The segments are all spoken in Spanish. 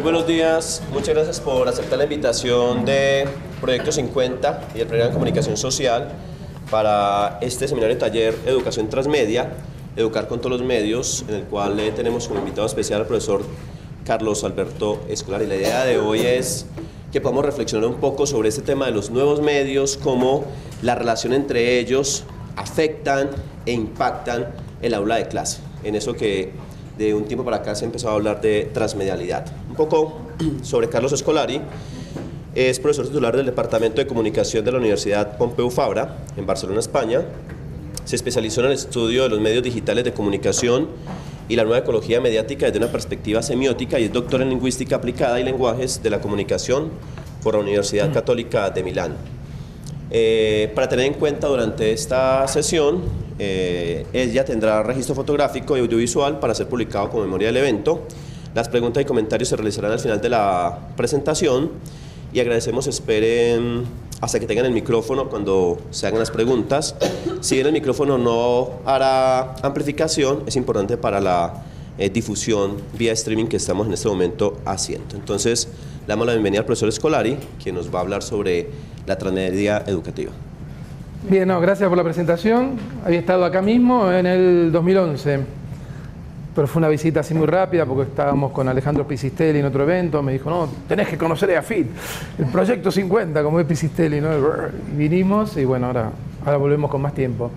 buenos días, muchas gracias por aceptar la invitación de Proyecto 50 y el programa de comunicación social para este seminario de taller Educación Transmedia, Educar con todos los medios, en el cual tenemos como invitado especial al profesor Carlos Alberto Escolari. La idea de hoy es que podamos reflexionar un poco sobre este tema de los nuevos medios, cómo la relación entre ellos afectan e impactan el aula de clase, en eso que de un tiempo para acá se ha empezado a hablar de transmedialidad. Un poco sobre Carlos Escolari. Es profesor titular del Departamento de Comunicación de la Universidad Pompeu Fabra, en Barcelona, España. Se especializó en el estudio de los medios digitales de comunicación y la nueva ecología mediática desde una perspectiva semiótica, y es doctor en Lingüística Aplicada y Lenguajes de la Comunicación por la Universidad Católica de Milán. Para tener en cuenta durante esta sesión, ella tendrá registro fotográfico y audiovisual para ser publicado como memoria del evento. Las preguntas y comentarios se realizarán al final de la presentación y agradecemos esperen hasta que tengan el micrófono cuando se hagan las preguntas. Si bien el micrófono no hará amplificación, es importante para la difusión vía streaming que estamos en este momento haciendo. Entonces, le damos la bienvenida al profesor Escolari, quien nos va a hablar sobre la transmedia educativa. Bien, gracias por la presentación. Había estado acá mismo en el 2011, pero fue una visita así muy rápida porque estábamos con Alejandro Pisistelli en otro evento. Me dijo, no, tenés que conocer a EAFIT, el Proyecto 50, como es Pisistelli, ¿no? Y vinimos y bueno, ahora volvemos con más tiempo.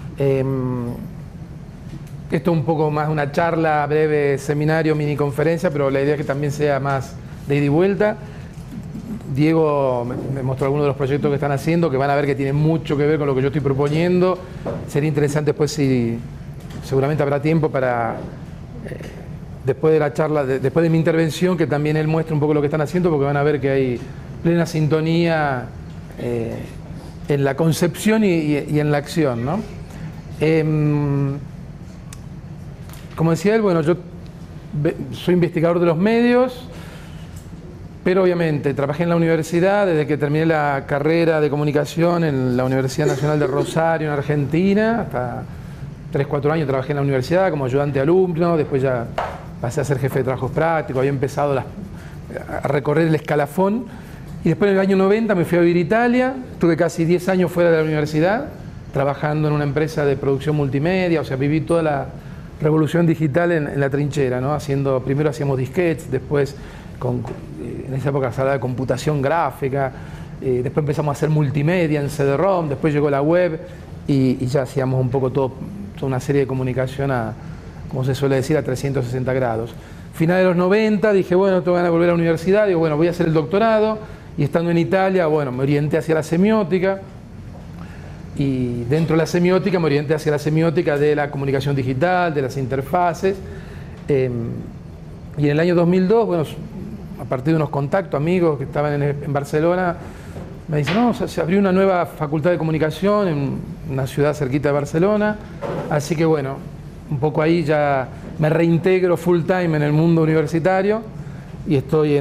Esto un poco más una charla breve, seminario, mini conferencia, pero la idea es que también sea más de ida y vuelta. Diego me mostró algunos de los proyectos que están haciendo, que van a ver que tienen mucho que ver con lo que yo estoy proponiendo. Sería interesante después, si seguramente habrá tiempo para, después de la charla, después de mi intervención, que también él muestre un poco lo que están haciendo, porque van a ver que hay plena sintonía en la concepción y en la acción, ¿no? Como decía él, bueno, yo soy investigador de los medios, pero obviamente trabajé en la universidad desde que terminé la carrera de comunicación en la Universidad Nacional de Rosario, en Argentina. Hasta 3-4 años trabajé en la universidad como ayudante alumno, después ya pasé a ser jefe de trabajos prácticos, había empezado a recorrer el escalafón, y después en el año 90 me fui a vivir a Italia. Estuve casi 10 años fuera de la universidad, trabajando en una empresa de producción multimedia, o sea, viví toda la revolución digital en la trinchera, ¿no? Primero hacíamos disquetes, después en esa época se hablaba de computación gráfica, después empezamos a hacer multimedia en CD-ROM, después llegó la web y ya hacíamos un poco toda una serie de comunicación como se suele decir, a 360 grados. Final de los 90 dije, bueno, tengo ganas de volver a la universidad, digo, bueno, voy a hacer el doctorado, y estando en Italia, bueno, me orienté hacia la semiótica, y dentro de la semiótica me orienté hacia la semiótica de la comunicación digital, de las interfaces, y en el año 2002, bueno, a partir de unos contactos, amigos que estaban en Barcelona, me dicen, no, se abrió una nueva facultad de comunicación en una ciudad cerquita de Barcelona, así que bueno, un poco ahí ya me reintegro full time en el mundo universitario, y estoy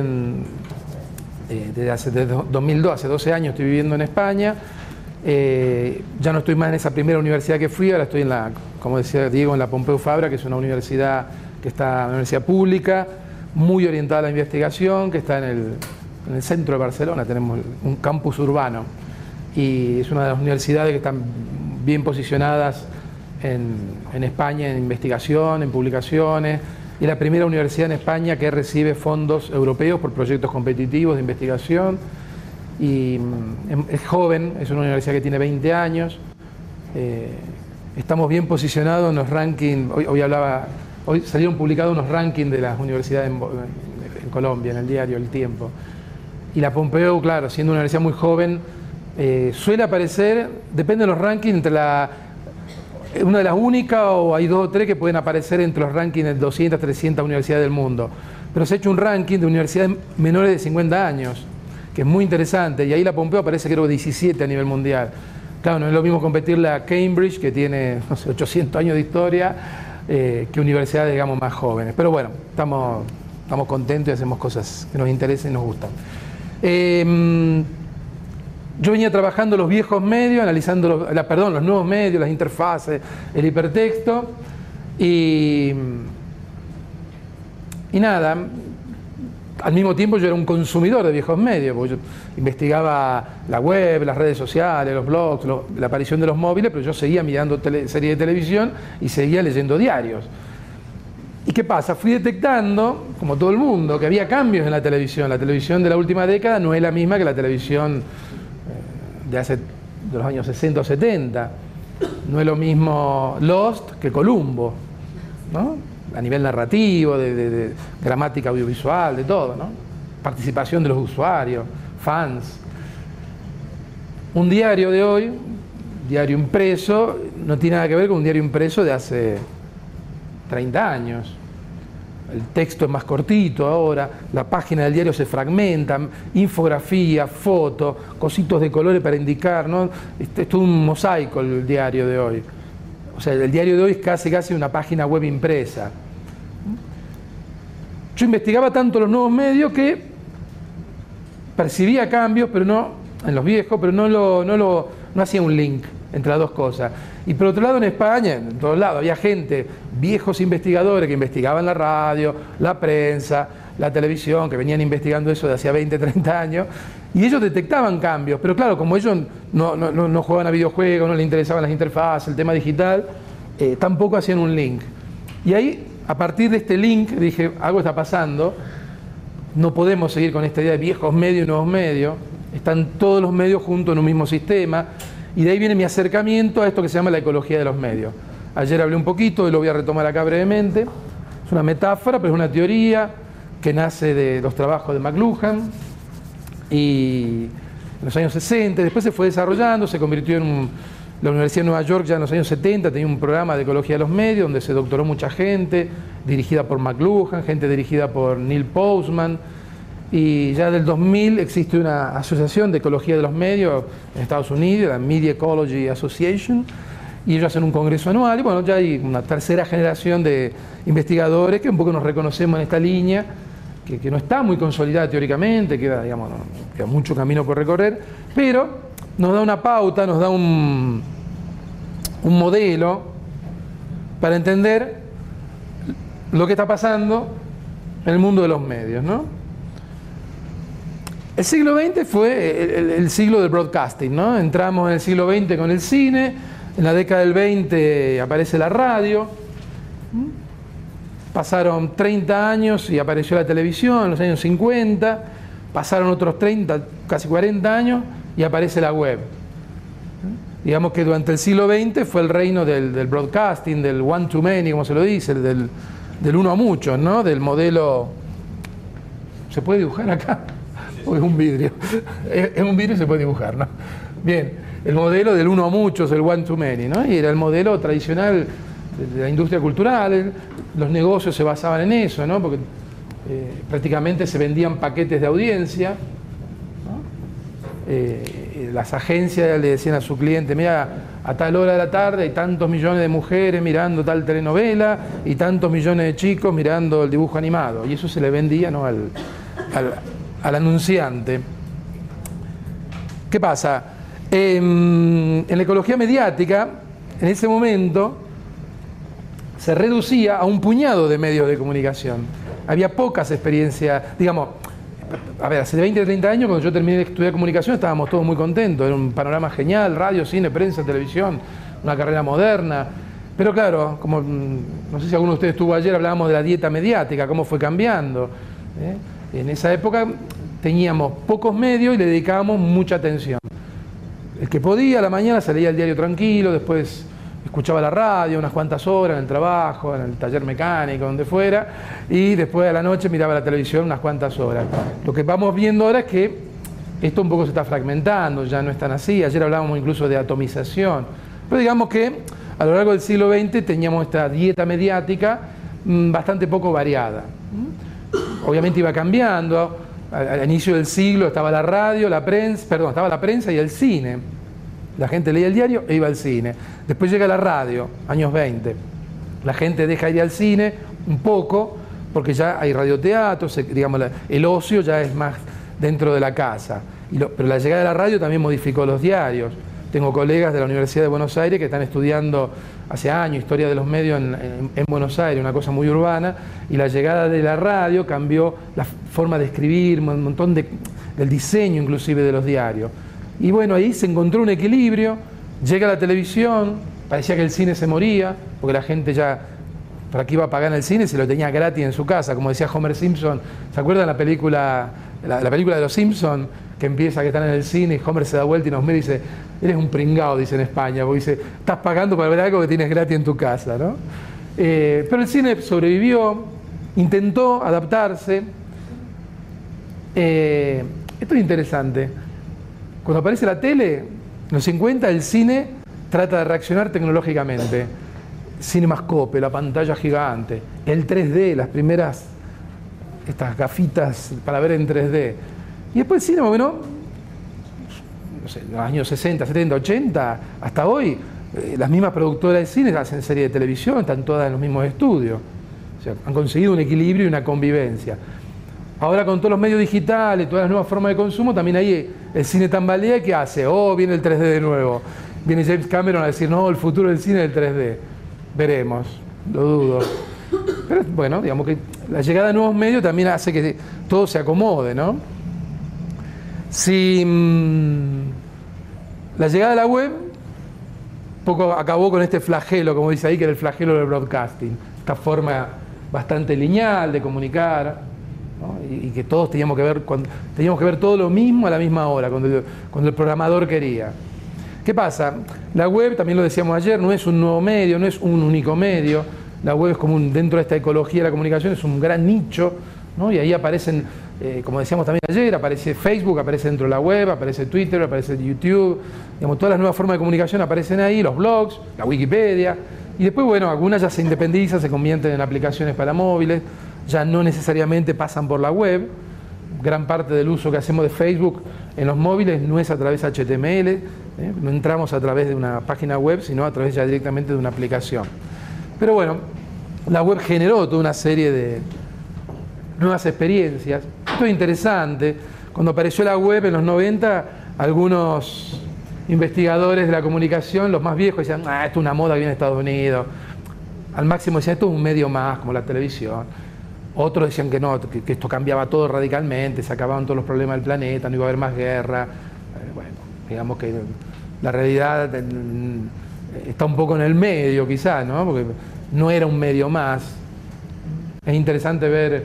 desde 2002, hace 12 años estoy viviendo en España. Ya no estoy más en esa primera universidad que fui, ahora estoy como decía Diego, en la Pompeu Fabra, que es una universidad una universidad pública, muy orientada a la investigación, que está en el centro de Barcelona. Tenemos un campus urbano y es una de las universidades que están bien posicionadas en España en investigación, en publicaciones, y la primera universidad en España que recibe fondos europeos por proyectos competitivos de investigación. Y es joven, es una universidad que tiene 20 años. Estamos bien posicionados en los rankings. Hoy salieron publicados unos rankings de las universidades en Colombia, en el diario El Tiempo. Y la Pompeu, claro, siendo una universidad muy joven, suele aparecer, depende de los rankings, una de las únicas, o hay 2 o 3 que pueden aparecer entre los rankings de 200, 300 universidades del mundo. Pero se ha hecho un ranking de universidades menores de 50 años, que es muy interesante, y ahí la Pompeu aparece creo 17 a nivel mundial. Claro, no es lo mismo competirle a Cambridge, que tiene, no sé, 800 años de historia, que universidades, digamos, más jóvenes. Pero bueno, estamos contentos y hacemos cosas que nos interesan y nos gustan. Yo venía trabajando los viejos medios, analizando los nuevos medios, las interfaces, el hipertexto, y nada, al mismo tiempo yo era un consumidor de viejos medios, porque yo investigaba la web, las redes sociales, los blogs, la aparición de los móviles, pero yo seguía mirando series de televisión y seguía leyendo diarios. ¿Y qué pasa? Fui detectando, como todo el mundo, que había cambios en la televisión. La televisión de la última década no es la misma que la televisión de los años 60 o 70. No es lo mismo Lost que Columbo, ¿no? A nivel narrativo, de gramática audiovisual, de todo, ¿no? Participación de los usuarios, fans. Un diario de hoy, diario impreso, no tiene nada que ver con un diario impreso de hace 30 años. El texto es más cortito ahora, la página del diario se fragmenta, infografía, fotos, cositos de colores para indicar, ¿no? Es todo un mosaico el diario de hoy. O sea, el diario de hoy es casi una página web impresa. Yo investigaba tanto los nuevos medios que percibía cambios, pero no en los viejos, pero no hacía un link entre las dos cosas. Y por otro lado, en España, en todos lados, había gente, viejos investigadores que investigaban la radio, la prensa, la televisión, que venían investigando eso de hacía 20, 30 años, y ellos detectaban cambios, pero claro, como ellos no jugaban a videojuegos, no les interesaban las interfaces, el tema digital, tampoco hacían un link. Y ahí, a partir de este link, dije, algo está pasando, no podemos seguir con esta idea de viejos medios y nuevos medios, están todos los medios juntos en un mismo sistema, y de ahí viene mi acercamiento a esto que se llama la ecología de los medios. Ayer hablé un poquito y lo voy a retomar acá brevemente. Es una metáfora, pero es una teoría que nace de los trabajos de McLuhan y en los años 60, después se fue desarrollando, se convirtió en la Universidad de Nueva York ya en los años 70, tenía un programa de ecología de los medios donde se doctoró mucha gente, dirigida por McLuhan, gente dirigida por Neil Postman. Y ya del 2000 existe una asociación de ecología de los medios en Estados Unidos, la Media Ecology Association, y ellos hacen un congreso anual, y bueno, ya hay una tercera generación de investigadores que un poco nos reconocemos en esta línea, que no está muy consolidada teóricamente, queda mucho camino por recorrer, pero nos da una pauta, nos da un modelo para entender lo que está pasando en el mundo de los medios, ¿no? El siglo XX fue el siglo del broadcasting, ¿no? Entramos en el siglo XX con el cine, en la década del 20 aparece la radio, pasaron 30 años y apareció la televisión en los años 50, pasaron otros 30, casi 40 años y aparece la web. Digamos que durante el siglo XX fue el reino del broadcasting, del one to many, como se lo dice, del uno a muchos, ¿no? Del modelo... ¿Se puede dibujar acá? O es un vidrio. Es un vidrio y se puede dibujar, ¿no? Bien, el modelo del uno a muchos, el one to many, ¿no? Y era el modelo tradicional de la industria cultural, los negocios se basaban en eso, ¿no? Porque prácticamente se vendían paquetes de audiencia, ¿no? Las agencias le decían a su cliente, mira, a tal hora de la tarde hay tantos millones de mujeres mirando tal telenovela y tantos millones de chicos mirando el dibujo animado, y eso se le vendía, ¿no? al anunciante. ¿Qué pasa? En la ecología mediática, en ese momento, se reducía a un puñado de medios de comunicación. Había pocas experiencias, digamos, a ver, hace 20 o 30 años, cuando yo terminé de estudiar comunicación, estábamos todos muy contentos, era un panorama genial, radio, cine, prensa, televisión, una carrera moderna. Pero claro, como no sé si alguno de ustedes estuvo ayer, hablábamos de la dieta mediática, cómo fue cambiando, ¿eh? En esa época teníamos pocos medios y le dedicábamos mucha atención. El que podía, a la mañana se leía el diario tranquilo, después escuchaba la radio unas cuantas horas en el trabajo, en el taller mecánico, donde fuera, y después a la noche miraba la televisión unas cuantas horas. Lo que vamos viendo ahora es que esto un poco se está fragmentando, ya no es tan así. Ayer hablábamos incluso de atomización. Pero digamos que a lo largo del siglo XX teníamos esta dieta mediática bastante poco variada. Obviamente iba cambiando, al inicio del siglo estaba la radio, estaba la prensa y el cine. La gente leía el diario e iba al cine. Después llega la radio, años 20. La gente deja de ir al cine un poco, porque ya hay radioteatros, digamos, el ocio ya es más dentro de la casa. Pero la llegada de la radio también modificó los diarios. Tengo colegas de la Universidad de Buenos Aires que están estudiando hace años historia de los medios en Buenos Aires, una cosa muy urbana, y la llegada de la radio cambió la forma de escribir, un montón del diseño inclusive de los diarios. Y bueno, ahí se encontró un equilibrio, llega la televisión, parecía que el cine se moría, porque la gente ya, ¿para qué iba a pagar en el cine? Se lo tenía gratis en su casa, como decía Homer Simpson. ¿Se acuerdan la película de los Simpsons? Que empieza, que están en el cine y Homer se da vuelta y nos mira y dice, eres un pringao, dice en España, porque dice, estás pagando para ver algo que tienes gratis en tu casa, ¿no? Pero el cine sobrevivió, intentó adaptarse. Esto es interesante. Cuando aparece la tele, en los 50 el cine trata de reaccionar tecnológicamente. Cinemascope, la pantalla gigante, el 3D, las primeras, estas gafitas para ver en 3D. Y después el cine, bueno, no sé, en los años 60, 70, 80, hasta hoy, las mismas productoras de cine hacen series de televisión, están todas en los mismos estudios. O sea, han conseguido un equilibrio y una convivencia. Ahora con todos los medios digitales, todas las nuevas formas de consumo, también ahí el cine tambalea y ¿qué hace? Oh, viene el 3D de nuevo. Viene James Cameron a decir, no, el futuro del cine es el 3D. Veremos, lo dudo. Pero bueno, digamos que la llegada de nuevos medios también hace que todo se acomode, ¿no? Si la llegada de la web poco acabó con este flagelo, como dice ahí, que era el flagelo del broadcasting, esta forma bastante lineal de comunicar, ¿no? Y que todos teníamos que ver todo lo mismo a la misma hora, cuando el programador quería. ¿Qué pasa? La web, también lo decíamos ayer, no es un nuevo medio, no es un único medio. La web es como dentro de esta ecología de la comunicación, es un gran nicho, ¿no? Y ahí aparecen, como decíamos también ayer, aparece Facebook, aparece dentro de la web, aparece Twitter, aparece YouTube, digamos, todas las nuevas formas de comunicación aparecen ahí, los blogs, la Wikipedia, y después, bueno, algunas ya se independizan, se convierten en aplicaciones para móviles, ya no necesariamente pasan por la web. Gran parte del uso que hacemos de Facebook en los móviles no es a través de HTML, no entramos a través de una página web, sino a través ya directamente de una aplicación. Pero bueno, la web generó toda una serie de nuevas experiencias. Esto es interesante. Cuando apareció la web en los 90, algunos investigadores de la comunicación, los más viejos, decían, esto es una moda que viene de Estados Unidos. Al máximo decían, esto es un medio más, como la televisión. Otros decían que no, que esto cambiaba todo radicalmente, se acababan todos los problemas del planeta, no iba a haber más guerra. Bueno, digamos que la realidad está un poco en el medio quizás, ¿no? Porque no era un medio más. Es interesante ver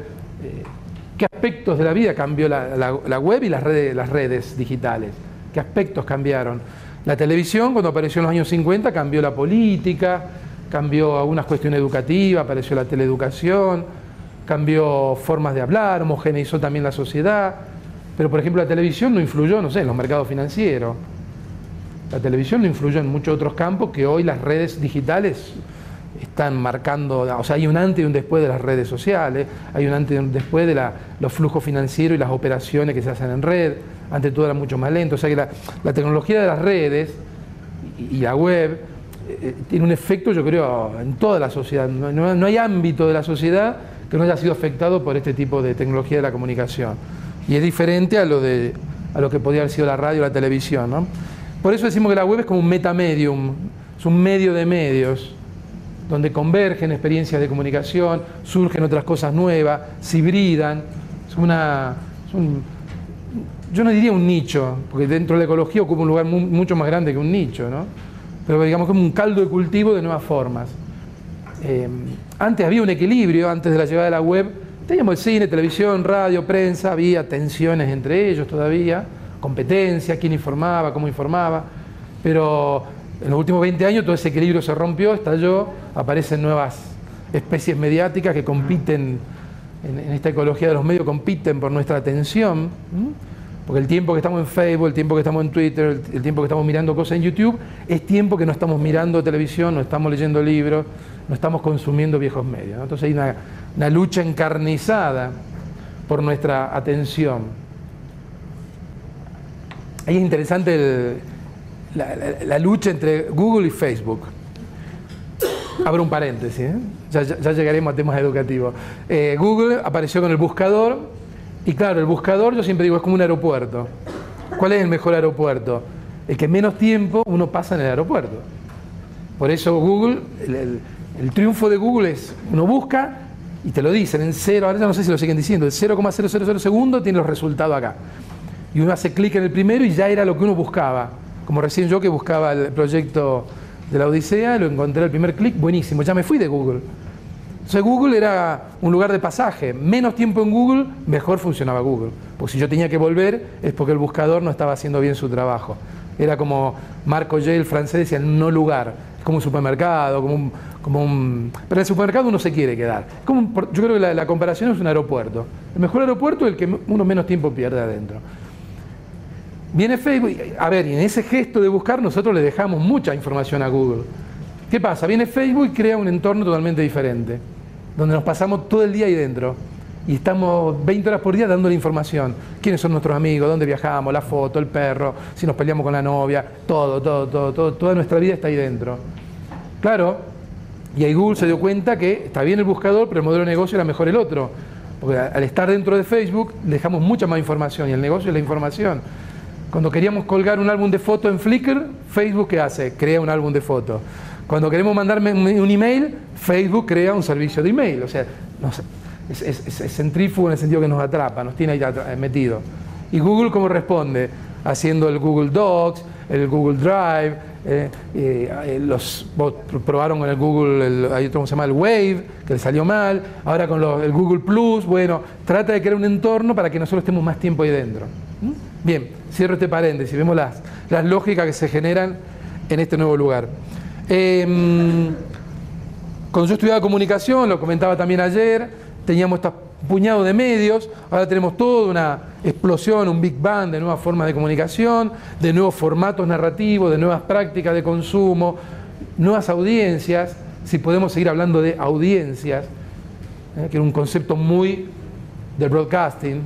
qué aspectos de la vida cambió la web y las redes digitales. ¿Qué aspectos cambiaron? La televisión, cuando apareció en los años 50, cambió la política, cambió algunas cuestiones educativas, apareció la teleeducación, cambió formas de hablar, homogeneizó también la sociedad. Pero, por ejemplo, la televisión no influyó, no sé, en los mercados financieros. La televisión no influyó en muchos otros campos que hoy las redes digitales están marcando. O sea, hay un antes y un después de las redes sociales, hay un antes y un después de los flujos financieros y las operaciones que se hacen en red. Antes todo era mucho más lento. O sea que la tecnología de las redes y la web tiene un efecto, yo creo, en toda la sociedad. No hay ámbito de la sociedad que no haya sido afectado por este tipo de tecnología de la comunicación. Y es diferente a lo que podría haber sido la radio o la televisión, ¿no? Por eso decimos que la web es como un metamedium, es un medio de medios, donde convergen experiencias de comunicación, surgen otras cosas nuevas, se hibridan. Yo no diría un nicho, porque dentro de la ecología ocupa un lugar mucho más grande que un nicho, ¿no? Pero digamos como un caldo de cultivo de nuevas formas. Antes había un equilibrio, antes de la llegada de la web, teníamos el cine, televisión, radio, prensa, había tensiones entre ellos todavía, competencia, quién informaba, cómo informaba, pero en los últimos 20 años todo ese equilibrio se rompió, estalló, aparecen nuevas especies mediáticas que compiten, en esta ecología de los medios, compiten por nuestra atención, porque el tiempo que estamos en Facebook, el tiempo que estamos en Twitter, el tiempo que estamos mirando cosas en YouTube, es tiempo que no estamos mirando televisión, no estamos leyendo libros, no estamos consumiendo viejos medios, ¿no? Entonces hay una lucha encarnizada por nuestra atención. Ahí es interesante la lucha entre Google y Facebook. Abro un paréntesis, ¿eh? Ya llegaremos a temas educativos. Google apareció con el buscador, y claro, el buscador, yo siempre digo, es como un aeropuerto. ¿Cuál es el mejor aeropuerto? el que menos tiempo uno pasa en el aeropuerto. Por eso Google, el triunfo de Google es, uno busca y te lo dicen en cero, ahora ya no sé si lo siguen diciendo, el 0,000 segundo tiene los resultados acá. Y uno hace clic en el primero y ya era lo que uno buscaba. Como recién yo que buscaba el proyecto de la Odisea, lo encontré al primer clic, buenísimo, ya me fui de Google. Entonces Google era un lugar de pasaje, menos tiempo en Google, mejor funcionaba Google. Porque si yo tenía que volver es porque el buscador no estaba haciendo bien su trabajo. Era como Marc Augé, el francés, decía no lugar, es como un supermercado, pero en el supermercado uno se quiere quedar. Yo creo que la comparación es un aeropuerto. El mejor aeropuerto es el que uno menos tiempo pierde adentro. Viene Facebook, a ver, y en ese gesto de buscar nosotros le dejamos mucha información a Google. ¿Qué pasa? Viene Facebook y crea un entorno totalmente diferente, donde nos pasamos todo el día ahí dentro. Y estamos 20 horas por día dándole información. ¿Quiénes son nuestros amigos? ¿Dónde viajamos? La foto, el perro, si nos peleamos con la novia, todo, toda nuestra vida está ahí dentro. Claro, y ahí Google se dio cuenta que está bien el buscador, pero el modelo de negocio era mejor el otro. Porque al estar dentro de Facebook, dejamos mucha más información y el negocio es la información. Cuando queríamos colgar un álbum de fotos en Flickr, Facebook ¿qué hace? Crea un álbum de fotos. Cuando queremos mandarme un email, Facebook crea un servicio de email. O sea, es centrífugo en el sentido que nos atrapa, nos tiene ahí metido. ¿Y Google cómo responde? Haciendo el Google Docs, el Google Drive, probaron con el Google, hay otro que se llama el Wave, que le salió mal, ahora con el Google Plus, bueno, trata de crear un entorno para que nosotros estemos más tiempo ahí dentro. Bien, cierro este paréntesis, vemos las lógicas que se generan en este nuevo lugar. Cuando yo estudiaba comunicación, lo comentaba también ayer, teníamos estos puñados de medios, ahora tenemos toda una explosión, un Big Bang de nuevas formas de comunicación, de nuevos formatos narrativos, de nuevas prácticas de consumo, nuevas audiencias, si podemos seguir hablando de audiencias, que era un concepto muy del broadcasting.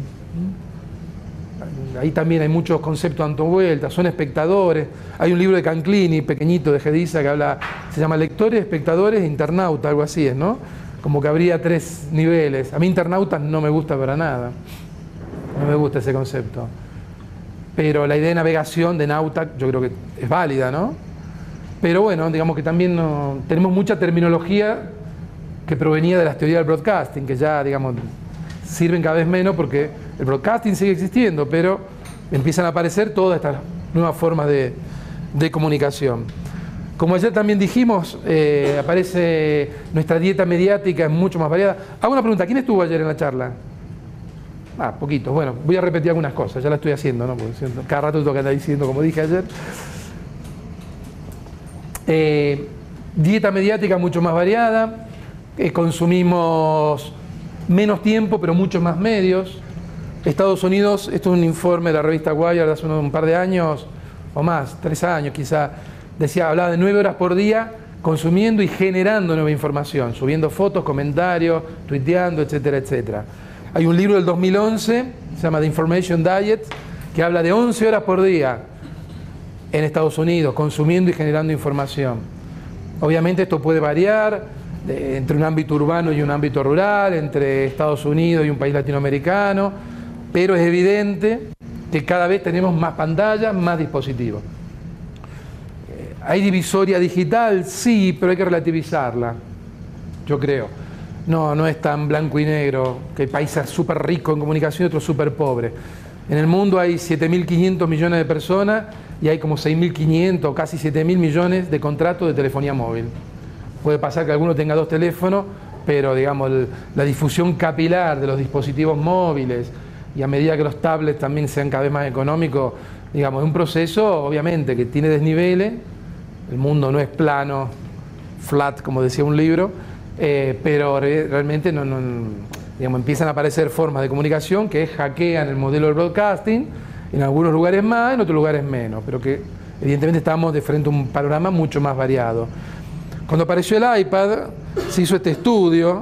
Ahí también hay muchos conceptos dando vueltas, son espectadores. Hay un libro de Canclini, pequeñito, de Gediza, que habla, se llama Lectores, Espectadores e Internautas, algo así es, ¿no? Como que habría 3 niveles. A mí internautas no me gusta para nada. No me gusta ese concepto. Pero la idea de navegación, de nauta, yo creo que es válida, ¿no? Pero bueno, digamos que también tenemos mucha terminología que provenía de las teorías del broadcasting, que ya, digamos, sirven cada vez menos porque el broadcasting sigue existiendo, pero empiezan a aparecer todas estas nuevas formas de comunicación. Como ayer también dijimos, aparece nuestra dieta mediática, es mucho más variada. Hago una pregunta, ¿quién estuvo ayer en la charla? Poquitos. Bueno, voy a repetir algunas cosas, ya la estoy haciendo, ¿no? Porque cada rato tengo que andar diciendo, como dije ayer. Dieta mediática mucho más variada, consumimos menos tiempo, pero muchos más medios. Estados Unidos, esto es un informe de la revista Wired de hace un par de años, o más, 3 años quizá, hablaba de 9 horas por día consumiendo y generando nueva información, subiendo fotos, comentarios, tuiteando, etcétera, etcétera. Hay un libro del 2011, se llama The Information Diet, que habla de 11 horas por día en Estados Unidos, consumiendo y generando información. Obviamente esto puede variar entre un ámbito urbano y un ámbito rural, entre Estados Unidos y un país latinoamericano, pero es evidente que cada vez tenemos más pantallas, más dispositivos. ¿Hay divisoria digital? Sí, pero hay que relativizarla, yo creo. No es tan blanco y negro, que hay países súper ricos en comunicación y otros súper pobres. En el mundo hay 7.500 millones de personas y hay como 6.500, casi 7.000 millones de contratos de telefonía móvil. Puede pasar que alguno tenga 2 teléfonos, pero digamos la difusión capilar de los dispositivos móviles y a medida que los tablets también sean cada vez más económicos, digamos, es un proceso obviamente que tiene desniveles. El mundo no es plano, flat, como decía un libro, pero realmente digamos, empiezan a aparecer formas de comunicación que hackean el modelo del broadcasting, en algunos lugares más, en otros lugares menos, pero que evidentemente estamos de frente a un panorama mucho más variado. Cuando apareció el iPad, se hizo este estudio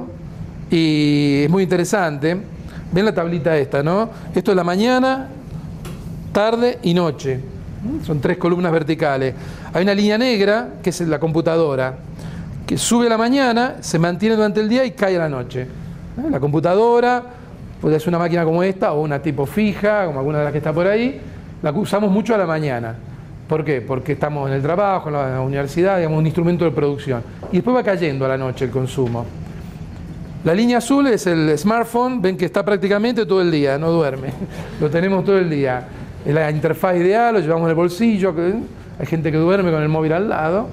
y es muy interesante. Ven la tablita esta, ¿no? Esto es la mañana, tarde y noche. Son 3 columnas verticales. Hay una línea negra, que es la computadora, que sube a la mañana, se mantiene durante el día y cae a la noche. La computadora, puede ser una máquina como esta o una tipo fija, como alguna de las que está por ahí, la usamos mucho a la mañana. ¿Por qué? Porque estamos en el trabajo, en la universidad, digamos, un instrumento de producción. Y después va cayendo a la noche el consumo. La línea azul es el smartphone, ven que está prácticamente todo el día, no duerme. Lo tenemos todo el día. Es la interfaz ideal, lo llevamos en el bolsillo. Hay gente que duerme con el móvil al lado.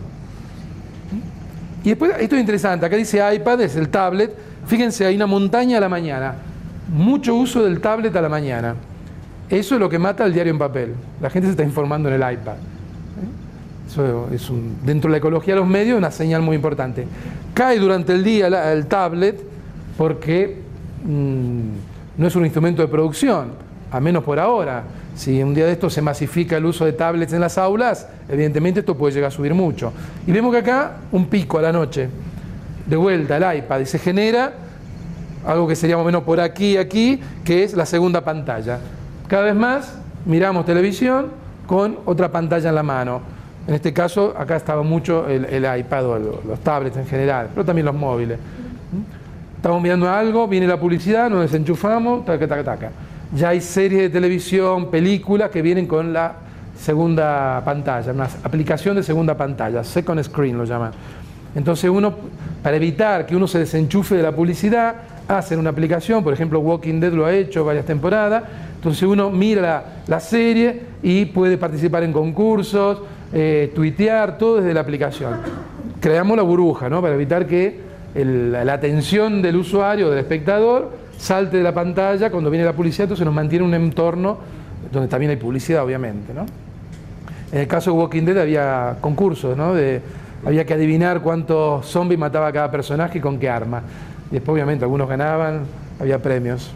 Y después, esto es interesante, acá dice iPad, es el tablet. Fíjense, hay una montaña a la mañana. Mucho uso del tablet a la mañana. Eso es lo que mata el diario en papel. La gente se está informando en el iPad. Eso es dentro de la ecología de los medios, una señal muy importante. Cae durante el día el tablet porque no es un instrumento de producción, a menos por ahora. Si un día de esto se masifica el uso de tablets en las aulas, evidentemente esto puede llegar a subir mucho. Y vemos que acá un pico a la noche, de vuelta el iPad, y se genera algo que sería más o menos por aquí, que es la segunda pantalla. Cada vez más miramos televisión con otra pantalla en la mano. En este caso, acá estaba mucho el iPad o los tablets en general, pero también los móviles. Estamos mirando algo, viene la publicidad, nos desenchufamos, taca, taca, taca. Ya hay series de televisión, películas que vienen con la segunda pantalla, una aplicación de segunda pantalla, second screen lo llaman. Entonces uno, para evitar que uno se desenchufe de la publicidad, hace una aplicación, por ejemplo Walking Dead lo ha hecho varias temporadas, entonces uno mira la serie y puede participar en concursos, tuitear, todo desde la aplicación. Creamos la burbuja, ¿no? Para evitar que la atención del usuario, del espectador, salte de la pantalla cuando viene la publicidad, entonces nos mantiene un entorno donde también hay publicidad, obviamente, ¿no? En el caso de Walking Dead había concursos, ¿no? Había que adivinar cuántos zombies mataba cada personaje y con qué arma. Y después, obviamente, algunos ganaban, había premios.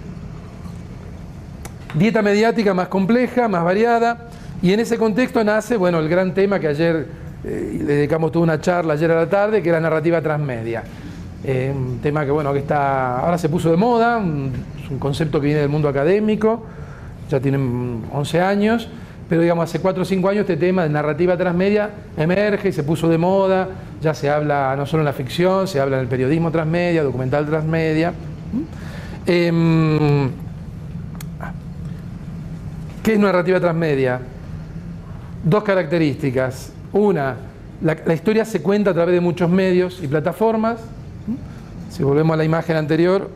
Dieta mediática más compleja, más variada, y en ese contexto nace, bueno, el gran tema que ayer le dedicamos toda una charla ayer a la tarde, que era narrativa transmedia. Un tema que, bueno, que ahora se puso de moda, es un concepto que viene del mundo académico, ya tienen 11 años, pero digamos hace 4 o 5 años este tema de narrativa transmedia emerge y se puso de moda, ya se habla no solo en la ficción, se habla en el periodismo transmedia, documental transmedia. ¿Qué es narrativa transmedia? 2 características. Una, la historia se cuenta a través de muchos medios y plataformas. Si volvemos a la imagen anterior,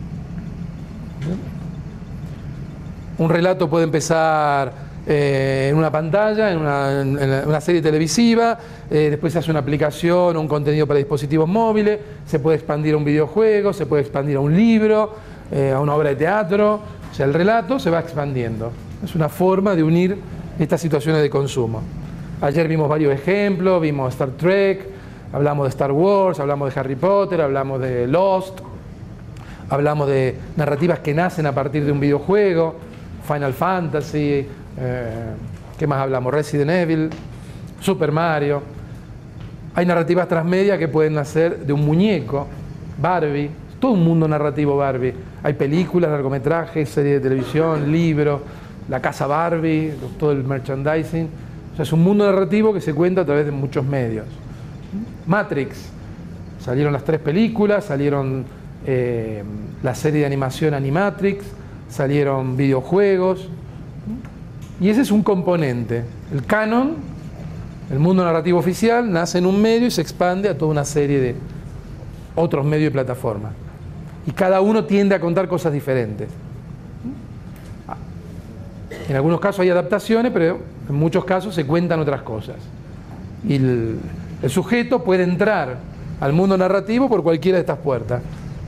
un relato puede empezar en una pantalla, en una serie televisiva, después se hace una aplicación o un contenido para dispositivos móviles, se puede expandir a un videojuego, se puede expandir a un libro, a una obra de teatro. O sea, el relato se va expandiendo. Es una forma de unir estas situaciones de consumo. Ayer vimos varios ejemplos, vimos Star Trek, hablamos de Star Wars, hablamos de Harry Potter, hablamos de Lost, hablamos de narrativas que nacen a partir de un videojuego, Final Fantasy, ¿qué más hablamos? Resident Evil, Super Mario. Hay narrativas transmedia que pueden nacer de un muñeco, Barbie, todo un mundo narrativo Barbie. Hay películas, largometrajes, series de televisión, libros, la casa Barbie, todo el merchandising. O sea, es un mundo narrativo que se cuenta a través de muchos medios. Matrix, salieron las 3 películas, salieron la serie de animación Animatrix, salieron videojuegos, y ese es un componente. El canon, el mundo narrativo oficial, nace en un medio y se expande a toda una serie de otros medios y plataformas, y cada uno tiende a contar cosas diferentes. En algunos casos hay adaptaciones, pero en muchos casos se cuentan otras cosas, y el sujeto puede entrar al mundo narrativo por cualquiera de estas puertas.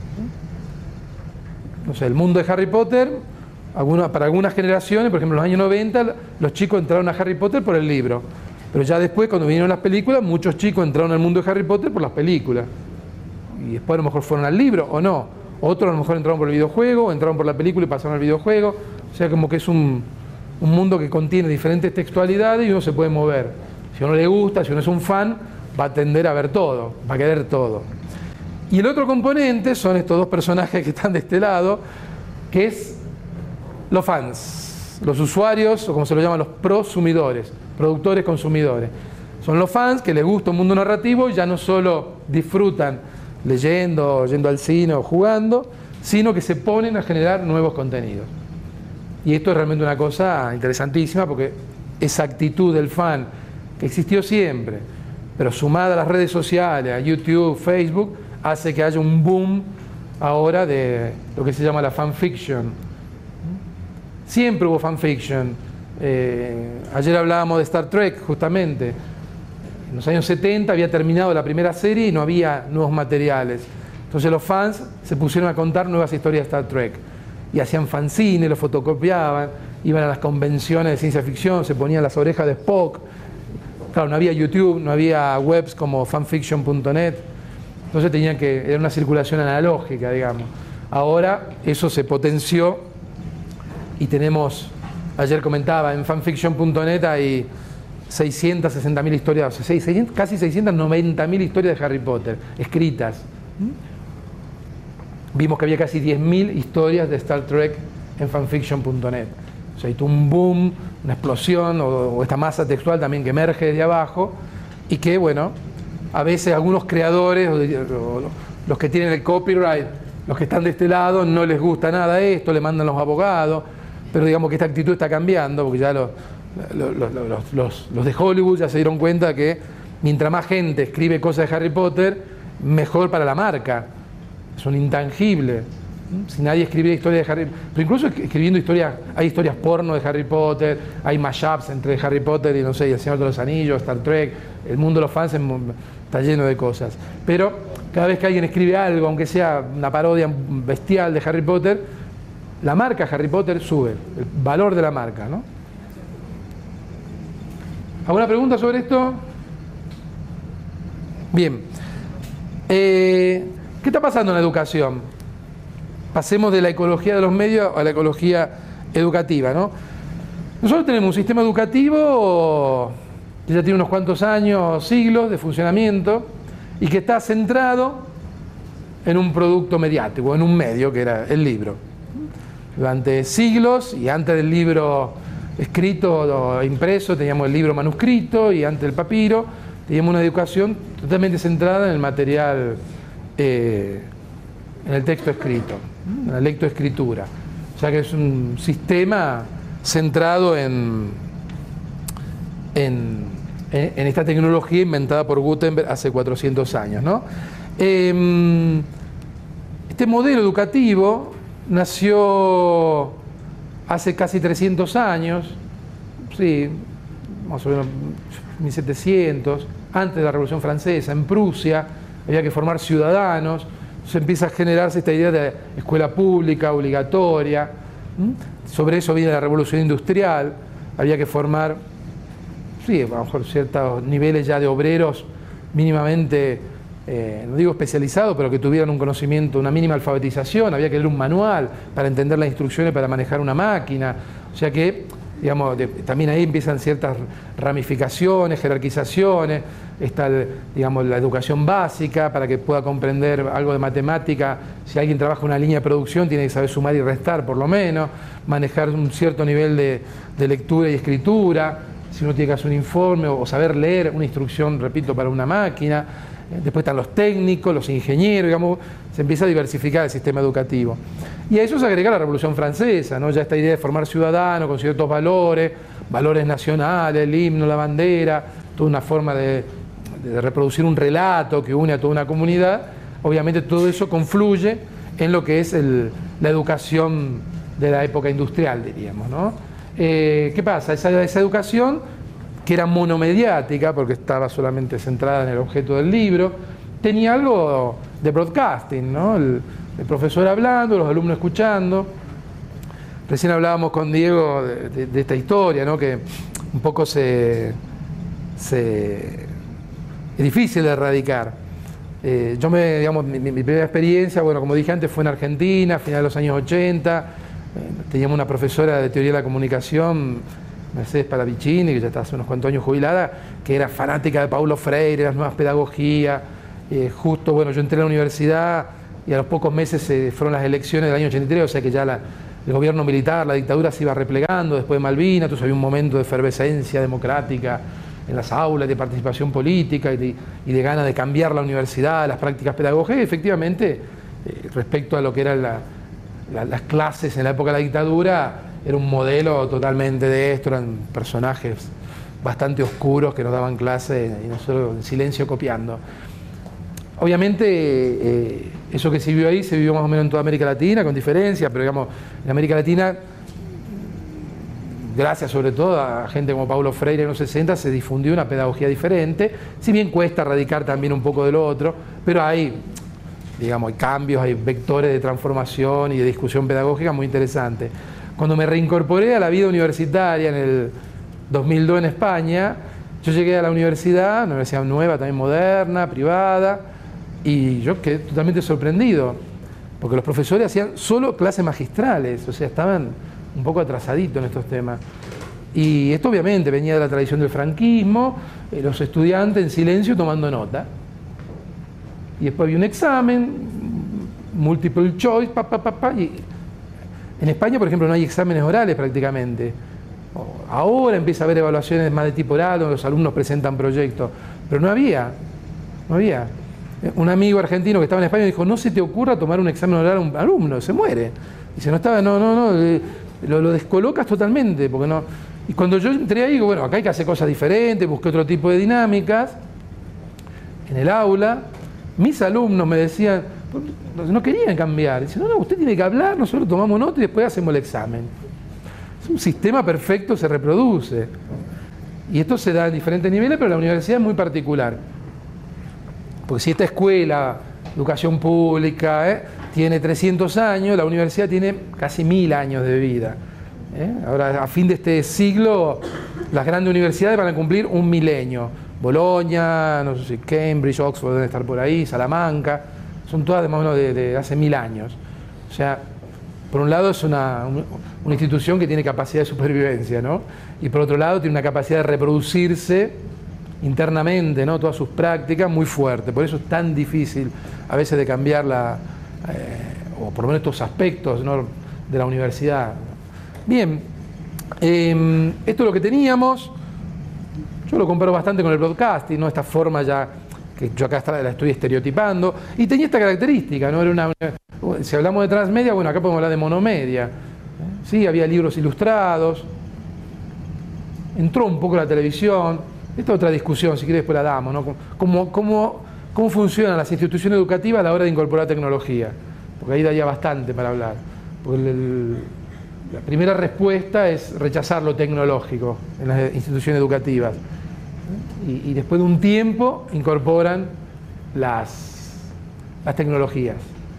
No sé, el mundo de Harry Potter, para algunas generaciones, por ejemplo en los años 90, los chicos entraron a Harry Potter por el libro. Pero ya después, cuando vinieron las películas, muchos chicos entraron al mundo de Harry Potter por las películas. Y después a lo mejor fueron al libro o no. Otros a lo mejor entraron por el videojuego, o entraron por la película y pasaron al videojuego. O sea, como que es un mundo que contiene diferentes textualidades y uno se puede mover. Si a uno le gusta, si uno es un fan, va a tender a ver todo, va a querer todo. Y el otro componente son estos 2 personajes que están de este lado, que es los fans, los usuarios, o como se lo llaman, los prosumidores, productores, consumidores. Son los fans que les gusta un mundo narrativo y ya no solo disfrutan leyendo, yendo al cine o jugando, sino que se ponen a generar nuevos contenidos. Y esto es realmente una cosa interesantísima porque esa actitud del fan, que existió siempre, pero sumada a las redes sociales, a YouTube, Facebook, hace que haya un boom ahora de lo que se llama la fanfiction. Siempre hubo fanfiction. Ayer hablábamos de Star Trek, justamente. En los años 70 había terminado la primera serie y no había nuevos materiales. Entonces los fans se pusieron a contar nuevas historias de Star Trek. Y hacían fanzines, lo fotocopiaban, iban a las convenciones de ciencia ficción, se ponían las orejas de Spock. Claro, no había YouTube, no había webs como fanfiction.net. Entonces era una circulación analógica, digamos. Ahora eso se potenció y tenemos, ayer comentaba, en fanfiction.net hay 660.000 historias, casi 690.000 historias de Harry Potter escritas. Vimos que había casi 10.000 historias de Star Trek en fanfiction.net. O sea, hay un boom, una explosión o esta masa textual también que emerge desde abajo y que, bueno, a veces algunos creadores o los que tienen el copyright, los que están de este lado, no les gusta nada esto, le mandan los abogados, pero digamos que esta actitud está cambiando porque ya los de Hollywood ya se dieron cuenta que mientras más gente escribe cosas de Harry Potter, mejor para la marca. Es un intangible. Si nadie escribiera historias de Harry Potter, pero incluso escribiendo historias, hay historias porno de Harry Potter, hay mashups entre Harry Potter y no sé, y El Señor de los Anillos, Star Trek, el mundo de los fans está lleno de cosas. Pero cada vez que alguien escribe algo, aunque sea una parodia bestial de Harry Potter, la marca Harry Potter sube, el valor de la marca, ¿no? ¿Alguna pregunta sobre esto? Bien. ¿Qué está pasando en la educación? Pasemos de la ecología de los medios a la ecología educativa, ¿no? Nosotros tenemos un sistema educativo que ya tiene unos cuantos años, siglos de funcionamiento y que está centrado en un producto mediático, en un medio que era el libro. Durante siglos y antes del libro escrito o impreso teníamos el libro manuscrito y antes del papiro teníamos una educación totalmente centrada en el material, en el texto escrito, en la lectoescritura. O sea que es un sistema centrado en esta tecnología inventada por Gutenberg hace 400 años, ¿no? Este modelo educativo nació hace casi 300 años, sí, más o menos 1700, antes de la Revolución Francesa, en Prusia, había que formar ciudadanos. Se empieza a generarse esta idea de escuela pública, obligatoria. Sobre eso viene la Revolución Industrial. Había que formar, sí, a lo mejor ciertos niveles ya de obreros mínimamente, no digo especializados, pero que tuvieran un conocimiento, una mínima alfabetización. Había que leer un manual para entender las instrucciones para manejar una máquina. O sea que, digamos, también ahí empiezan ciertas ramificaciones, jerarquizaciones. Está, digamos, la educación básica para que pueda comprender algo de matemática. Si alguien trabaja una línea de producción tiene que saber sumar y restar por lo menos, manejar un cierto nivel de lectura y escritura, si uno tiene que hacer un informe o saber leer una instrucción, repito, para una máquina. Después están los técnicos, los ingenieros, digamos, se empieza a diversificar el sistema educativo. Y a eso se agrega la Revolución Francesa, ¿no? Ya esta idea de formar ciudadanos con ciertos valores nacionales, el himno, la bandera, toda una forma de reproducir un relato que une a toda una comunidad. Obviamente todo eso confluye en lo que es la educación de la época industrial, diríamos, ¿no? ¿Qué pasa? Esa educación, que era monomediática, porque estaba solamente centrada en el objeto del libro, tenía algo de broadcasting, ¿no? El profesor hablando, los alumnos escuchando. Recién hablábamos con Diego de esta historia, ¿no? Que un poco es difícil de erradicar. Digamos, mi primera experiencia, bueno, como dije antes, fue en Argentina, a finales de los años 80. Teníamos una profesora de teoría de la comunicación, Mercedes Palavicini, que ya está hace unos cuantos años jubilada, que era fanática de Paulo Freire, las nuevas pedagogías. Justo, bueno, yo entré a la universidad y a los pocos meses fueron las elecciones del año 83, o sea que ya el gobierno militar, la dictadura se iba replegando después de Malvinas, entonces había un momento de efervescencia democrática en las aulas, de participación política y de ganas de cambiar la universidad, las prácticas pedagógicas. Y efectivamente, respecto a lo que eran las clases en la época de la dictadura, era un modelo totalmente de esto, eran personajes bastante oscuros que nos daban clase y nosotros en silencio copiando. Obviamente eso que se vivió ahí se vivió más o menos en toda América Latina, con diferencia, pero digamos, en América Latina, gracias sobre todo a gente como Paulo Freire en los 60, se difundió una pedagogía diferente, si bien cuesta erradicar también un poco de lo otro, pero hay, digamos, hay cambios, hay vectores de transformación y de discusión pedagógica muy interesantes. Cuando me reincorporé a la vida universitaria en el 2002 en España, yo llegué a la universidad, una universidad nueva, también moderna, privada, y yo quedé totalmente sorprendido, porque los profesores hacían solo clases magistrales, o sea, estaban un poco atrasaditos en estos temas. Y esto obviamente venía de la tradición del franquismo, los estudiantes en silencio tomando nota. Y después había un examen, multiple choice, y en España, por ejemplo, no hay exámenes orales prácticamente. Ahora empieza a haber evaluaciones más de tipo oral, donde los alumnos presentan proyectos, pero no había. Un amigo argentino que estaba en España dijo, no se te ocurra tomar un examen oral a un alumno, se muere. Dice, lo descolocas totalmente, porque no. Y cuando yo entré ahí, digo, bueno, acá hay que hacer cosas diferentes, busqué otro tipo de dinámicas. En el aula, mis alumnos me decían, no querían cambiar. Dicen, no, usted tiene que hablar, nosotros tomamos nota y después hacemos el examen. Es un sistema perfecto, se reproduce. Y esto se da en diferentes niveles, pero la universidad es muy particular. Porque si esta escuela, educación pública, tiene 300 años, la universidad tiene casi 1000 años de vida. Ahora, a fin de este siglo, las grandes universidades van a cumplir 1 milenio. Bolonia, no sé si Cambridge, Oxford deben estar por ahí, Salamanca, son todas de más o menos de hace 1000 años. O sea, por un lado es una institución que tiene capacidad de supervivencia, ¿no? Y por otro lado tiene una capacidad de reproducirse internamente, ¿no? Todas sus prácticas muy fuerte. Por eso es tan difícil a veces de cambiar o por lo menos estos aspectos, ¿no?, de la universidad. Bien, esto es lo que teníamos. Yo lo comparo bastante con el broadcasting, ¿no? Esta forma ya que yo acá la estoy estereotipando, y tenía esta característica, ¿no? Si hablamos de transmedia, bueno, acá podemos hablar de monomedia. Sí, había libros ilustrados, entró un poco la televisión. Esta es otra discusión, si quieres después la damos, ¿no? ¿Cómo funcionan las instituciones educativas a la hora de incorporar tecnología? Porque ahí daría bastante para hablar. Porque la primera respuesta es rechazar lo tecnológico en las instituciones educativas. Y después de un tiempo incorporan las tecnologías.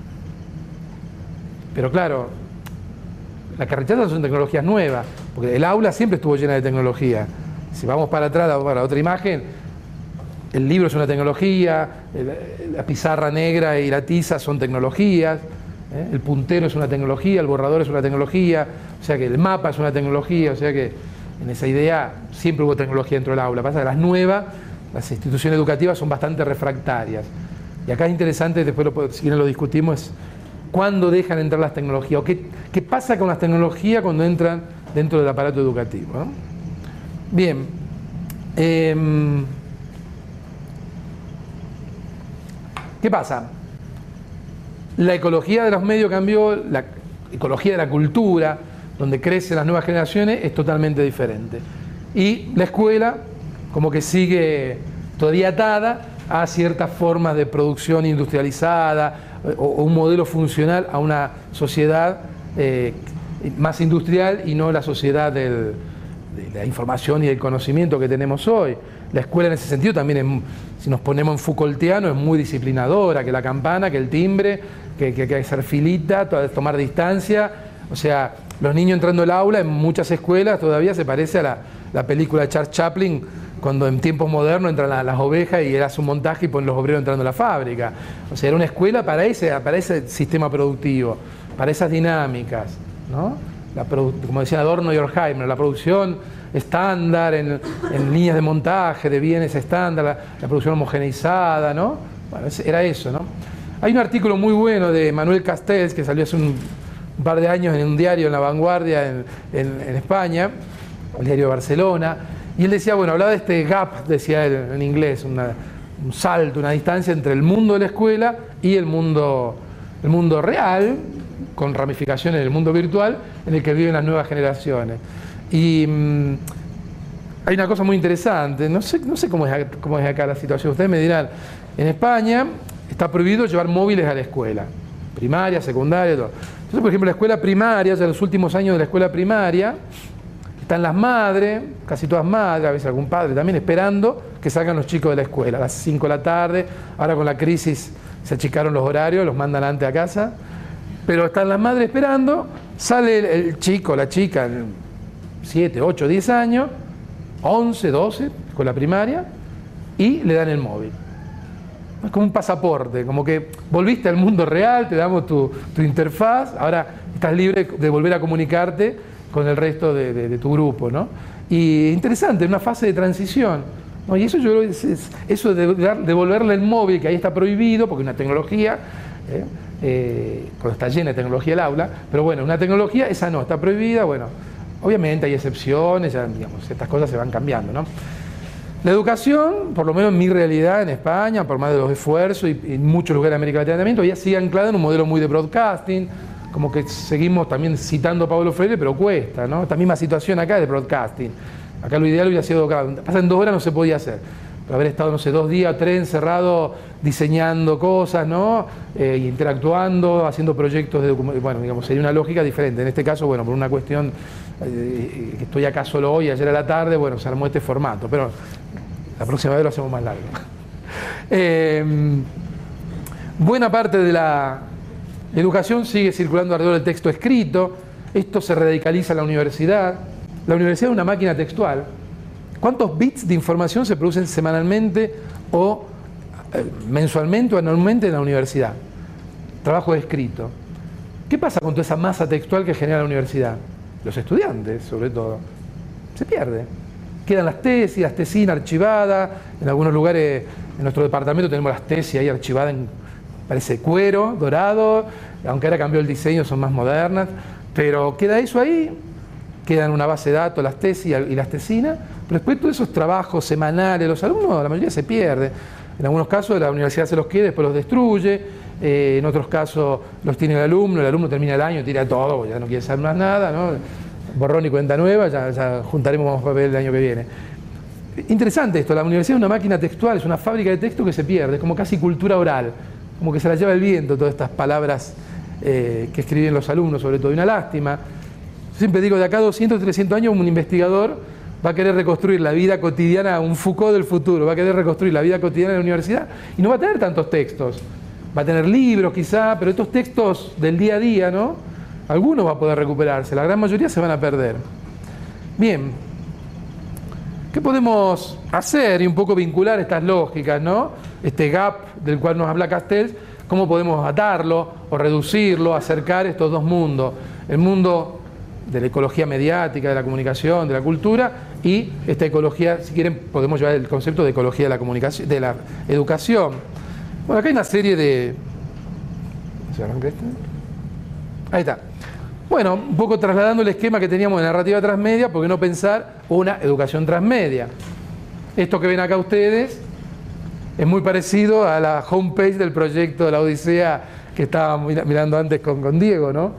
Pero claro, las que rechazan son tecnologías nuevas, porque el aula siempre estuvo llena de tecnología. Si vamos para atrás, para otra imagen, el libro es una tecnología, la pizarra negra y la tiza son tecnologías, el puntero es una tecnología, el borrador es una tecnología, o sea que el mapa es una tecnología, o sea que en esa idea siempre hubo tecnología dentro del aula. Pasa que las nuevas, las instituciones educativas son bastante refractarias. Y acá es interesante, después si quieren lo discutimos, es cuándo dejan entrar las tecnologías, o qué pasa con las tecnologías cuando entran dentro del aparato educativo, ¿no? Bien, ¿qué pasa? La ecología de los medios cambió, la ecología de la cultura, donde crecen las nuevas generaciones, es totalmente diferente. Y la escuela como que sigue todavía atada a ciertas formas de producción industrializada o un modelo funcional a una sociedad más industrial y no la sociedad de la información y del conocimiento que tenemos hoy. La escuela en ese sentido también, si nos ponemos en Foucaultiano, es muy disciplinadora, que la campana, que el timbre, que hay que hacer filita, tomar distancia. O sea, los niños entrando al aula en muchas escuelas todavía se parece a la película de Charles Chaplin, cuando en tiempos modernos entran las ovejas y él hace un montaje y ponen los obreros entrando a la fábrica. O sea, era una escuela para ese sistema productivo, para esas dinámicas, ¿no? Como decían Adorno y Horkheimer, la producción estándar en líneas de montaje, de bienes estándar, la producción homogeneizada, ¿no? Bueno, era eso, ¿no? Hay un artículo muy bueno de Manuel Castells que salió hace un par de años en un diario en La Vanguardia en España, el diario de Barcelona, y él decía, bueno, hablaba de este gap, decía él en inglés, un salto, una distancia entre el mundo de la escuela y el mundo real, con ramificaciones en el mundo virtual en el que viven las nuevas generaciones. Y hay una cosa muy interesante, no sé cómo es acá la situación, ustedes me dirán, en España está prohibido llevar móviles a la escuela, primaria, secundaria, todo. Entonces, por ejemplo, la escuela primaria, ya en los últimos años de la escuela primaria, están las madres, casi todas madres, a veces algún padre también, esperando que salgan los chicos de la escuela, a las 5 de la tarde, ahora con la crisis se achicaron los horarios, los mandan antes a casa, pero están las madres esperando, sale el chico, la chica, 7, 8, 10 años, 11, 12, escuela primaria, y le dan el móvil. Es como un pasaporte, como que volviste al mundo real, te damos tu interfaz, ahora estás libre de volver a comunicarte con el resto de tu grupo, ¿no? Y interesante, una fase de transición, ¿no? Y eso yo creo que es eso de devolverle el móvil, que ahí está prohibido, porque es una tecnología, cuando está llena de tecnología el aula, pero bueno, una tecnología, esa no, está prohibida, bueno, obviamente hay excepciones, ya, digamos, estas cosas se van cambiando, ¿no? La educación, por lo menos en mi realidad en España, por más de los esfuerzos y en muchos lugares de América Latina también, todavía sigue anclada en un modelo muy de broadcasting, como que seguimos también citando a Paulo Freire, pero cuesta, ¿no? Esta misma situación acá de broadcasting. Acá lo ideal hubiera sido, claro, pasa en 2 horas no se podía hacer, pero haber estado, no sé, 2 días, 3 encerrado diseñando cosas, ¿no? Interactuando, haciendo proyectos de bueno, digamos, sería una lógica diferente. En este caso, bueno, por una cuestión que estoy acá solo hoy, ayer a la tarde, bueno, se armó este formato, pero la próxima vez lo hacemos más largo. Buena parte de la educación sigue circulando alrededor del texto escrito. Esto se radicaliza en la universidad. La universidad es una máquina textual. ¿Cuántos bits de información se producen semanalmente o mensualmente o anualmente en la universidad? Trabajo escrito. ¿Qué pasa con toda esa masa textual que genera la universidad? Los estudiantes, sobre todo. Se pierde. Quedan las tesis, las tesinas archivadas. En algunos lugares, en nuestro departamento tenemos las tesis ahí archivadas en, parece, cuero, dorado, aunque ahora cambió el diseño, son más modernas, pero queda eso ahí, queda en una base de datos las tesis y las tesinas, pero después todos esos trabajos semanales, los alumnos, la mayoría se pierde. En algunos casos la universidad se los queda, después los destruye, en otros casos los tiene el alumno termina el año, tira todo, ya no quiere saber más nada, ¿no? Borrón y cuenta nueva, ya juntaremos más papel el año que viene. Interesante esto, la universidad es una máquina textual, es una fábrica de texto que se pierde, es como casi cultura oral, como que se la lleva el viento todas estas palabras que escriben los alumnos, sobre todo. Y una lástima. Siempre digo, de acá a 200, 300 años un investigador va a querer reconstruir la vida cotidiana, un Foucault del futuro, va a querer reconstruir la vida cotidiana de la universidad y no va a tener tantos textos. Va a tener libros quizá, pero estos textos del día a día, ¿no? Algunos va a poder recuperarse, la gran mayoría se van a perder. Bien, ¿qué podemos hacer y un poco vincular estas lógicas, ¿no? Este gap del cual nos habla Castells, ¿cómo podemos atarlo o reducirlo, acercar estos dos mundos? El mundo de la ecología mediática, de la comunicación, de la cultura, y esta ecología, si quieren, podemos llevar el concepto de ecología de la comunicación, de la educación. Bueno, acá hay una serie de... ¿Se arranca este? Ahí está. Bueno, un poco trasladando el esquema que teníamos de narrativa transmedia, ¿por qué no pensar una educación transmedia? Esto que ven acá ustedes es muy parecido a la homepage del proyecto de la Odisea que estábamos mirando antes con Diego, ¿no?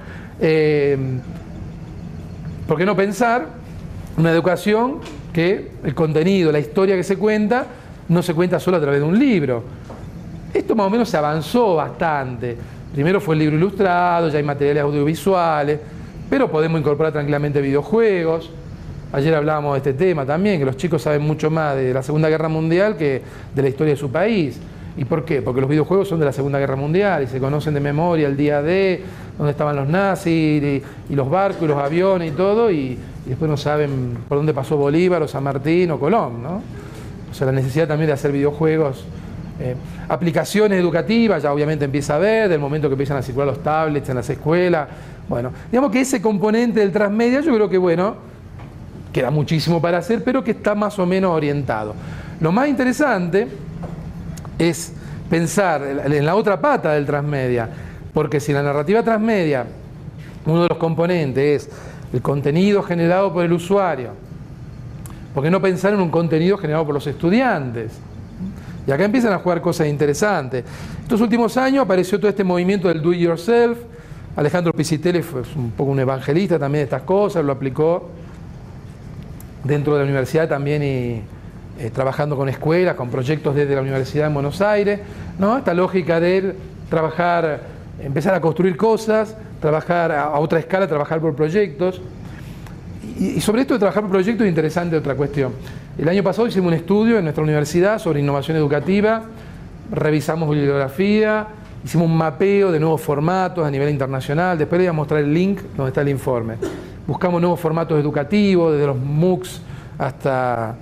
¿Por qué no pensar una educación que el contenido, la historia que se cuenta, no se cuenta solo a través de un libro? Esto más o menos se avanzó bastante. Primero fue el libro ilustrado, ya hay materiales audiovisuales, pero podemos incorporar tranquilamente videojuegos. Ayer hablábamos de este tema también, que los chicos saben mucho más de la Segunda Guerra Mundial que de la historia de su país. ¿Y por qué? Porque los videojuegos son de la Segunda Guerra Mundial y se conocen de memoria el día D, dónde estaban los nazis y los barcos y los aviones y todo, y después no saben por dónde pasó Bolívar o San Martín o Colón, ¿no? O sea, la necesidad también de hacer videojuegos. Aplicaciones educativas, ya obviamente empieza a ver, del momento que empiezan a circular los tablets en las escuelas. Bueno, digamos que ese componente del transmedia yo creo que, bueno, queda muchísimo para hacer, pero que está más o menos orientado. Lo más interesante es pensar en la otra pata del transmedia, porque si la narrativa transmedia, uno de los componentes es el contenido generado por el usuario, ¿por qué no pensar en un contenido generado por los estudiantes? Y acá empiezan a jugar cosas interesantes. Estos últimos años apareció todo este movimiento del do it yourself, Alejandro Piscitelli fue un poco un evangelista también de estas cosas, lo aplicó dentro de la universidad también y trabajando con escuelas, con proyectos desde la Universidad en Buenos Aires, ¿no? Esta lógica de trabajar, empezar a construir cosas, trabajar a otra escala, trabajar por proyectos. Y sobre esto de trabajar por proyectos es interesante otra cuestión. El año pasado hicimos un estudio en nuestra universidad sobre innovación educativa, revisamos bibliografía, hicimos un mapeo de nuevos formatos a nivel internacional, después les voy a mostrar el link donde está el informe. Buscamos nuevos formatos educativos, desde los MOOCs hasta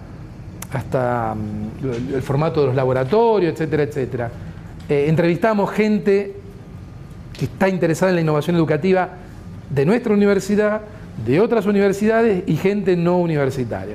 el formato de los laboratorios, etcétera, etcétera. Entrevistamos gente que está interesada en la innovación educativa de nuestra universidad, de otras universidades y gente no universitaria.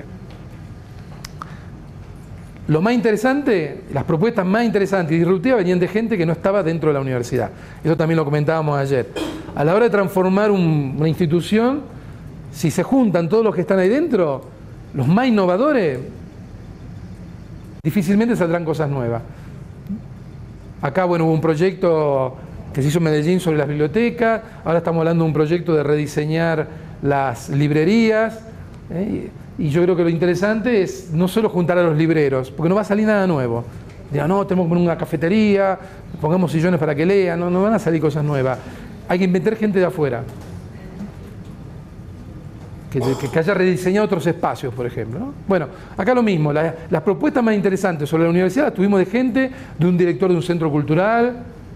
Lo más interesante, las propuestas más interesantes y disruptivas venían de gente que no estaba dentro de la universidad. Eso también lo comentábamos ayer. A la hora de transformar una institución, si se juntan todos los que están ahí dentro, los más innovadores, difícilmente saldrán cosas nuevas. Acá, bueno, hubo un proyecto que se hizo en Medellín sobre las bibliotecas, ahora estamos hablando de un proyecto de rediseñar las librerías, y yo creo que lo interesante es no solo juntar a los libreros, porque no va a salir nada nuevo. Dirán, no, tenemos que poner una cafetería, pongamos sillones para que lean, no van a salir cosas nuevas. Hay que inventar gente de afuera, que haya rediseñado otros espacios, por ejemplo, ¿no? Bueno, acá lo mismo, las propuestas más interesantes sobre la universidad las tuvimos de gente, de un director de un centro cultural,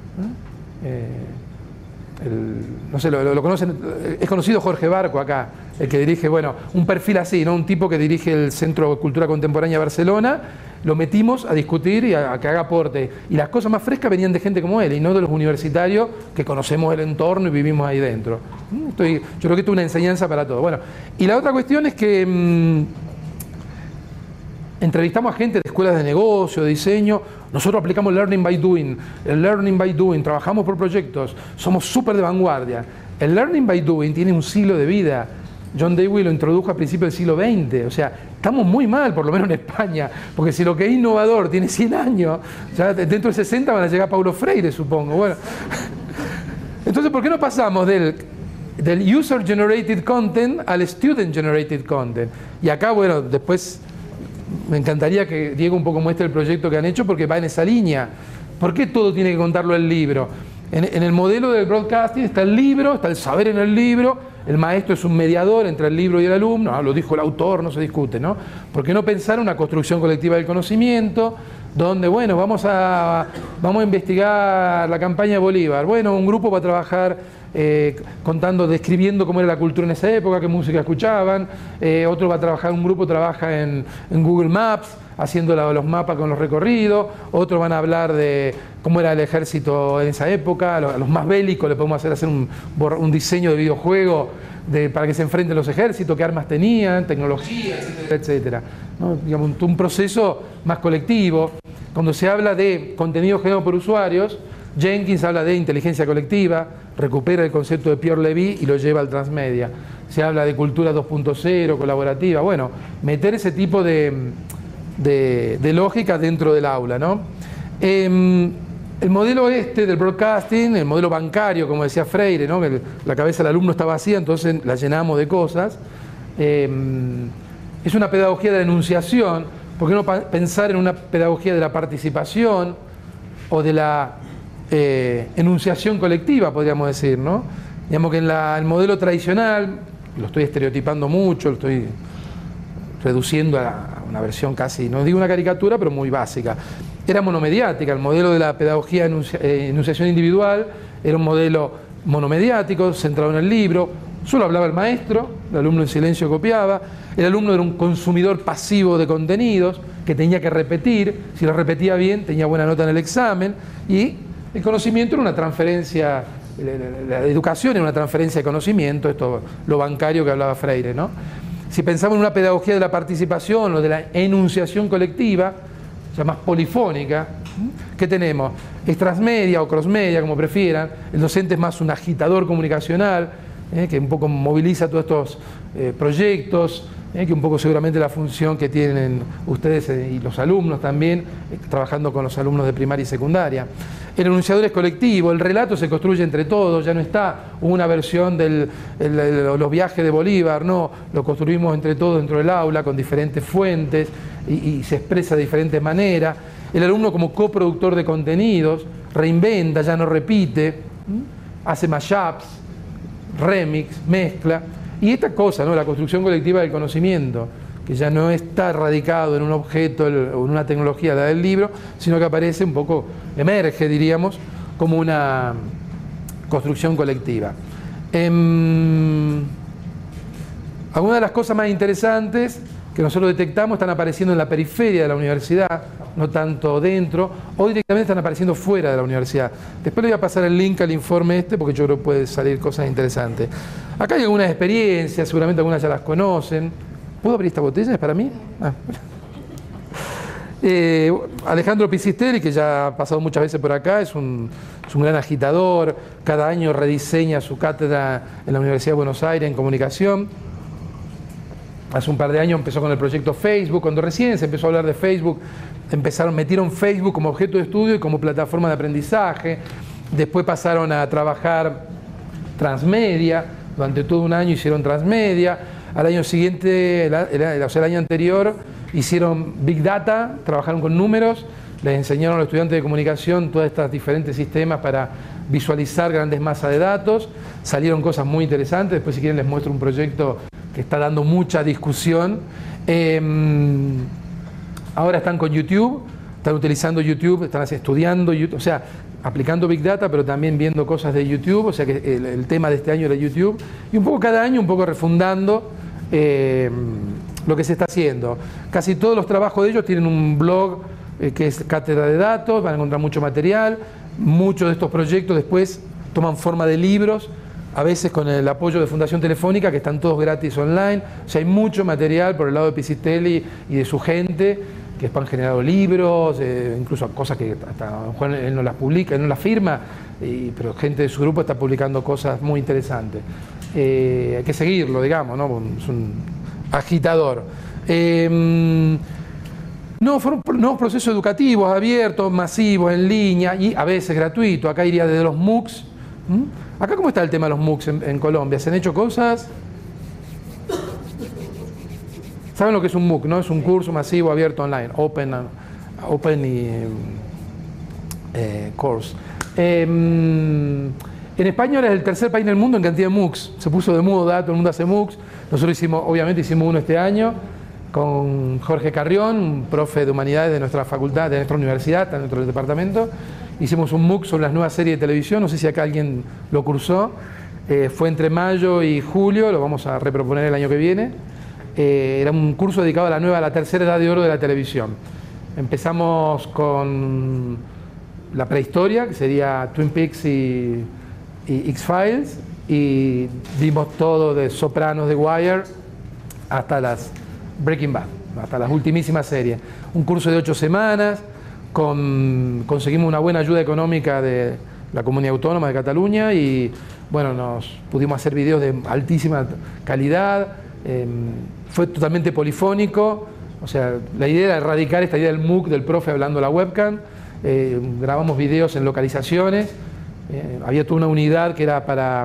no sé, lo conocen, es conocido Jorge Barco acá, el que dirige, bueno, un perfil así, ¿no? Un tipo que dirige el Centro de Cultura Contemporánea de Barcelona, lo metimos a discutir y a que haga aporte. Y las cosas más frescas venían de gente como él, y no de los universitarios que conocemos el entorno y vivimos ahí dentro. Yo creo que esto es una enseñanza para todos. Bueno, y la otra cuestión es que entrevistamos a gente de escuelas de negocio, de diseño. Nosotros aplicamos Learning by Doing. El Learning by Doing, trabajamos por proyectos, somos súper de vanguardia. El Learning by Doing tiene un siglo de vida. John Dewey lo introdujo a principios del siglo XX. O sea, estamos muy mal, por lo menos en España, porque si lo que es innovador tiene 100 años, ya dentro de 60 van a llegar Paulo Freire, supongo. Bueno, entonces, ¿por qué no pasamos del User-Generated Content al Student-Generated Content? Y acá, bueno, después me encantaría que Diego un poco muestre el proyecto que han hecho, porque va en esa línea. ¿Por qué todo tiene que contarlo el libro? En el modelo del broadcasting está el libro, está el saber en el libro, el maestro es un mediador entre el libro y el alumno, lo dijo el autor, no se discute, ¿no? ¿Por qué no pensar una construcción colectiva del conocimiento, donde, bueno, vamos a investigar la campaña de Bolívar? Bueno, un grupo va a trabajar describiendo cómo era la cultura en esa época, qué música escuchaban, otro va a trabajar, un grupo trabaja en Google Maps, haciendo los mapas con los recorridos, otros van a hablar de cómo era el ejército en esa época, a los más bélicos le podemos hacer un diseño de videojuego para que se enfrenten los ejércitos, qué armas tenían, tecnología, etcétera, etcétera, ¿no? Digamos, un proceso más colectivo. Cuando se habla de contenido generado por usuarios, Jenkins habla de inteligencia colectiva, recupera el concepto de Pierre Levy y lo lleva al transmedia. Se habla de cultura 2.0, colaborativa, bueno, meter ese tipo de lógica dentro del aula, ¿no? El modelo del broadcasting, el modelo bancario, como decía Freire, ¿no? Que la cabeza del alumno está vacía, entonces la llenamos de cosas. Es una pedagogía de la enunciación. ¿Por qué no pensar en una pedagogía de la participación o de la enunciación colectiva, podríamos decir, ¿no? Digamos que en el modelo tradicional, lo estoy estereotipando mucho, lo estoy reduciendo a una versión casi, no digo una caricatura, pero muy básica. Era monomediática, el modelo de la pedagogía de enunciación individual era un modelo monomediático, centrado en el libro, solo hablaba el maestro, el alumno en silencio copiaba, el alumno era un consumidor pasivo de contenidos que tenía que repetir, si lo repetía bien tenía buena nota en el examen, y el conocimiento era una transferencia, la educación era una transferencia de conocimiento, esto lo bancario que hablaba Freire, ¿no? Si pensamos en una pedagogía de la participación o de la enunciación colectiva, ya más polifónica, ¿qué tenemos? Es transmedia o crossmedia, como prefieran. El docente es más un agitador comunicacional, que un poco moviliza todos estos proyectos, que un poco seguramente la función que tienen ustedes y los alumnos también, trabajando con los alumnos de primaria y secundaria. El enunciador es colectivo, el relato se construye entre todos, ya no está una versión de los viajes de Bolívar, no, lo construimos entre todos dentro del aula con diferentes fuentes y se expresa de diferentes maneras. El alumno como coproductor de contenidos reinventa, ya no repite, hace mashups, remix, mezcla. Y esta cosa, ¿no? La construcción colectiva del conocimiento, que ya no está radicado en un objeto o en una tecnología, la del libro, sino que aparece un poco, emerge, diríamos, como una construcción colectiva. Algunas de las cosas más interesantes que nosotros detectamos están apareciendo en la periferia de la universidad, no tanto dentro, o directamente están apareciendo fuera de la universidad. Después le voy a pasar el link al informe porque yo creo que puede salir cosas interesantes. Acá hay algunas experiencias, seguramente algunas ya las conocen. ¿Puedo abrir esta botella? ¿Es para mí? Ah. Alejandro Pisistelli, que ya ha pasado muchas veces por acá, es un gran agitador, cada año rediseña su cátedra en la Universidad de Buenos Aires en comunicación. Hace un par de años empezó con el proyecto Facebook, cuando recién se empezó a hablar de Facebook, metieron Facebook como objeto de estudio y como plataforma de aprendizaje. Después pasaron a trabajar transmedia, durante todo un año hicieron transmedia. Al año siguiente, el año anterior, hicieron Big Data, trabajaron con números, les enseñaron a los estudiantes de comunicación todos estos diferentes sistemas para visualizar grandes masas de datos. Salieron cosas muy interesantes, después si quieren les muestro un proyecto que está dando mucha discusión. Ahora están con YouTube, están utilizando YouTube, están estudiando YouTube, o sea, aplicando Big Data, pero también viendo cosas de YouTube, o sea que el tema de este año era YouTube, y un poco cada año, un poco refundando lo que se está haciendo. Casi todos los trabajos de ellos tienen un blog que es Cátedra de Datos, van a encontrar mucho material, muchos de estos proyectos después toman forma de libros, a veces con el apoyo de Fundación Telefónica, que están todos gratis online, o sea, hay mucho material por el lado de Pisistelli y de su gente, que han generado libros, incluso cosas que hasta él no las publica, él no las firma, pero gente de su grupo está publicando cosas muy interesantes. Hay que seguirlo, digamos, ¿no? Es un agitador. Fueron nuevos procesos educativos abiertos, masivos, en línea y a veces gratuitos. Acá iría desde los MOOCs. Acá, ¿cómo está el tema de los MOOCs en Colombia? ¿Se han hecho cosas? ¿Saben lo que es un MOOC, no? Es un curso masivo abierto online, open course. En España ahora es el tercer país en el mundo en cantidad de MOOCs. Se puso de moda, todo el mundo hace MOOCs. Nosotros obviamente hicimos uno este año con Jorge Carrión, un profe de humanidades de nuestra facultad, de nuestra universidad, está dentro del departamento. Hicimos un MOOC sobre las nuevas series de televisión, no sé si acá alguien lo cursó. Fue entre mayo y julio, lo vamos a reproponer el año que viene. Era un curso dedicado a la tercera edad de oro de la televisión. Empezamos con la prehistoria, que sería Twin Peaks y X-Files, y vimos todo de Sopranos, de Wire, hasta las Breaking Bad, hasta las ultimísimas series. Un curso de 8 semanas, conseguimos una buena ayuda económica de la Comunidad Autónoma de Cataluña y bueno, nos pudimos hacer videos de altísima calidad. Fue totalmente polifónico, o sea, la idea era erradicar esta idea del MOOC, del profe hablando a la webcam. Grabamos videos en localizaciones, había toda una unidad que era para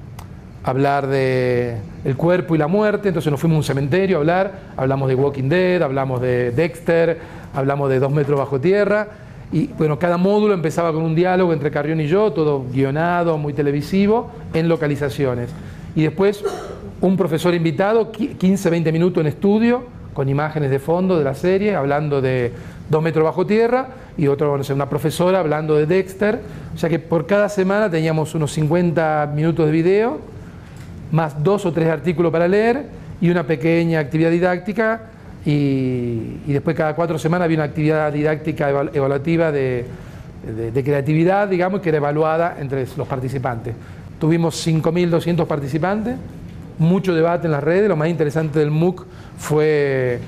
hablar de el cuerpo y la muerte, entonces nos fuimos a un cementerio a hablar, hablamos de Walking Dead, hablamos de Dexter, hablamos de 2 metros bajo tierra, y bueno, cada módulo empezaba con un diálogo entre Carrión y yo, todo guionado, muy televisivo, en localizaciones. Y después un profesor invitado, 15-20 minutos en estudio, con imágenes de fondo de la serie, hablando de 2 metros bajo tierra, y otro, no sé, una profesora hablando de Dexter. O sea que por cada semana teníamos unos 50 minutos de video, más 2 o 3 artículos para leer, y una pequeña actividad didáctica, y después cada 4 semanas había una actividad didáctica evaluativa de creatividad, digamos, que era evaluada entre los participantes. Tuvimos 5.200 participantes, mucho debate en las redes. Lo más interesante del MOOC fue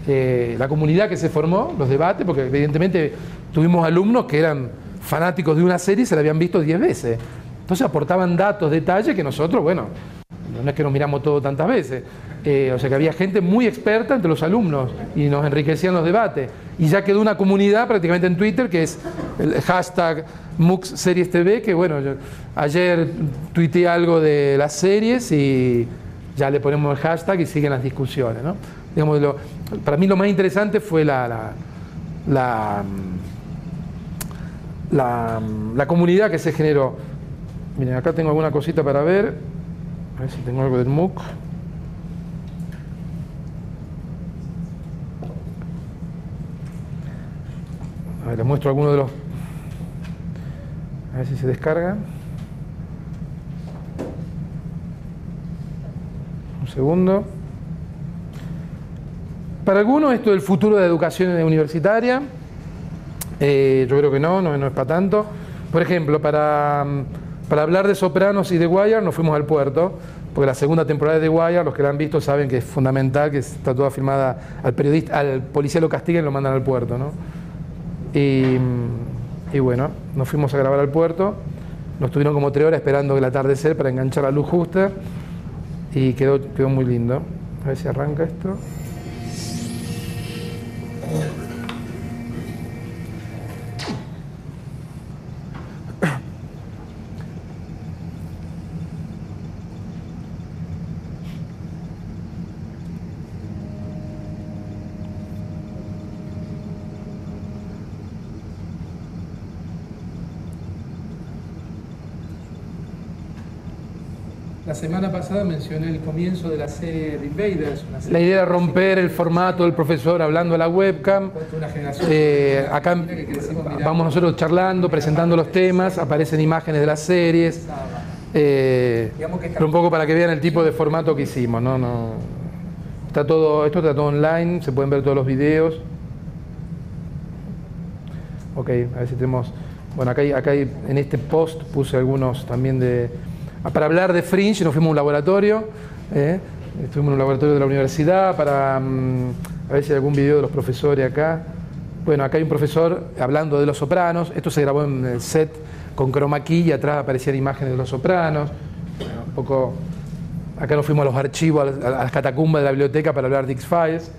la comunidad que se formó, los debates, porque evidentemente tuvimos alumnos que eran fanáticos de una serie y se la habían visto 10 veces. Entonces aportaban datos, detalles que nosotros, bueno, no es que nos miramos todo tantas veces. O sea que había gente muy experta entre los alumnos y nos enriquecían los debates. Y ya quedó una comunidad prácticamente en Twitter que es el hashtag MOOCs Series TV, que bueno, yo ayer tuiteé algo de las series y ya le ponemos el hashtag y siguen las discusiones, ¿no? Digamos, para mí lo más interesante fue la comunidad que se generó. Miren, acá tengo alguna cosita para ver. A ver si tengo algo del MOOC. A ver, les muestro algunos de los... A ver si se descarga. Un segundo. Para algunos esto es el futuro de la educación universitaria. Yo creo que no es para tanto. Por ejemplo, para hablar de Sopranos y de Wire nos fuimos al puerto, porque la segunda temporada de The Wire, los que la han visto saben que es fundamental, que está toda filmada al periodista, al policía lo castigan y lo mandan al puerto, ¿no? Y bueno, nos fuimos a grabar al puerto, nos tuvieron como 3 horas esperando el atardecer para enganchar la luz justa y quedó muy lindo. A ver si arranca esto. La semana pasada mencioné el comienzo de la serie The Invaders. La idea era romper el formato del profesor hablando a la webcam. Acá vamos nosotros charlando, presentando los temas, aparecen imágenes de las series. Pero un poco para que vean el tipo de formato que hicimos, ¿no? Esto está todo online, se pueden ver todos los videos. Ok, a ver si tenemos... Bueno, acá hay, en este post puse algunos también para hablar de Fringe nos fuimos a un laboratorio, estuvimos en un laboratorio de la universidad para a ver si hay algún video de los profesores acá. Bueno, acá hay un profesor hablando de Los Sopranos, esto se grabó en el set con chroma key y atrás aparecían imágenes de Los Sopranos. Bueno, un poco, acá nos fuimos a los archivos, a las catacumbas de la biblioteca para hablar de X-Files.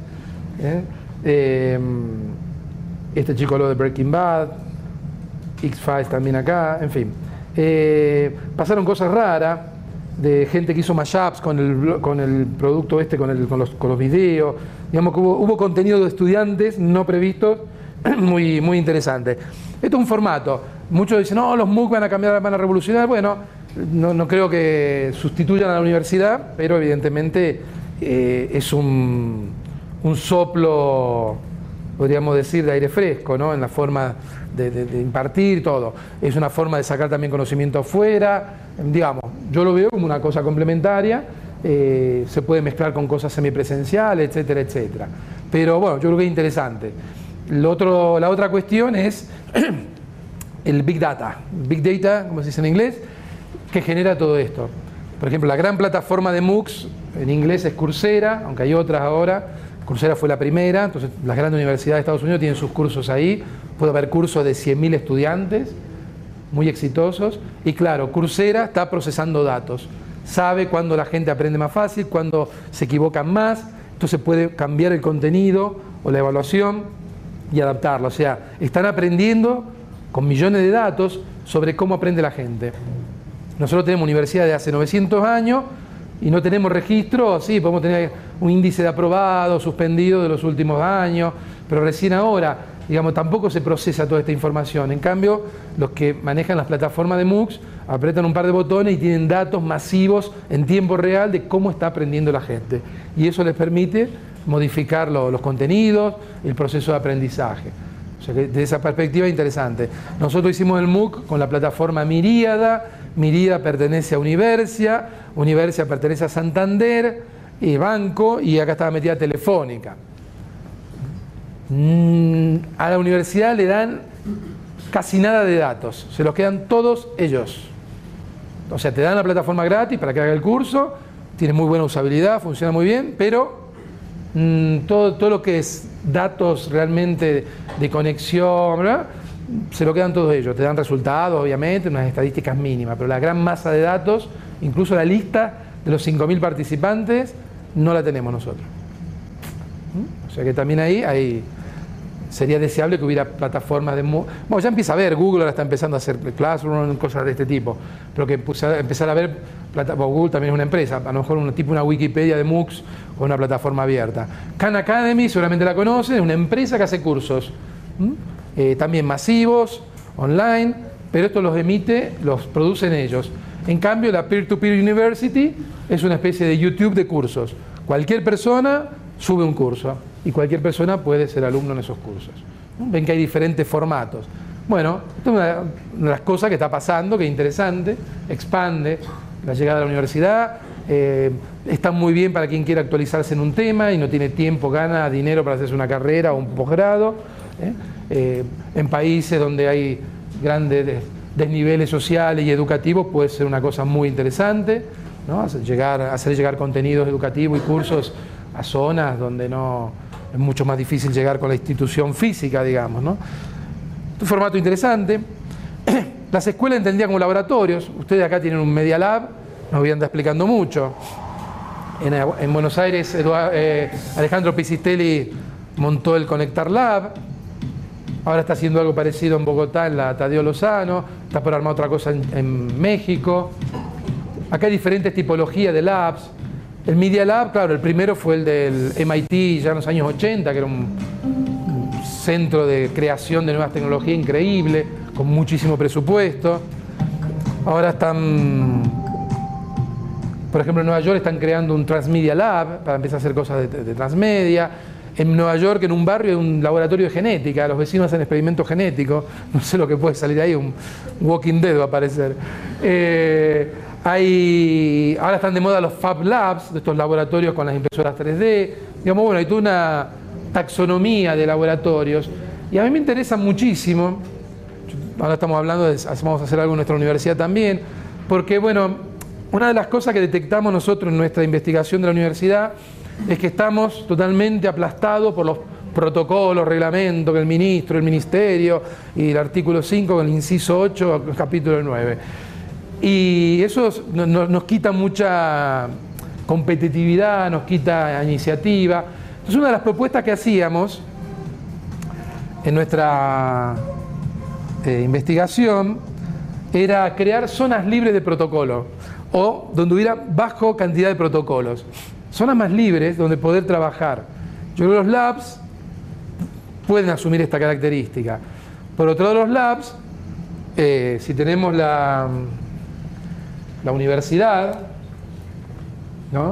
Este chico habló de Breaking Bad, X-Files también acá, en fin. Pasaron cosas raras de gente que hizo mashups con el producto con los videos. Digamos que hubo contenido de estudiantes no previstos muy interesante. Esto es un formato. Muchos dicen, no, los MOOC van a cambiar, van a revolucionar. Bueno, no creo que sustituyan a la universidad, pero evidentemente es un soplo, podríamos decir, de aire fresco, ¿no? En la forma de impartir todo. Es una forma de sacar también conocimiento afuera. Digamos, yo lo veo como una cosa complementaria. Se puede mezclar con cosas semipresenciales, etcétera, etcétera. Pero bueno, yo creo que es interesante. La otra cuestión es el Big Data. Big Data, como se dice en inglés, que genera todo esto. Por ejemplo, la gran plataforma de MOOCs en inglés es Coursera, aunque hay otras ahora. Coursera fue la primera, entonces las grandes universidades de Estados Unidos tienen sus cursos ahí. Puede haber cursos de 100.000 estudiantes, muy exitosos. Y claro, Coursera está procesando datos. Sabe cuándo la gente aprende más fácil, cuándo se equivocan más. Entonces puede cambiar el contenido o la evaluación y adaptarlo. O sea, están aprendiendo con millones de datos sobre cómo aprende la gente. Nosotros tenemos universidades de hace 900 años y no tenemos registro. Sí, podemos tener un índice de aprobado, suspendido de los últimos años, pero recién ahora, digamos, tampoco se procesa toda esta información. En cambio, los que manejan las plataformas de MOOCs apretan un par de botones y tienen datos masivos en tiempo real de cómo está aprendiendo la gente. Y eso les permite modificar los contenidos, el proceso de aprendizaje. O sea que desde esa perspectiva es interesante. Nosotros hicimos el MOOC con la plataforma Miríada. Miríada pertenece a Universia, Universia pertenece a Santander, y Banco, y acá estaba metida Telefónica. A la universidad le dan casi nada de datos, se los quedan todos ellos. O sea, te dan la plataforma gratis para que haga el curso, tiene muy buena usabilidad, funciona muy bien, pero todo lo que es datos realmente de conexión, ¿verdad?, se lo quedan todos ellos. Te dan resultados, obviamente, unas estadísticas mínimas, pero la gran masa de datos, incluso la lista de los 5.000 participantes, no la tenemos nosotros. O sea que también ahí sería deseable que hubiera plataformas de... Bueno, ya empieza a haber, Google ahora está empezando a hacer Classroom, cosas de este tipo, pero que empezar a ver, Google también es una empresa, a lo mejor una Wikipedia de MOOCs o una plataforma abierta. Khan Academy, seguramente la conocen, es una empresa que hace cursos, también masivos, online, pero esto los producen ellos. En cambio, la Peer-to-Peer University es una especie de YouTube de cursos. Cualquier persona sube un curso y cualquier persona puede ser alumno en esos cursos. Ven que hay diferentes formatos. Bueno, esto es una de las cosas que está pasando, que es interesante, expande la llegada a la universidad, está muy bien para quien quiera actualizarse en un tema y no tiene tiempo, gana, dinero para hacerse una carrera o un posgrado. En países donde hay grandes desniveles sociales y educativos puede ser una cosa muy interesante, ¿no? Hacer llegar contenidos educativos y cursos a zonas donde no es mucho más difícil llegar con la institución física, digamos, ¿no? Un formato interesante. Las escuelas entendidas como laboratorios. Ustedes acá tienen un Media Lab, nos voy a andar explicando mucho. En Buenos Aires, Alejandro Pisistelli montó el Conectar Lab. Ahora está haciendo algo parecido en Bogotá, en la Tadeo Lozano. Está por armar otra cosa en México. Acá hay diferentes tipologías de labs. El Media Lab, claro, el primero fue el del MIT ya en los años 80, que era un centro de creación de nuevas tecnologías increíble, con muchísimo presupuesto. Ahora están, por ejemplo, en Nueva York están creando un Transmedia Lab para empezar a hacer cosas de transmedia. En Nueva York, en un barrio, hay un laboratorio de genética. Los vecinos hacen experimentos genéticos. No sé lo que puede salir ahí, un Walking Dead va a aparecer. Ahora están de moda los Fab Labs, estos laboratorios con las impresoras 3D. Digamos, bueno, hay toda una taxonomía de laboratorios. Y a mí me interesa muchísimo, ahora estamos hablando vamos a hacer algo en nuestra universidad también, porque, bueno, una de las cosas que detectamos nosotros en nuestra investigación de la universidad es que estamos totalmente aplastados por los protocolos, reglamentos, que el ministro, el ministerio, y el artículo 5 con el inciso 8, el capítulo 9. Y eso nos quita mucha competitividad, nos quita iniciativa. Entonces, una de las propuestas que hacíamos en nuestra investigación era crear zonas libres de protocolo, o donde hubiera bajo cantidad de protocolos. Zonas más libres donde poder trabajar. Yo creo que los labs pueden asumir esta característica. Por otro lado, los labs, si tenemos la universidad, ¿no?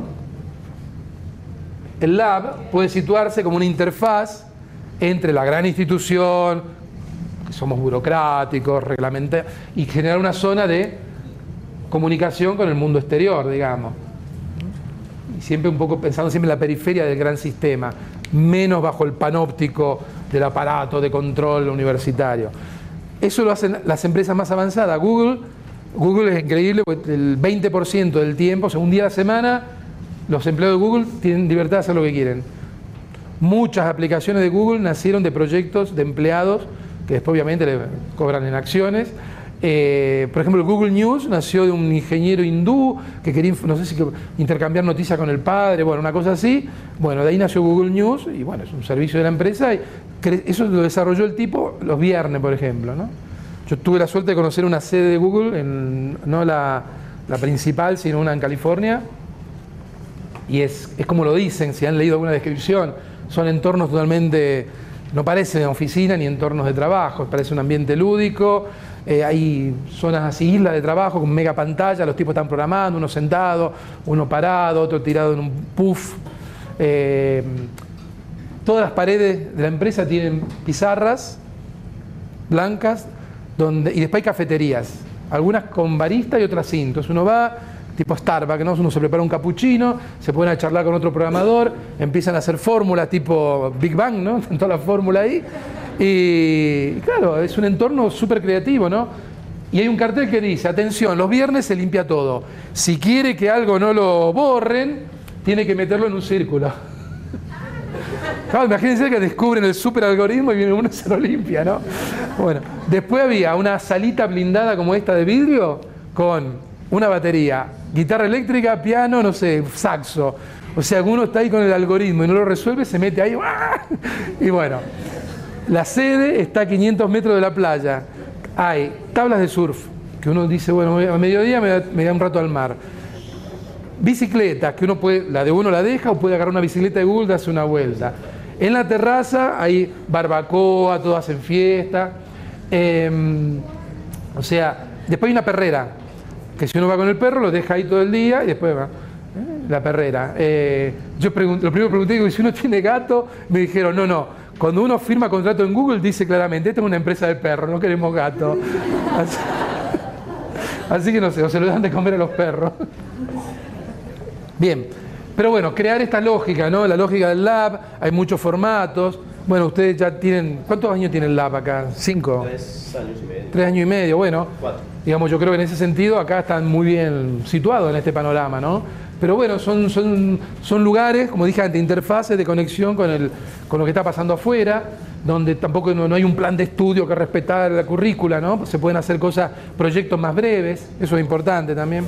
El lab puede situarse como una interfaz entre la gran institución, que somos burocráticos, reglamentarios, y generar una zona de comunicación con el mundo exterior, digamos. Y siempre un poco pensando siempre en la periferia del gran sistema, menos bajo el panóptico del aparato de control universitario. Eso lo hacen las empresas más avanzadas. Google es increíble, porque el 20% del tiempo, o sea, un día a la semana, los empleados de Google tienen libertad de hacer lo que quieren. Muchas aplicaciones de Google nacieron de proyectos de empleados que después obviamente le cobran en acciones. Por ejemplo, el Google News nació de un ingeniero hindú que quería, no sé si intercambiar noticias con el padre, bueno, una cosa así. Bueno, de ahí nació Google News y bueno, es un servicio de la empresa y eso lo desarrolló el tipo los viernes, por ejemplo, ¿no? Yo tuve la suerte de conocer una sede de Google, no la principal, sino una en California, y es como lo dicen, si han leído alguna descripción, son entornos totalmente, no parecen oficina ni entornos de trabajo, parece un ambiente lúdico. Hay zonas así, islas de trabajo con mega pantalla, los tipos están programando, uno sentado, uno parado, otro tirado en un puff. Todas las paredes de la empresa tienen pizarras blancas, y después hay cafeterías, algunas con barista y otras sin. Entonces uno va, tipo Starbucks, ¿no? Uno se prepara un cappuccino, se pone a charlar con otro programador, empiezan a hacer fórmulas tipo Big Bang, ¿no? Toda la fórmula ahí. Y claro, es un entorno súper creativo, ¿no? Y hay un cartel que dice, atención, los viernes se limpia todo. Si quiere que algo no lo borren, tiene que meterlo en un círculo. Claro, imagínense que descubren el super algoritmo y viene uno y se lo limpia, ¿no? Bueno, después había una salita blindada como esta de vidrio con una batería, guitarra eléctrica, piano, no sé, saxo, O sea, uno está ahí con el algoritmo y no lo resuelve, se mete ahí. ¡Ah! Y bueno, la sede está a 500 metros de la playa. Hay tablas de surf, que uno dice, bueno, a mediodía me da un rato al mar. Bicicletas, que uno puede, la de uno la deja o puede agarrar una bicicleta de Google y darse una vuelta. En la terraza hay barbacoa, todos hacen fiesta. O sea, después hay una perrera, que si uno va con el perro lo deja ahí todo el día y después va. La perrera. Lo primero que pregunté, digo, si uno tiene gato, me dijeron, no. Cuando uno firma contrato en Google dice claramente, esta es una empresa de perros, no queremos gato. Así que no sé, o se lo dan de comer a los perros. Bien, pero bueno, crear esta lógica, ¿no? La lógica del lab, hay muchos formatos. Bueno, ustedes ya tienen, ¿cuántos años tiene el lab acá? 5. 3 años y medio. 3 años y medio, bueno. 4. Digamos, yo creo que en ese sentido acá están muy bien situados en este panorama, ¿no? Pero bueno, son lugares, como dije antes, interfaces de conexión con lo que está pasando afuera, donde tampoco no hay un plan de estudio que respetar la currícula, ¿no? Se pueden hacer cosas, proyectos más breves, eso es importante también.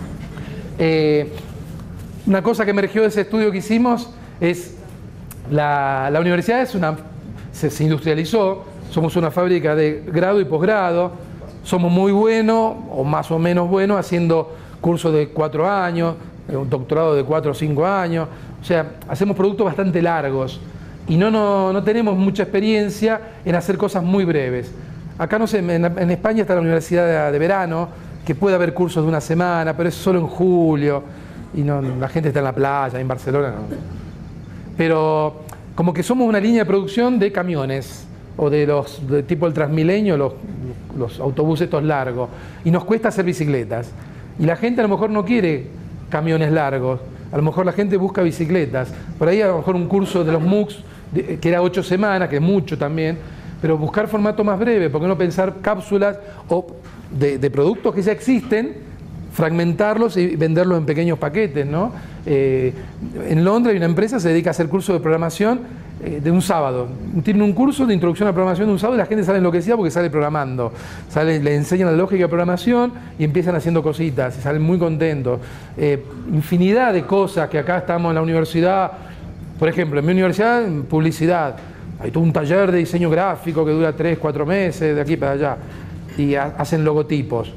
Una cosa que emergió de ese estudio que hicimos es la universidad se industrializó, somos una fábrica de grado y posgrado, somos muy buenos o más o menos buenos haciendo cursos de 4 años, un doctorado de 4 o 5 años, o sea, hacemos productos bastante largos y no tenemos mucha experiencia en hacer cosas muy breves. Acá no sé, en España está la universidad de verano, que puede haber cursos de una semana, pero es solo en julio y la gente está en la playa, en Barcelona no. Pero como que somos una línea de producción de camiones o de tipo el Transmilenio, los autobuses estos largos, y nos cuesta hacer bicicletas y la gente a lo mejor no quiere camiones largos, a lo mejor la gente busca bicicletas, por ahí a lo mejor un curso de los MOOCs que era 8 semanas, que es mucho también, pero buscar formato más breve, porque no pensar cápsulas o de productos que ya existen, fragmentarlos y venderlos en pequeños paquetes, ¿no? En Londres hay una empresa que se dedica a hacer cursos de programación de un sábado. Tienen un curso de introducción a la programación de un sábado y la gente sale enloquecida porque sale programando. Le enseñan la lógica de programación y empiezan haciendo cositas y salen muy contentos. Infinidad de cosas que acá estamos en la universidad. Por ejemplo, en mi universidad, en publicidad, hay todo un taller de diseño gráfico que dura 3, 4 meses, de aquí para allá. Y hacen logotipos.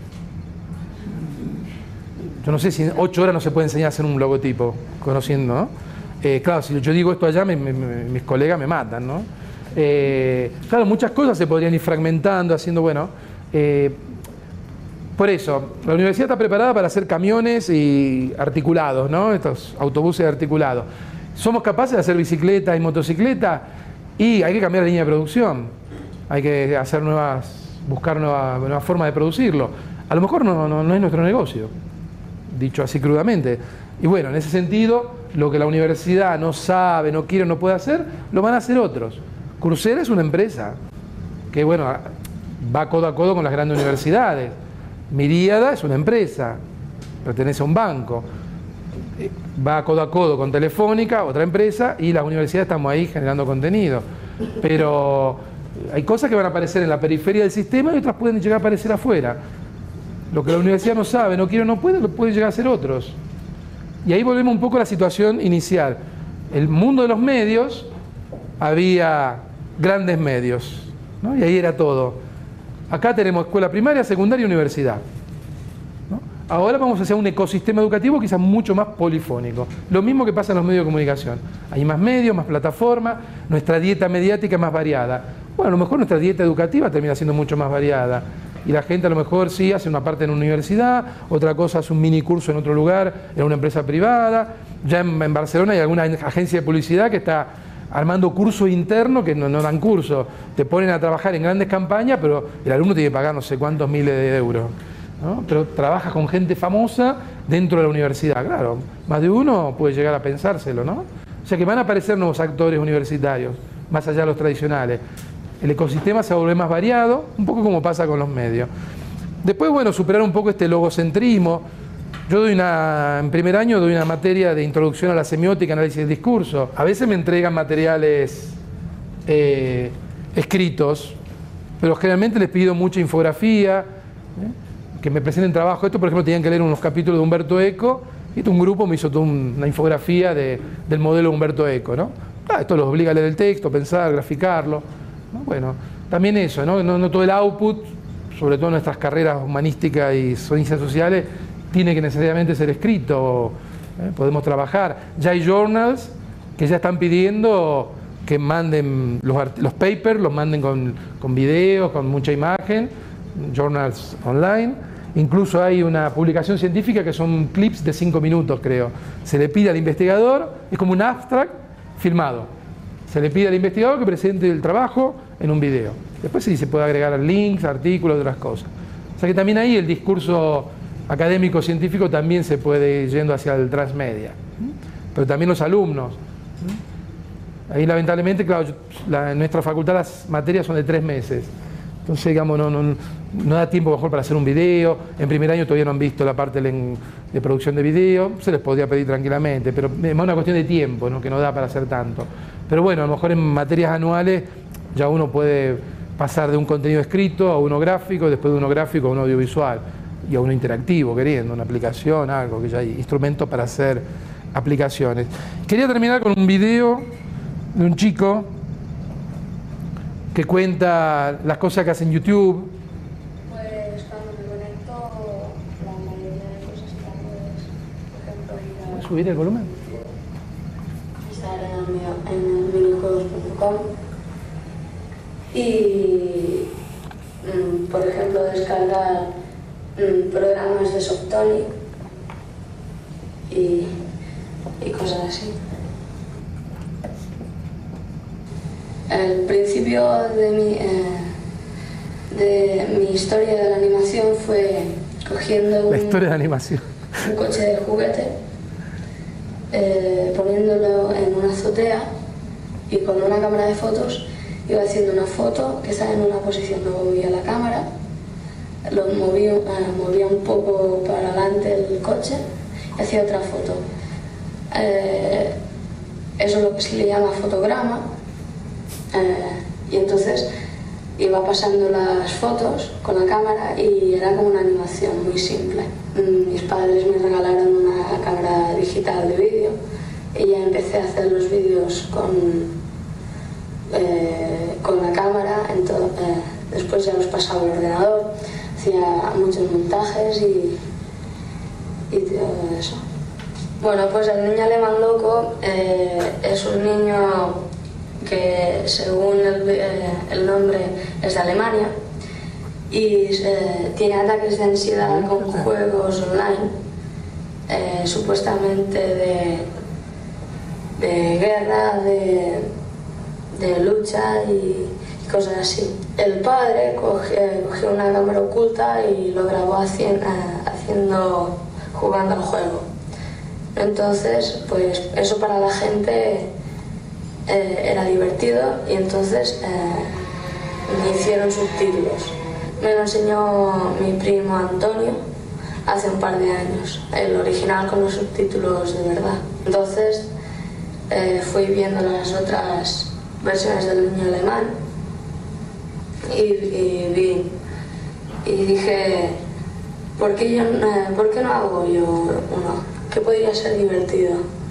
Yo no sé si en 8 horas no se puede enseñar a hacer un logotipo, conociendo, ¿no? Claro, si yo digo esto allá, mis colegas me matan, ¿no? Claro, muchas cosas se podrían ir fragmentando, haciendo, bueno... por eso, la universidad está preparada para hacer camiones y articulados, ¿no? Estos autobuses articulados. ¿Somos capaces de hacer bicicleta y motocicleta? Y hay que cambiar la línea de producción. Hay que hacer buscar nuevas formas de producirlo. A lo mejor no es nuestro negocio, dicho así crudamente. Y bueno, en ese sentido, lo que la universidad no sabe, no quiere, no puede hacer, lo van a hacer otros. Coursera es una empresa que, bueno, va codo a codo con las grandes universidades. Miríada es una empresa, pertenece a un banco. Va codo a codo con Telefónica, otra empresa, y las universidades estamos ahí generando contenido. Pero hay cosas que van a aparecer en la periferia del sistema y otras pueden llegar a aparecer afuera. Lo que la universidad no sabe, no quiere, no puede, lo pueden llegar a hacer otros. Y ahí volvemos un poco a la situación inicial. El mundo de los medios, había grandes medios, ¿no? Y ahí era todo. Acá tenemos escuela primaria, secundaria y universidad, ¿no? Ahora vamos hacia un ecosistema educativo quizás mucho más polifónico. Lo mismo que pasa en los medios de comunicación. Hay más medios, más plataformas, nuestra dieta mediática es más variada. Bueno, a lo mejor nuestra dieta educativa termina siendo mucho más variada. Y la gente a lo mejor sí hace una parte en una universidad, otra cosa hace un mini curso en otro lugar, en una empresa privada. Ya en Barcelona hay alguna agencia de publicidad que está armando cursos internos que no dan curso. Te ponen a trabajar en grandes campañas, pero el alumno tiene que pagar no sé cuántos miles de euros, ¿no? Pero trabajas con gente famosa dentro de la universidad. Claro, más de uno puede llegar a pensárselo, ¿no? O sea que van a aparecer nuevos actores universitarios, más allá de los tradicionales. El ecosistema se vuelve más variado, un poco como pasa con los medios. Después, bueno, superar un poco este logocentrismo. Yo en primer año doy una materia de introducción a la semiótica, análisis del discurso. A veces me entregan materiales escritos, pero generalmente les pido mucha infografía, que me presenten trabajo. Esto, por ejemplo, tenían que leer unos capítulos de Humberto Eco Y un grupo me hizo toda una infografía del modelo Umberto Eco, ¿no? Esto los obliga a leer el texto, pensar, graficarlo, ¿no? Bueno, también eso, ¿no? No todo el output, sobre todo en nuestras carreras humanísticas y ciencias sociales, tiene que necesariamente ser escrito. Podemos trabajar. Ya hay journals que ya están pidiendo que manden los papers, los manden con videos, con mucha imagen, journals online. Incluso hay una publicación científica que son clips de 5 minutos, creo. Se le pide al investigador, es como un abstract filmado. Se le pide al investigador que presente el trabajo en un video. Después sí se puede agregar links, artículos, otras cosas. O sea que también ahí el discurso académico científico también se puede ir yendo hacia el transmedia. Pero también los alumnos. Ahí lamentablemente, claro, en nuestra facultad las materias son de 3 meses. Entonces, digamos, no da tiempo mejor para hacer un video. En primer año todavía no han visto la parte de producción de video. Se les podría pedir tranquilamente, pero es más una cuestión de tiempo, ¿no? Que no da para hacer tanto. Pero bueno, a lo mejor en materias anuales ya uno puede pasar de un contenido escrito a uno gráfico, después de uno gráfico a uno audiovisual y a uno interactivo, queriendo, una aplicación, algo, que ya hay instrumentos para hacer aplicaciones. Quería terminar con un video de un chico que cuenta las cosas que hace en YouTube. Pues cuando me conecto, la mayoría de cosas que hago es, por ejemplo, ir a ¿Puedes subir el volumen? estar en minijuegos.com y, por ejemplo, descargar programas de Softonic y cosas así. El principio de mi historia de la animación fue cogiendo La historia de animación. un coche de juguete, poniéndolo en una azotea y con una cámara de fotos iba haciendo una foto que estaba en una posición, luego movía la cámara, lo movía un poco para adelante el coche y hacía otra foto. Eso es lo que se le llama fotograma. Y entonces iba pasando las fotos con la cámara y era como una animación muy simple. Mis padres me regalaron una cámara digital de vídeo y ya empecé a hacer los vídeos con la cámara. Después ya los pasaba al ordenador, hacía muchos montajes y todo eso. Bueno, pues el niño alemán loco es un niño que, según el nombre, es de Alemania y tiene ataques de ansiedad con juegos online, supuestamente de guerra, de lucha y cosas así. El padre cogió una cámara oculta y lo grabó jugando al juego. Entonces, pues eso para la gente era divertido y entonces me hicieron subtítulos. Me lo enseñó mi primo Antonio hace un par de años, el original con los subtítulos de verdad. Entonces fui viendo las otras versiones del niño alemán y dije, ¿por qué no hago yo uno? ¿Qué podría ser divertido?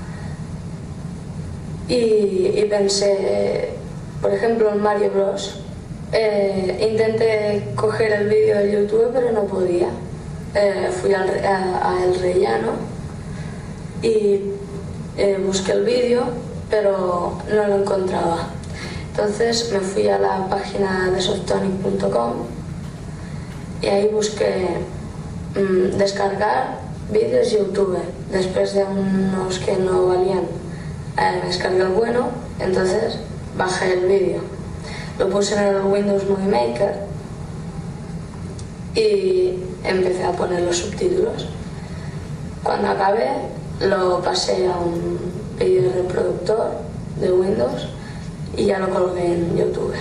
Y pensé, por ejemplo, en Mario Bros. Intenté coger el vídeo de YouTube, pero no podía. Fui a El Rellano y busqué el vídeo, pero no lo encontraba. Entonces me fui a la página de softonic.com y ahí busqué descargar vídeos YouTube. Después de unos que no valían, me descargué el bueno, entonces bajé el vídeo. Lo puse en el Windows Movie Maker y empecé a poner los subtítulos. Cuando acabé, lo pasé a un vídeo reproductor de Windows y ya lo colgué en YouTube.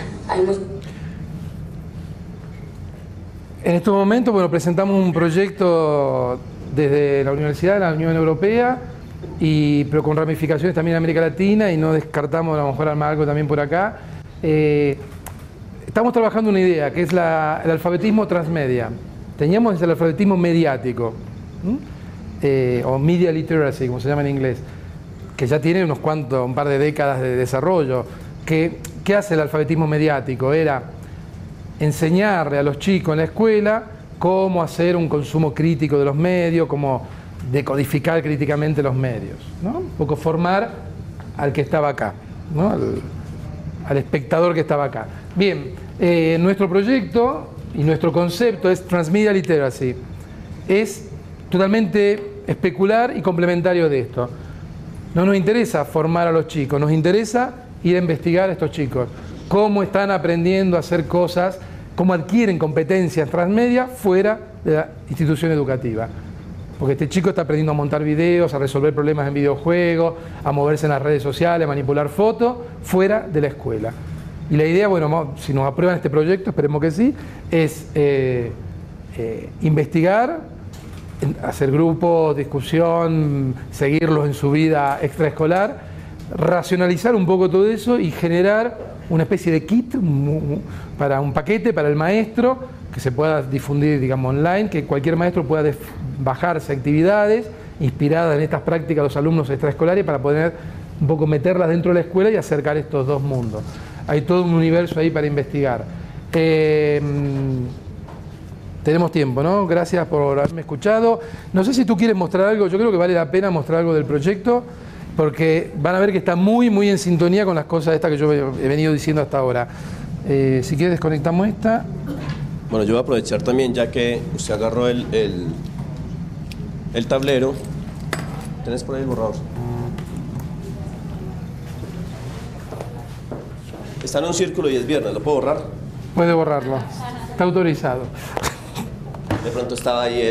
En estos momentos, bueno, presentamos un proyecto desde la Universidad de la Unión Europea, pero con ramificaciones también en América Latina, y no descartamos a lo mejor armar algo también por acá. Estamos trabajando una idea que es el alfabetismo transmedia. Teníamos el alfabetismo mediático. o Media Literacy, como se llama en inglés, que ya tiene un par de décadas de desarrollo. ¿Qué hace el alfabetismo mediático? Era enseñarle a los chicos en la escuela cómo hacer un consumo crítico de los medios, cómo decodificar críticamente los medios, ¿no? Un poco formar al que estaba acá, ¿no? Al espectador que estaba acá. Bien, nuestro proyecto y nuestro concepto es Transmedia Literacy. Es totalmente especular y complementario de esto. No nos interesa formar a los chicos, nos interesa ir a investigar a estos chicos, cómo están aprendiendo a hacer cosas, cómo adquieren competencias transmedia fuera de la institución educativa. Porque este chico está aprendiendo a montar videos, a resolver problemas en videojuegos, a moverse en las redes sociales, a manipular fotos, fuera de la escuela. Y la idea, bueno, si nos aprueban este proyecto, esperemos que sí, es investigar, hacer grupos, discusión, seguirlos en su vida extraescolar, racionalizar un poco todo eso y generar una especie de kit para un paquete para el maestro que se pueda difundir, digamos, online, que cualquier maestro pueda bajarse actividades inspiradas en estas prácticas de los alumnos extraescolares para poder un poco meterlas dentro de la escuela y acercar estos dos mundos. Hay todo un universo ahí para investigar. Tenemos tiempo, ¿no? Gracias por haberme escuchado. No sé si tú quieres mostrar algo, yo creo que vale la pena mostrar algo del proyecto, porque van a ver que está muy en sintonía con las cosas estas que yo he venido diciendo hasta ahora. Si quieres desconectamos esta. Bueno, yo voy a aprovechar también, ya que usted agarró el tablero. ¿Tenés por ahí el borrador? Está en un círculo y es viernes, ¿lo puedo borrar? Puede borrarlo, está autorizado. De pronto estaba ahí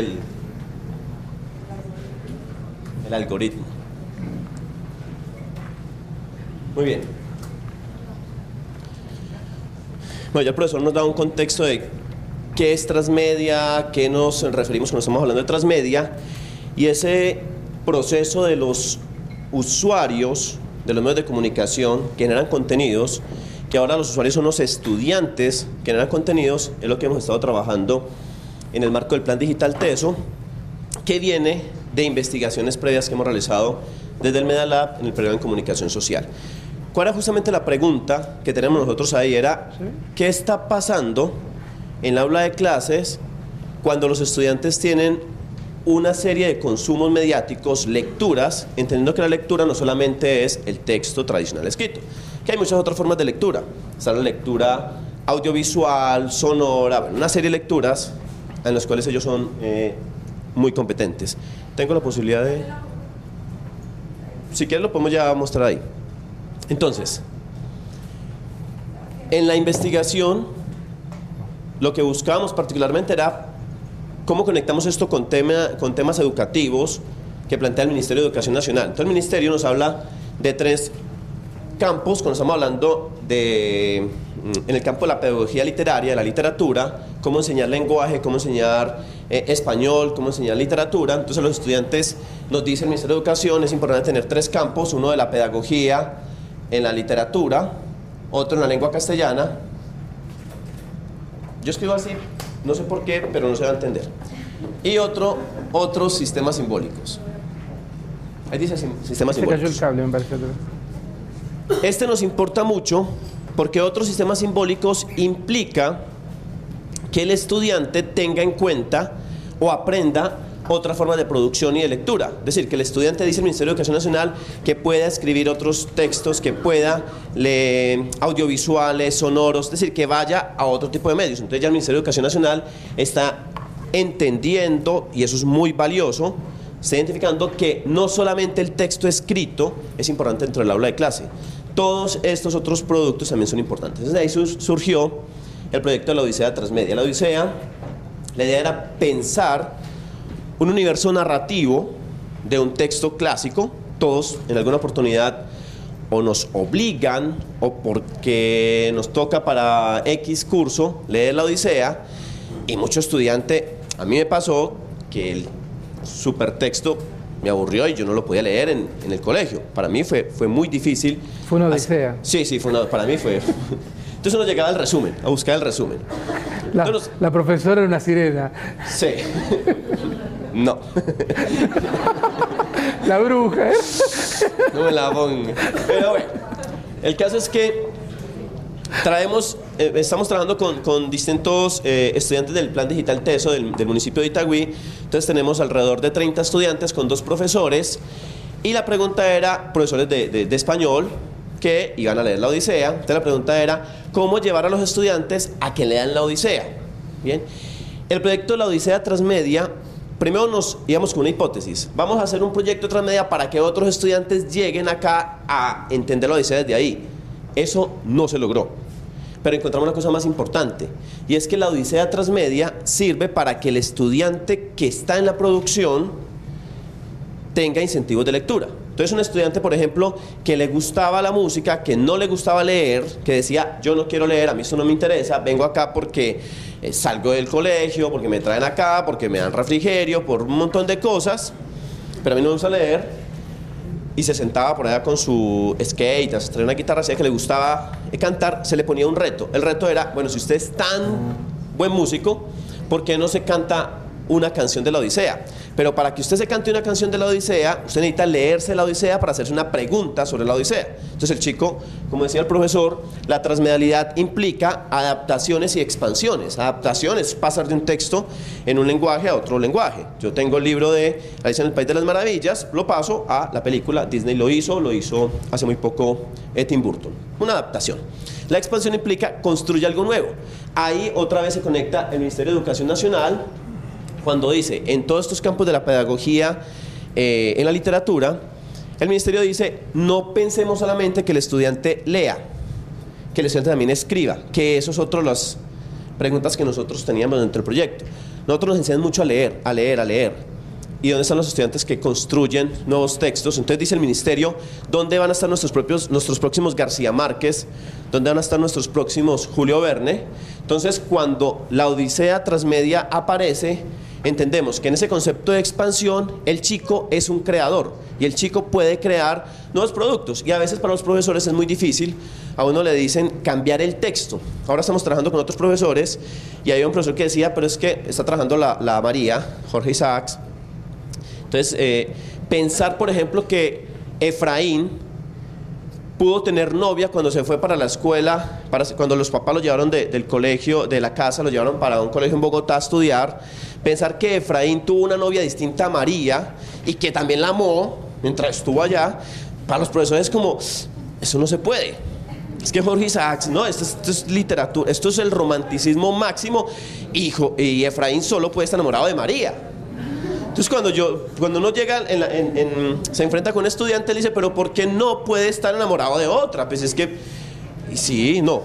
el algoritmo. Muy bien. Bueno, ya el profesor nos da un contexto de qué es transmedia, a qué nos referimos cuando estamos hablando de transmedia, y ese proceso de los usuarios de los medios de comunicación que generan contenidos, que ahora los usuarios son los estudiantes que generan contenidos, es lo que hemos estado trabajando en el marco del Plan Digital TESO, que viene de investigaciones previas que hemos realizado desde el Media Lab en el programa de comunicación social. ¿Cuál era justamente la pregunta que tenemos nosotros ahí? Era, ¿qué está pasando en la aula de clases cuando los estudiantes tienen una serie de consumos mediáticos, lecturas, entendiendo que la lectura no solamente es el texto tradicional escrito, que hay muchas otras formas de lectura? Está la lectura audiovisual, sonora, bueno, una serie de lecturas en las cuales ellos son muy competentes. Tengo la posibilidad de... Si quieres lo podemos ya mostrar ahí. Entonces, en la investigación, lo que buscábamos particularmente era cómo conectamos esto con temas educativos que plantea el Ministerio de Educación Nacional. Entonces, el Ministerio nos habla de 3 campos, cuando estamos hablando en el campo de la pedagogía literaria, de la literatura, cómo enseñar lenguaje, cómo enseñar español, cómo enseñar literatura. Entonces, los estudiantes, nos dice el Ministerio de Educación, es importante tener 3 campos, uno de la pedagogía en la literatura, otro en la lengua castellana. Yo escribo así, no sé por qué, pero no se va a entender. Y otros sistemas simbólicos. Ahí dice sistemas simbólicos. Se cayó el cable, me parece. Este nos importa mucho porque otros sistemas simbólicos implica que el estudiante tenga en cuenta o aprenda otras formas de producción y de lectura. Es decir, que el estudiante, dice el Ministerio de Educación Nacional, que pueda escribir otros textos, que pueda leer audiovisuales, sonoros, es decir, que vaya a otro tipo de medios. Entonces ya el Ministerio de Educación Nacional está entendiendo, y eso es muy valioso, está identificando que no solamente el texto escrito es importante dentro del aula de clase, todos estos otros productos también son importantes. Desde ahí surgió el proyecto de la Odisea Transmedia. La Odisea, la idea era pensar un universo narrativo de un texto clásico. Todos en alguna oportunidad o nos obligan o porque nos toca para X curso leer la Odisea, y mucho estudiante, a mí me pasó que el supertexto me aburrió y yo no lo podía leer en el colegio. Para mí fue muy difícil. Fue una odisea. Sí, para mí fue. Entonces uno llegaba al resumen, a buscar el resumen. La profesora era una sirena. Sí. No. La bruja, ¿eh? No me la ponga. Pero bueno, el caso es que estamos trabajando con distintos estudiantes del Plan Digital TESO del municipio de Itagüí. Entonces tenemos alrededor de 30 estudiantes con 2 profesores. Y la pregunta era, profesores de español, que iban a leer la Odisea. Entonces la pregunta era, ¿cómo llevar a los estudiantes a que lean la Odisea? Bien. El proyecto de la Odisea Transmedia, primero nos íbamos con una hipótesis. Vamos a hacer un proyecto transmedia para que otros estudiantes lleguen acá a entender la Odisea desde ahí. Eso no se logró. Pero encontramos una cosa más importante, y es que la Odisea Transmedia sirve para que el estudiante que está en la producción tenga incentivos de lectura. Entonces un estudiante, por ejemplo, que le gustaba la música, que no le gustaba leer, que decía, yo no quiero leer, a mí esto no me interesa, vengo acá porque salgo del colegio, porque me traen acá, porque me dan refrigerio, por un montón de cosas, pero a mí no me gusta leer, y se sentaba por allá con su skate, se traía una guitarra, hacía que le gustaba cantar, se le ponía un reto. El reto era, bueno, si usted es tan buen músico, ¿por qué no se canta una canción de la Odisea? Pero para que usted se cante una canción de la Odisea, usted necesita leerse la Odisea para hacerse una pregunta sobre la Odisea. Entonces el chico, como decía el profesor, la transmedialidad implica adaptaciones y expansiones. Adaptaciones es pasar de un texto en un lenguaje a otro lenguaje. Yo tengo el libro de Alicia en el País de las Maravillas, lo paso a la película. Disney lo hizo hace muy poco Tim Burton. Una adaptación. La expansión implica construye algo nuevo. Ahí otra vez se conecta el Ministerio de Educación Nacional, cuando dice, en todos estos campos de la pedagogía, en la literatura, el ministerio dice, no pensemos solamente que el estudiante lea, que el estudiante también escriba, que eso es otra de las preguntas que nosotros teníamos dentro del proyecto. Nosotros nos enseñan mucho a leer, a leer, a leer. ¿Y dónde están los estudiantes que construyen nuevos textos? Entonces dice el ministerio, ¿dónde van a estar nuestros próximos García Márquez? ¿Dónde van a estar nuestros próximos Julio Verne? Entonces, cuando la Odisea Transmedia aparece, entendemos que en ese concepto de expansión el chico es un creador y el chico puede crear nuevos productos, y a veces para los profesores es muy difícil. A uno le dicen cambiar el texto. Ahora estamos trabajando con otros profesores y hay un profesor que decía, pero es que está trabajando la María, Jorge Isaacs. Entonces, pensar por ejemplo que Efraín pudo tener novia cuando se fue para la escuela, cuando los papás lo llevaron del colegio, de la casa, lo llevaron para un colegio en Bogotá a estudiar. Pensar que Efraín tuvo una novia distinta a María y que también la amó mientras estuvo allá, para los profesores es como, eso no se puede. Es que Jorge Isaacs, no, esto es literatura, esto es el romanticismo máximo, y Efraín solo puede estar enamorado de María. Entonces cuando uno llega, se enfrenta con un estudiante, le dice, pero ¿por qué no puede estar enamorado de otra? Pues es que, sí, no.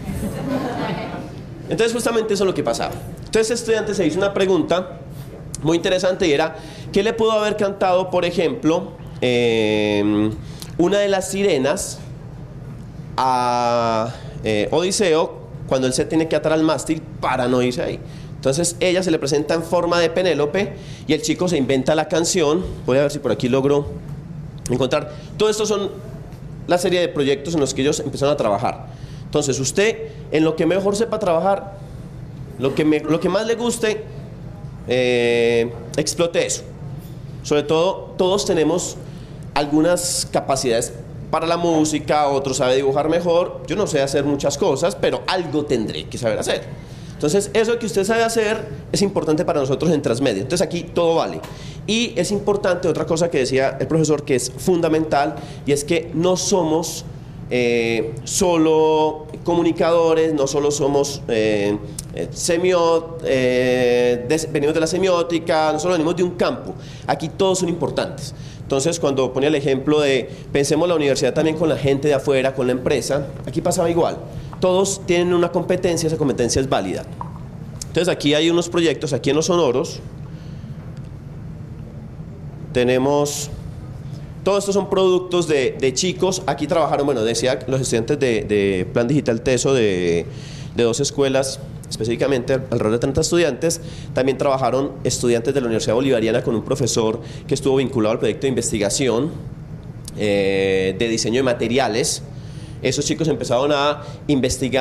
Entonces justamente eso es lo que pasaba. Entonces el estudiante se hizo una pregunta muy interesante, y era, ¿qué le pudo haber cantado, por ejemplo, una de las sirenas a Odiseo cuando él se tiene que atar al mástil para no irse ahí? Entonces ella se le presenta en forma de Penélope y el chico se inventa la canción. Voy a ver si por aquí logro encontrar. Todo esto son la serie de proyectos en los que ellos empezaron a trabajar. Entonces usted, en lo que mejor sepa trabajar, lo que más le guste, explote eso. Sobre todo, todos tenemos algunas capacidades para la música, otro sabe dibujar mejor. Yo no sé hacer muchas cosas, pero algo tendré que saber hacer. Entonces, eso que usted sabe hacer es importante para nosotros en Transmedia. Entonces, aquí todo vale. Y es importante otra cosa que decía el profesor, que es fundamental, y es que no somos solo comunicadores, no solo somos venimos de la semiótica, no solo venimos de un campo. Aquí todos son importantes. Entonces, cuando ponía el ejemplo de pensemos la universidad también con la gente de afuera, con la empresa, aquí pasaba igual. Todos tienen una competencia, esa competencia es válida. Entonces, aquí hay unos proyectos, aquí en Los Sonoros, tenemos, todos estos son productos de chicos. Aquí trabajaron, bueno, decía los estudiantes de Plan Digital TESO de 2 escuelas, específicamente alrededor de 30 estudiantes. También trabajaron estudiantes de la Universidad Bolivariana con un profesor que estuvo vinculado al proyecto de investigación de diseño de materiales. Esos chicos empezaron a investigar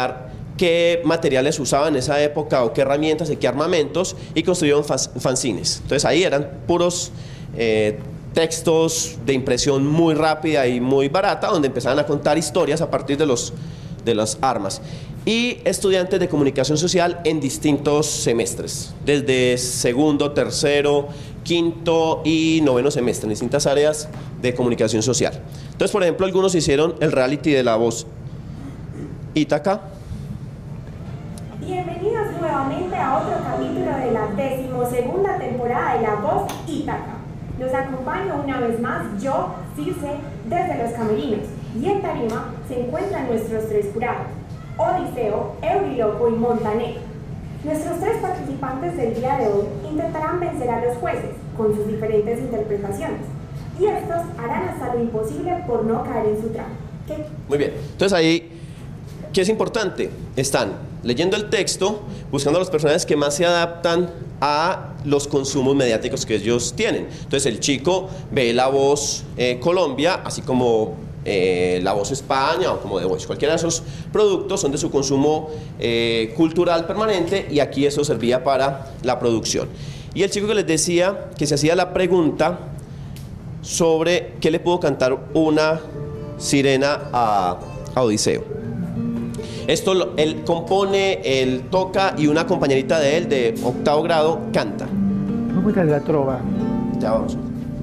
qué materiales usaban en esa época o qué herramientas y qué armamentos, y construyeron fanzines. Entonces ahí eran puros textos de impresión muy rápida y muy barata, donde empezaban a contar historias a partir de las armas. Y estudiantes de comunicación social en distintos semestres, desde segundo, tercero, quinto y noveno semestre, en distintas áreas de comunicación social. Entonces, por ejemplo, algunos hicieron el reality de La Voz Ítaca. Bienvenidos nuevamente a otro capítulo de la 12ª temporada de La Voz Ítaca. Los acompaño una vez más yo, Circe, desde los camerinos, y en tarima se encuentran nuestros tres jurados: Odiseo, Euriloco y Montaner. Nuestros tres participantes del día de hoy intentarán vencer a los jueces con sus diferentes interpretaciones, y estos harán hasta lo imposible por no caer en su trampa. Muy bien, entonces ahí, ¿qué es importante? Están leyendo el texto, buscando a los personajes que más se adaptan a los consumos mediáticos que ellos tienen. Entonces el chico ve La Voz Colombia, así como La Voz España o como The Voice. Cualquiera de esos productos son de su consumo cultural permanente, y aquí eso servía para la producción. Y el chico que les decía que se hacía la pregunta sobre qué le pudo cantar una sirena a Odiseo. Esto él compone, él toca, y una compañerita de él de octavo grado canta. ¿Cómo era la trova? Ya vamos.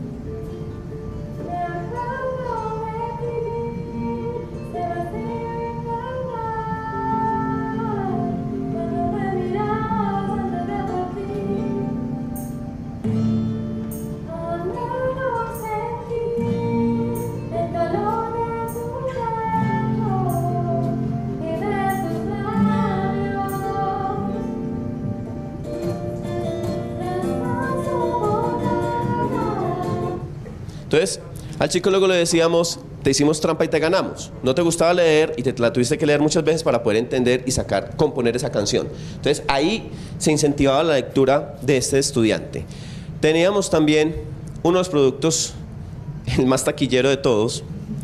Entonces, al chico luego le decíamos: te hicimos trampa y te ganamos. No te gustaba leer y te la tuviste que leer muchas veces para poder entender y componer esa canción. Entonces, ahí se incentivaba la lectura de este estudiante. Teníamos también uno de los productos, el más taquillero de todos.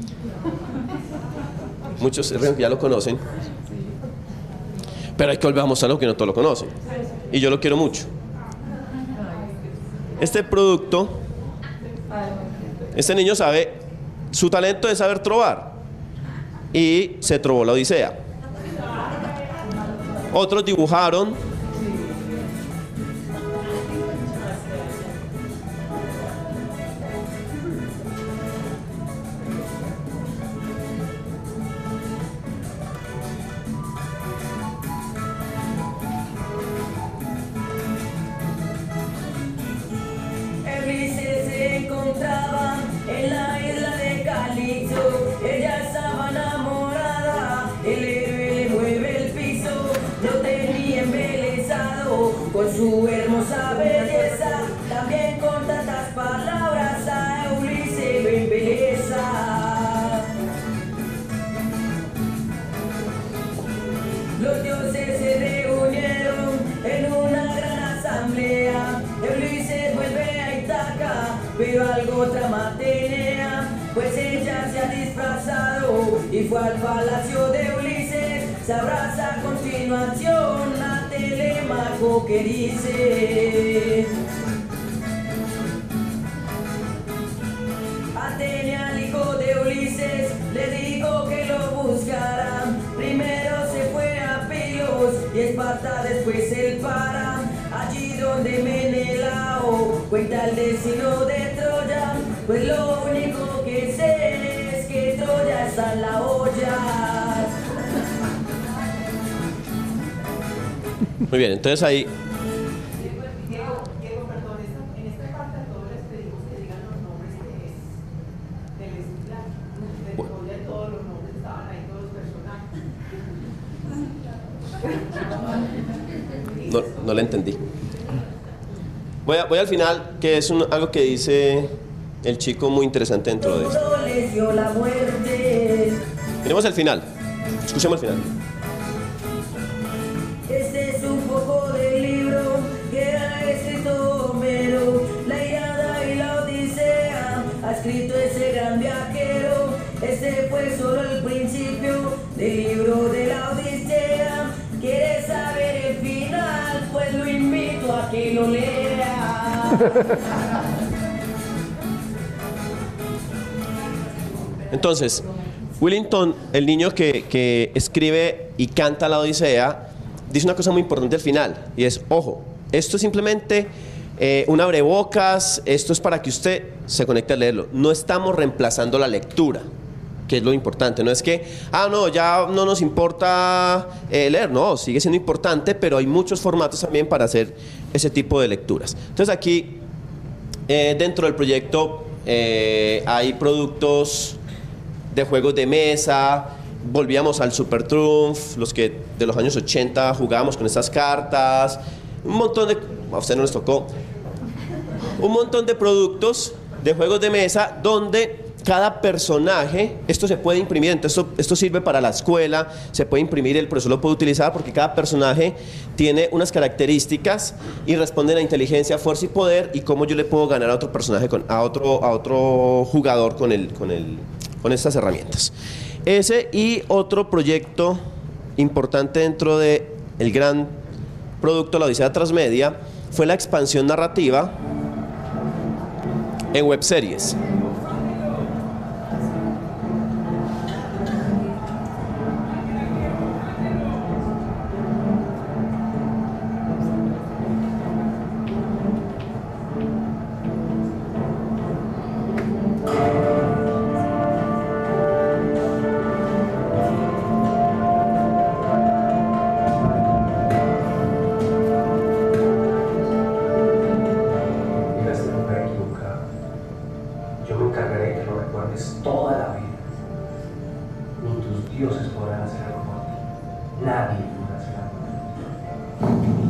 Muchos ya lo conocen. Pero hay que volver a mostrarlo, que no todos lo conocen. Y yo lo quiero mucho. Este producto... Este niño sabe, su talento es saber trovar, y se trovó la Odisea. Otros dibujaron. Con su hermosa belleza, también con tantas palabras a Ulises lo embeleza. Los dioses se reunieron en una gran asamblea. Ulises vuelve a Ítaca, pero algo trama tenía, pues ella se ha disfrazado y fue al palacio de Ulises. Sabrás a continuación a Telemaco que dice: Atenea, al hijo de Ulises, le dijo que lo buscara. Primero se fue a Pilos y Esparta, después el Para. Allí donde Menelao cuenta el destino de Troya, pues lo único que sé es que Troya está en la olla. Muy bien, entonces ahí... Diego, perdón, en esta parte de todos les pedimos que digan los nombres del estudiante. De Troya, todos los nombres estaban ahí, todos los personajes. No le entendí. Voy al final, que es algo que dice el chico muy interesante dentro de esto. Miremos el final. Escuchemos el final. Este es un poco del libro que ha escrito Homero, la Ilíada y la Odisea, ha escrito ese gran viajero. Este fue solo el principio del libro de la Odisea. que lo lea. Entonces, Willington, el niño que escribe y canta la Odisea, dice una cosa muy importante al final, y es, ojo, esto es simplemente un abrebocas, esto es para que usted se conecte a leerlo. No estamos reemplazando la lectura, que es lo importante. No es que, no, ya no nos importa leer, no, sigue siendo importante, pero hay muchos formatos también para hacer ese tipo de lecturas. Entonces aquí, dentro del proyecto, hay productos de juegos de mesa. Volvíamos al Super Trumf, los que de los años 80 jugábamos con estas cartas, un montón de, a usted no les tocó, un montón de productos de juegos de mesa donde cada personaje, esto se puede imprimir, entonces esto sirve para la escuela, se puede imprimir, el profesor lo puede utilizar porque cada personaje tiene unas características y responden a inteligencia, fuerza y poder, y cómo yo le puedo ganar a otro personaje, a otro jugador con estas herramientas. Ese y otro proyecto importante dentro del gran producto La Odisea Transmedia fue la expansión narrativa en webseries. Yo me encargaré que lo recuerdes toda la vida. Ni tus dioses podrán hacer algo por ti. Nadie podrá hacer algo por ti.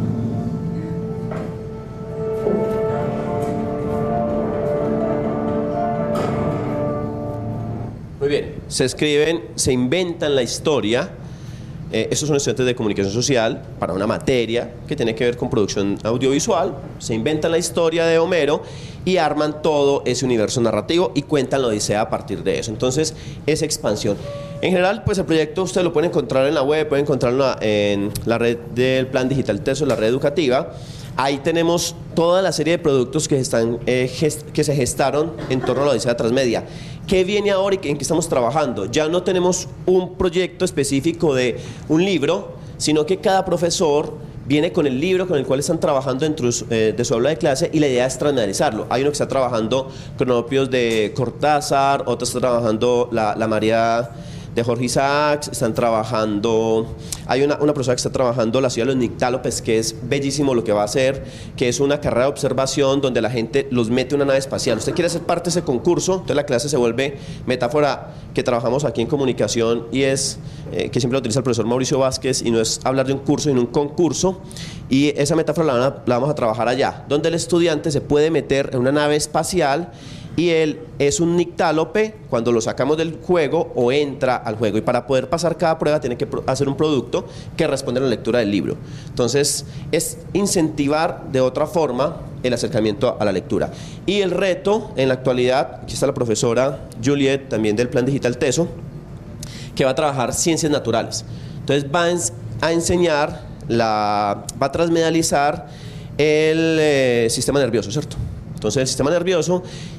Muy bien, se escriben, se inventan la historia. Estos son estudiantes de comunicación social para una materia que tiene que ver con producción audiovisual. Se inventan la historia de Homero y arman todo ese universo narrativo y cuentan la Odisea a partir de eso. Entonces, es expansión. En general, pues el proyecto usted lo puede encontrar en la web, puede encontrarlo en la red del Plan Digital Teso, la red educativa. Ahí tenemos toda la serie de productos que se gestaron en torno a la Odisea Transmedia. ¿Qué viene ahora y en qué estamos trabajando? Ya no tenemos un proyecto específico de un libro, sino que cada profesor viene con el libro con el cual están trabajando dentro de su aula de clase, y la idea es transmedializarlo. Hay uno que está trabajando cronopios de Cortázar, otro está trabajando la María de Jorge Isaacs, están trabajando, hay una profesora que está trabajando la ciudad de los nictálopes, que es bellísimo lo que va a hacer, que es una carrera de observación donde la gente los mete en una nave espacial. Usted quiere ser parte de ese concurso, entonces la clase se vuelve metáfora que trabajamos aquí en comunicación, y es que siempre lo utiliza el profesor Mauricio Vázquez, y no es hablar de un curso sino un concurso, y esa metáfora la vamos a trabajar allá, donde el estudiante se puede meter en una nave espacial y él es un nictálope cuando lo sacamos del juego o entra al juego, y para poder pasar cada prueba tiene que hacer un producto que responde a la lectura del libro. Entonces es incentivar de otra forma el acercamiento a la lectura. Y el reto en la actualidad, aquí está la profesora Juliet, también del Plan Digital Teso, que va a trabajar ciencias naturales. Entonces va a enseñar, va a transmedializar el sistema nervioso, ¿cierto? Entonces el sistema nervioso,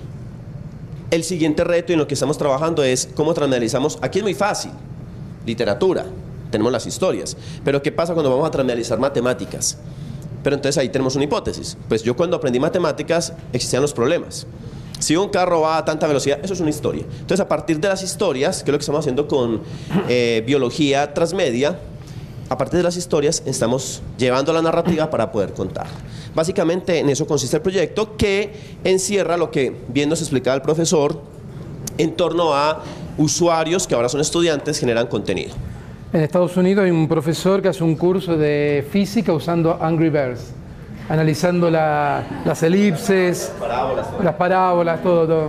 el siguiente reto en lo que estamos trabajando es cómo transmedializamos. Aquí es muy fácil, literatura, tenemos las historias, pero ¿qué pasa cuando vamos a transmedializar matemáticas? Pero entonces ahí tenemos una hipótesis. Pues yo cuando aprendí matemáticas existían los problemas. Si un carro va a tanta velocidad, eso es una historia. Entonces a partir de las historias, que es lo que estamos haciendo con biología transmedia, a partir de las historias estamos llevando la narrativa para poder contar. Básicamente en eso consiste el proyecto, que encierra lo que bien nos explicaba el profesor en torno a usuarios que ahora son estudiantes, generan contenido. En Estados Unidos hay un profesor que hace un curso de física usando Angry Birds, analizando las elipses, las parábolas, todo.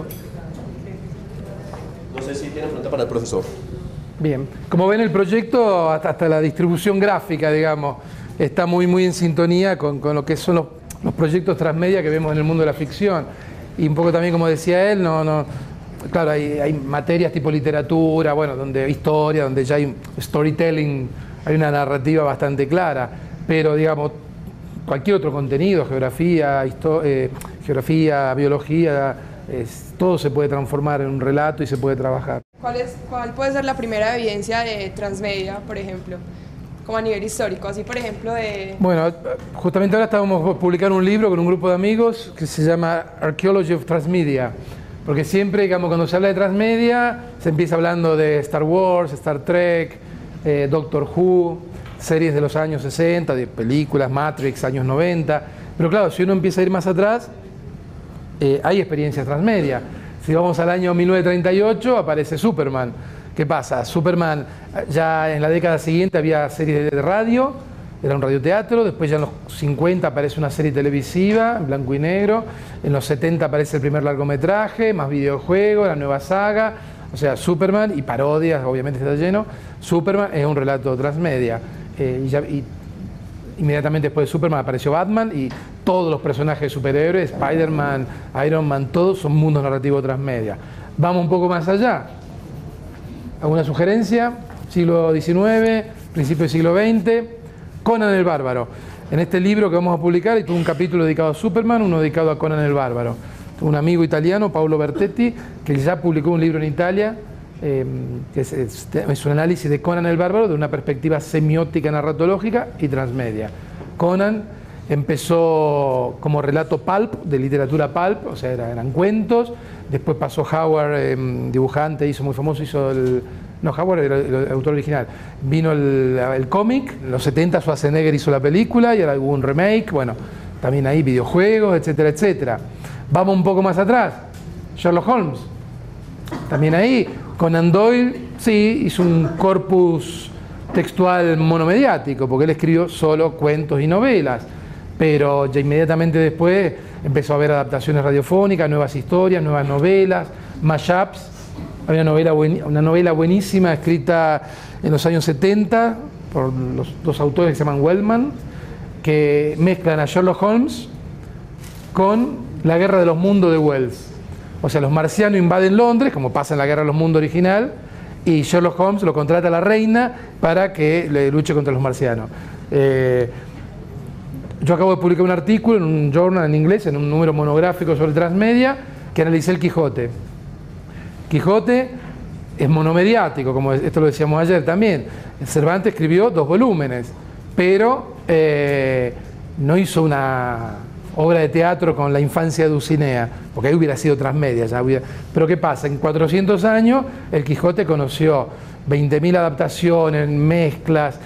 No sé si tienen pregunta para el profesor. Bien, como ven, el proyecto, hasta la distribución gráfica, digamos, está muy en sintonía con lo que son los proyectos transmedia que vemos en el mundo de la ficción. Y un poco también, como decía él, claro, hay materias tipo literatura, bueno, donde historia, donde ya hay storytelling, hay una narrativa bastante clara, pero digamos, cualquier otro contenido, geografía, geografía, biología, todo se puede transformar en un relato y se puede trabajar. ¿Cuál puede ser la primera evidencia de transmedia, por ejemplo? Como a nivel histórico, así por ejemplo de... Bueno, justamente ahora estábamos publicando un libro con un grupo de amigos que se llama Archaeology of Transmedia, porque siempre, digamos, cuando se habla de transmedia, se empieza hablando de Star Wars, Star Trek, Doctor Who, series de los años 60, de películas, Matrix, años 90, pero claro, si uno empieza a ir más atrás, hay experiencias transmedia. Si vamos al año 1938, aparece Superman. ¿Qué pasa? Superman, ya en la década siguiente había series de radio, era un radioteatro, después ya en los 50 aparece una serie televisiva, en blanco y negro, en los 70 aparece el primer largometraje, más videojuegos, la nueva saga, o sea, Superman y parodias, obviamente está lleno. Superman es un relato transmedia. Y inmediatamente después de Superman apareció Batman y todos los personajes de superhéroes, Spider-Man, Iron Man, todos son mundos narrativos transmedia. Vamos un poco más allá. ¿Alguna sugerencia? Siglo XIX, principio del siglo XX, Conan el Bárbaro. En este libro que vamos a publicar hay todo un capítulo dedicado a Superman, uno dedicado a Conan el Bárbaro. Un amigo italiano, Paolo Bertetti, que ya publicó un libro en Italia, que es un análisis de Conan el Bárbaro de una perspectiva semiótica, narratológica y transmedia. Conan empezó como relato pulp, de literatura pulp, o sea, eran cuentos. Después pasó Howard, dibujante, hizo muy famoso, Howard era el autor original. Vino el cómic, en los 70 Schwarzenegger hizo la película y ahora hubo un remake, bueno, también hay videojuegos, etcétera, etcétera. Vamos un poco más atrás, Sherlock Holmes, también ahí. Conan Doyle, sí, hizo un corpus textual monomediático, porque él escribió solo cuentos y novelas, pero ya inmediatamente después empezó a haber adaptaciones radiofónicas, nuevas historias, nuevas novelas, mashups. Hay una novela buenísima escrita en los años 70 por los dos autores que se llaman Wellman, que mezclan a Sherlock Holmes con La Guerra de los Mundos de Wells. O sea, los marcianos invaden Londres, como pasa en La Guerra de los Mundos original, y Sherlock Holmes lo contrata a la reina para que le luche contra los marcianos. Yo acabo de publicar un artículo en un journal en inglés, en un número monográfico sobre transmedia, que analicé el Quijote. Quijote es monomediático, como esto lo decíamos ayer también. Cervantes escribió 2 volúmenes, pero no hizo una obra de teatro con la infancia de Dulcinea, porque ahí hubiera sido transmedia. Pero ¿qué pasa? En 400 años el Quijote conoció 20.000 adaptaciones, mezclas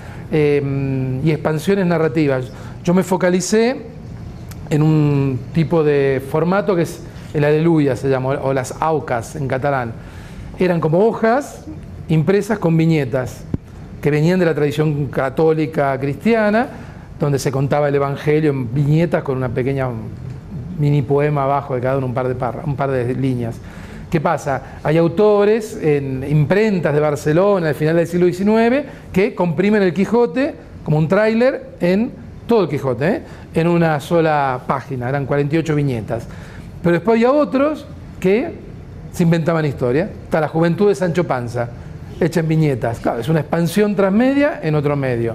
y expansiones narrativas. Yo me focalicé en un tipo de formato que es el Aleluya, se llama, o las aucas en catalán. Eran como hojas impresas con viñetas que venían de la tradición católica cristiana, donde se contaba el Evangelio en viñetas con una pequeña mini poema abajo de cada uno, un par de líneas. ¿Qué pasa? Hay autores en imprentas de Barcelona al final del siglo XIX que comprimen el Quijote como un tráiler en todo el Quijote, en una sola página, eran 48 viñetas. Pero después había otros que se inventaban historia. Está La Juventud de Sancho Panza, hecha en viñetas. Claro, es una expansión transmedia en otro medio.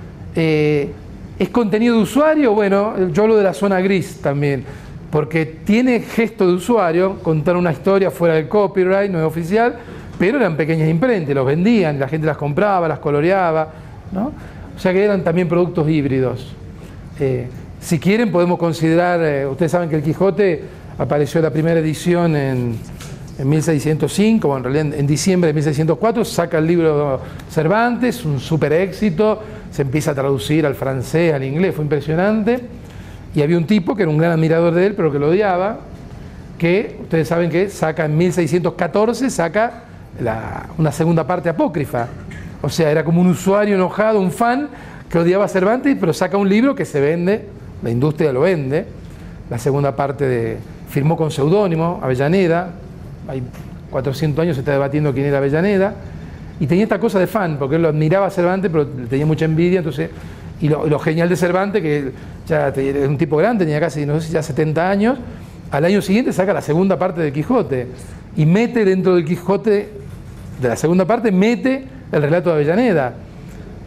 ¿Es contenido de usuario? Bueno, yo hablo de la zona gris también, porque tiene gesto de usuario, contar una historia fuera del copyright, no es oficial, pero eran pequeñas imprentas, los vendían, la gente las compraba, las coloreaba, ¿no? O sea que eran también productos híbridos. Si quieren podemos considerar, ustedes saben que el Quijote apareció la primera edición en 1605, o en realidad en diciembre de 1604, saca el libro Cervantes, un súper éxito, se empieza a traducir al francés, al inglés, fue impresionante, y había un tipo que era un gran admirador de él, pero que lo odiaba, que ustedes saben que saca en 1614, saca una segunda parte apócrifa, o sea, era como un usuario enojado, un fan, que odiaba a Cervantes, pero saca un libro que se vende, la industria lo vende, la segunda parte firmó con seudónimo, Avellaneda, hay 400 años se está debatiendo quién era Avellaneda, y tenía esta cosa de fan, porque él lo admiraba a Cervantes, pero tenía mucha envidia, entonces, y lo genial de Cervantes, que ya era un tipo grande, tenía casi, no sé si ya 70 años, al año siguiente saca la segunda parte del Quijote, y mete dentro del Quijote, de la segunda parte, mete el relato de Avellaneda.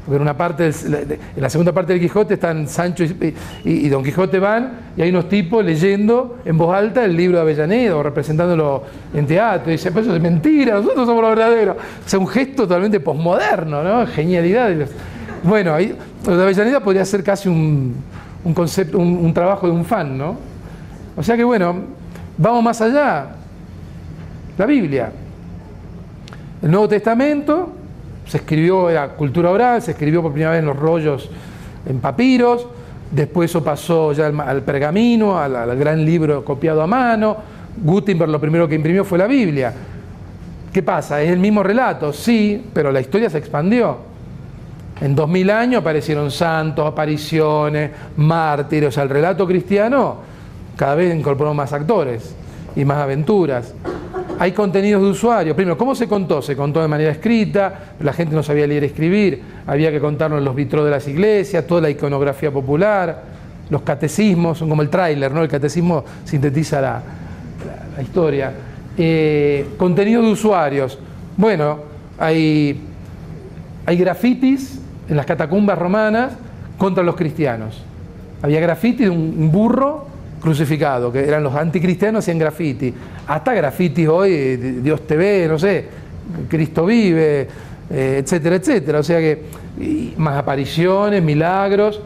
Porque en la segunda parte del Quijote están Sancho y Don Quijote van, y hay unos tipos leyendo en voz alta el libro de Avellaneda o representándolo en teatro. Y dicen, pues eso es mentira, nosotros somos los verdaderos. O sea, un gesto totalmente posmoderno, ¿no? Genialidad. Bueno, ahí, lo de Avellaneda podría ser casi un concepto, un trabajo de un fan, ¿no? O sea que bueno, vamos más allá. La Biblia. El Nuevo Testamento se escribió, era cultura oral, se escribió por primera vez en los rollos en papiros, después eso pasó ya al pergamino, al gran libro copiado a mano. Gutenberg lo primero que imprimió fue la Biblia. ¿Qué pasa? ¿Es el mismo relato? Sí, pero la historia se expandió. En 2000 años aparecieron santos, apariciones, mártires. O sea, el relato cristiano cada vez incorporó más actores y más aventuras. Hay contenidos de usuario. Primero, ¿cómo se contó? Se contó de manera escrita, la gente no sabía leer y escribir, había que contarlo en los vitrós de las iglesias, toda la iconografía popular, los catecismos, son como el tráiler, ¿no? El catecismo sintetiza la historia. Contenidos de usuarios. Bueno, hay grafitis en las catacumbas romanas contra los cristianos. Había grafitis de un burro crucificado, que eran los anticristianos, hacían graffiti. Hasta grafitis hoy, Dios te ve, no sé, Cristo vive, etcétera, etcétera. O sea que, más apariciones, milagros,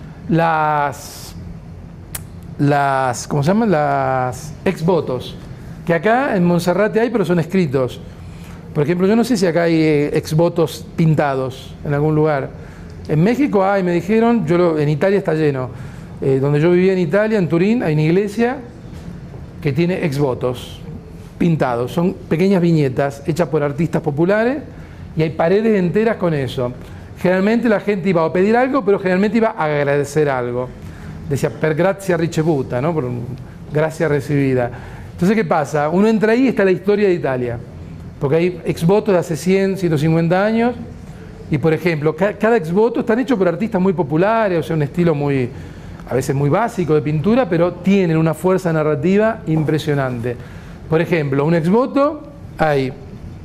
¿cómo se llaman? Las exvotos, que acá en Monserrate hay, pero son escritos. Por ejemplo, yo no sé si acá hay exvotos pintados en algún lugar. En México hay, me dijeron, en Italia está lleno. Donde yo vivía en Italia, en Turín, hay una iglesia que tiene exvotos pintados. Son pequeñas viñetas hechas por artistas populares y hay paredes enteras con eso. Generalmente la gente iba a pedir algo, pero generalmente iba a agradecer algo. Decía, per grazia ricevuta, ¿no? Por gracia recibida. Entonces, ¿qué pasa? Uno entra ahí y está la historia de Italia. Porque hay exvotos de hace 100, 150 años. Y, por ejemplo, cada exvoto están hechos por artistas muy populares, o sea, un estilo muy, a veces muy básico de pintura, pero tienen una fuerza narrativa impresionante. Por ejemplo, un exvoto, hay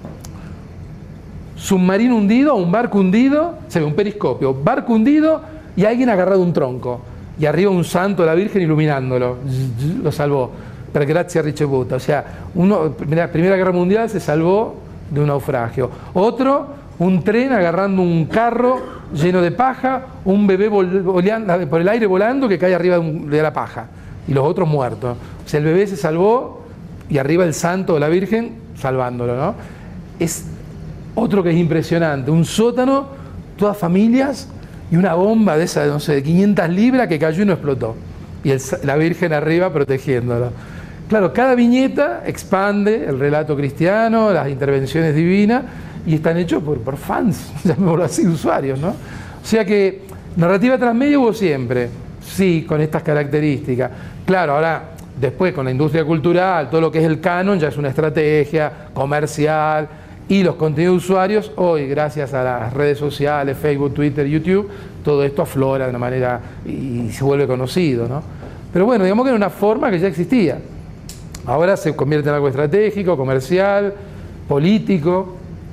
submarino hundido, un barco hundido, se ve un periscopio, barco hundido y alguien agarrado un tronco. Y arriba un santo de la Virgen iluminándolo, lo salvó. Per grazia ricevuta. O sea, Primera Guerra Mundial se salvó de un naufragio. Otro, un tren agarrando un carro lleno de paja, un bebé por el aire volando que cae arriba de la paja. Y los otros muertos. O sea, el bebé se salvó y arriba el santo de la Virgen salvándolo, ¿no? Es otro que es impresionante. Un sótano, todas familias y una bomba de esa, no sé, de 500 libras que cayó y no explotó. Y la Virgen arriba protegiéndolo. Claro, cada viñeta expande el relato cristiano, las intervenciones divinas, y están hechos por fans, llamémoslo así, usuarios, ¿no? O sea que narrativa transmedia hubo siempre, sí, con estas características. Claro, ahora, después con la industria cultural, todo lo que es el canon ya es una estrategia comercial, y los contenidos de usuarios, hoy, gracias a las redes sociales, Facebook, Twitter, YouTube, todo esto aflora de una manera y se vuelve conocido, ¿no? Pero bueno, digamos que era una forma que ya existía. Ahora se convierte en algo estratégico, comercial, político.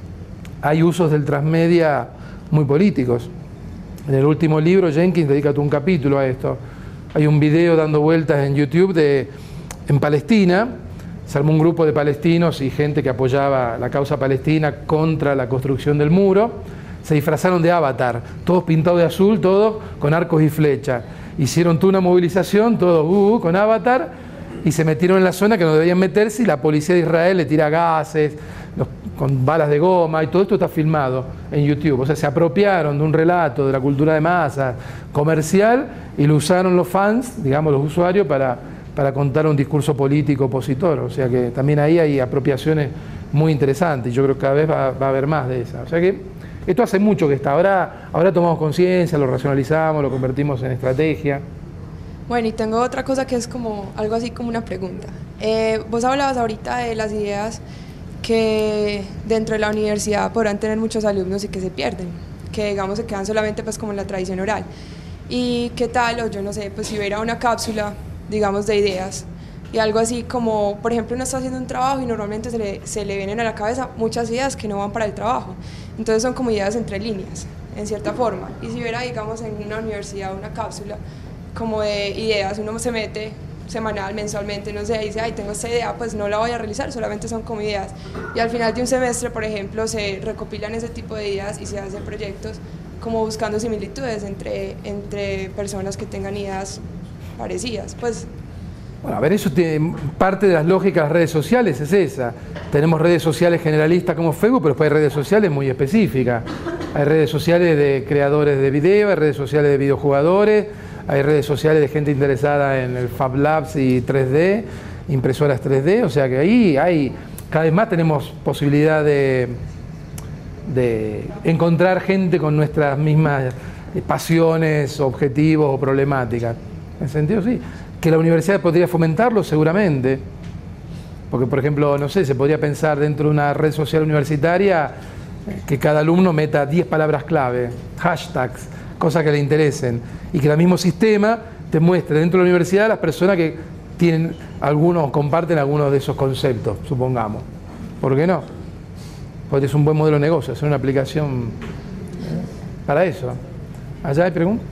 Hay usos del transmedia muy políticos. En el último libro, Jenkins dedica todo un capítulo a esto. Hay un video dando vueltas en YouTube en Palestina. Se armó un grupo de palestinos y gente que apoyaba la causa palestina contra la construcción del muro. Se disfrazaron de Avatar, todos pintados de azul, todos con arcos y flechas. Hicieron toda una movilización, todos con Avatar, y se metieron en la zona que no debían meterse, y la policía de Israel le tira gases, con balas de goma, y todo esto está filmado en YouTube. O sea, se apropiaron de un relato de la cultura de masas comercial y lo usaron los fans, digamos los usuarios, para contar un discurso político opositor. O sea que también ahí hay apropiaciones muy interesantes, y yo creo que cada vez va a haber más de esas. O sea que esto hace mucho que está. Ahora tomamos conciencia, lo racionalizamos, lo convertimos en estrategia. Bueno, y tengo otra cosa que es como algo así como una pregunta. Vos hablabas ahorita de las ideas que dentro de la universidad podrán tener muchos alumnos y que se pierden, que digamos se quedan solamente pues como en la tradición oral. ¿Y qué tal, o yo no sé, pues si hubiera una cápsula, digamos, de ideas y algo así como, por ejemplo, uno está haciendo un trabajo y normalmente se le vienen a la cabeza muchas ideas que no van para el trabajo, entonces son como ideas entre líneas. en cierta forma. Y si hubiera, digamos, en una universidad una cápsula como de ideas, uno se mete semanal, mensualmente, no sé, dice, ay, tengo esta idea, pues no la voy a realizar, solamente son como ideas. Y al final de un semestre, por ejemplo, se recopilan ese tipo de ideas y se hacen proyectos como buscando similitudes entre personas que tengan ideas parecidas. Pues, bueno, a ver, eso tiene parte de las lógicas de las redes sociales, es esa. Tenemos redes sociales generalistas como Facebook, pero después hay redes sociales muy específicas. Hay redes sociales de creadores de video, hay redes sociales de videojugadores, hay redes sociales de gente interesada en el Fab Labs y 3D, impresoras 3D, o sea que ahí hay, cada vez más tenemos posibilidad de encontrar gente con nuestras mismas pasiones, objetivos o problemáticas. En ese sentido, sí. Que la universidad podría fomentarlo, seguramente. Porque, por ejemplo, no sé, se podría pensar dentro de una red social universitaria que cada alumno meta 10 palabras clave, hashtags, cosas que le interesen, y que el mismo sistema te muestre dentro de la universidad a las personas que tienen algunos, comparten algunos de esos conceptos, supongamos. ¿Por qué no? Porque es un buen modelo de negocio, hacer una aplicación para eso. ¿Allá hay preguntas?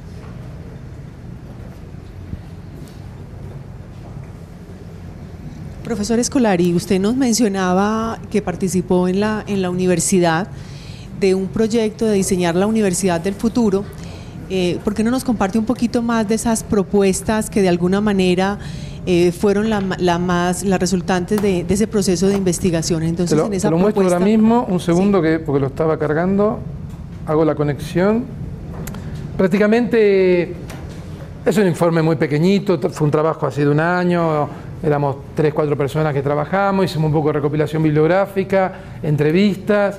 Profesor Escolari, usted nos mencionaba que participó en la universidad de un proyecto de diseñar la universidad del futuro. ¿Por qué no nos comparte un poquito más de esas propuestas que de alguna manera fueron las resultantes de ese proceso de investigación? Entonces, en esa te lo muestro ahora mismo, un segundo, sí, porque lo estaba cargando, hago la conexión. Prácticamente es un informe muy pequeñito, fue un trabajo hace de un año, éramos 3 o 4 personas que trabajamos, hicimos un poco de recopilación bibliográfica, entrevistas,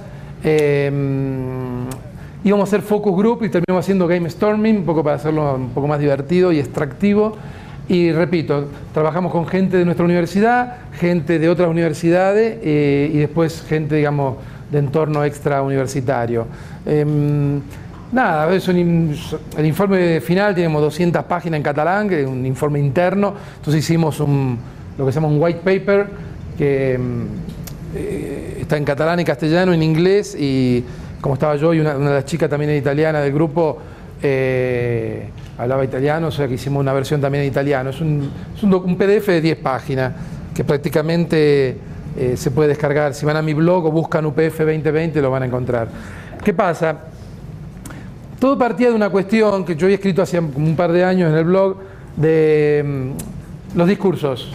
íbamos a hacer focus group y terminamos haciendo game storming, un poco para hacerlo un poco más divertido y extractivo. Y repito, trabajamos con gente de nuestra universidad, gente de otras universidades y después gente, digamos, de entorno extrauniversitario. Nada, el informe final tenemos 200 páginas en catalán, que es un informe interno, entonces hicimos lo que se llama un white paper, que está en catalán y castellano, en inglés, y como estaba yo y una de las chicas también italiana del grupo, hablaba italiano, o sea que hicimos una versión también en italiano. Es un PDF de 10 páginas que prácticamente se puede descargar. Si van a mi blog o buscan UPF 2020 lo van a encontrar. ¿Qué pasa? Todo partía de una cuestión que yo había escrito hace como un par de años en el blog de los discursos.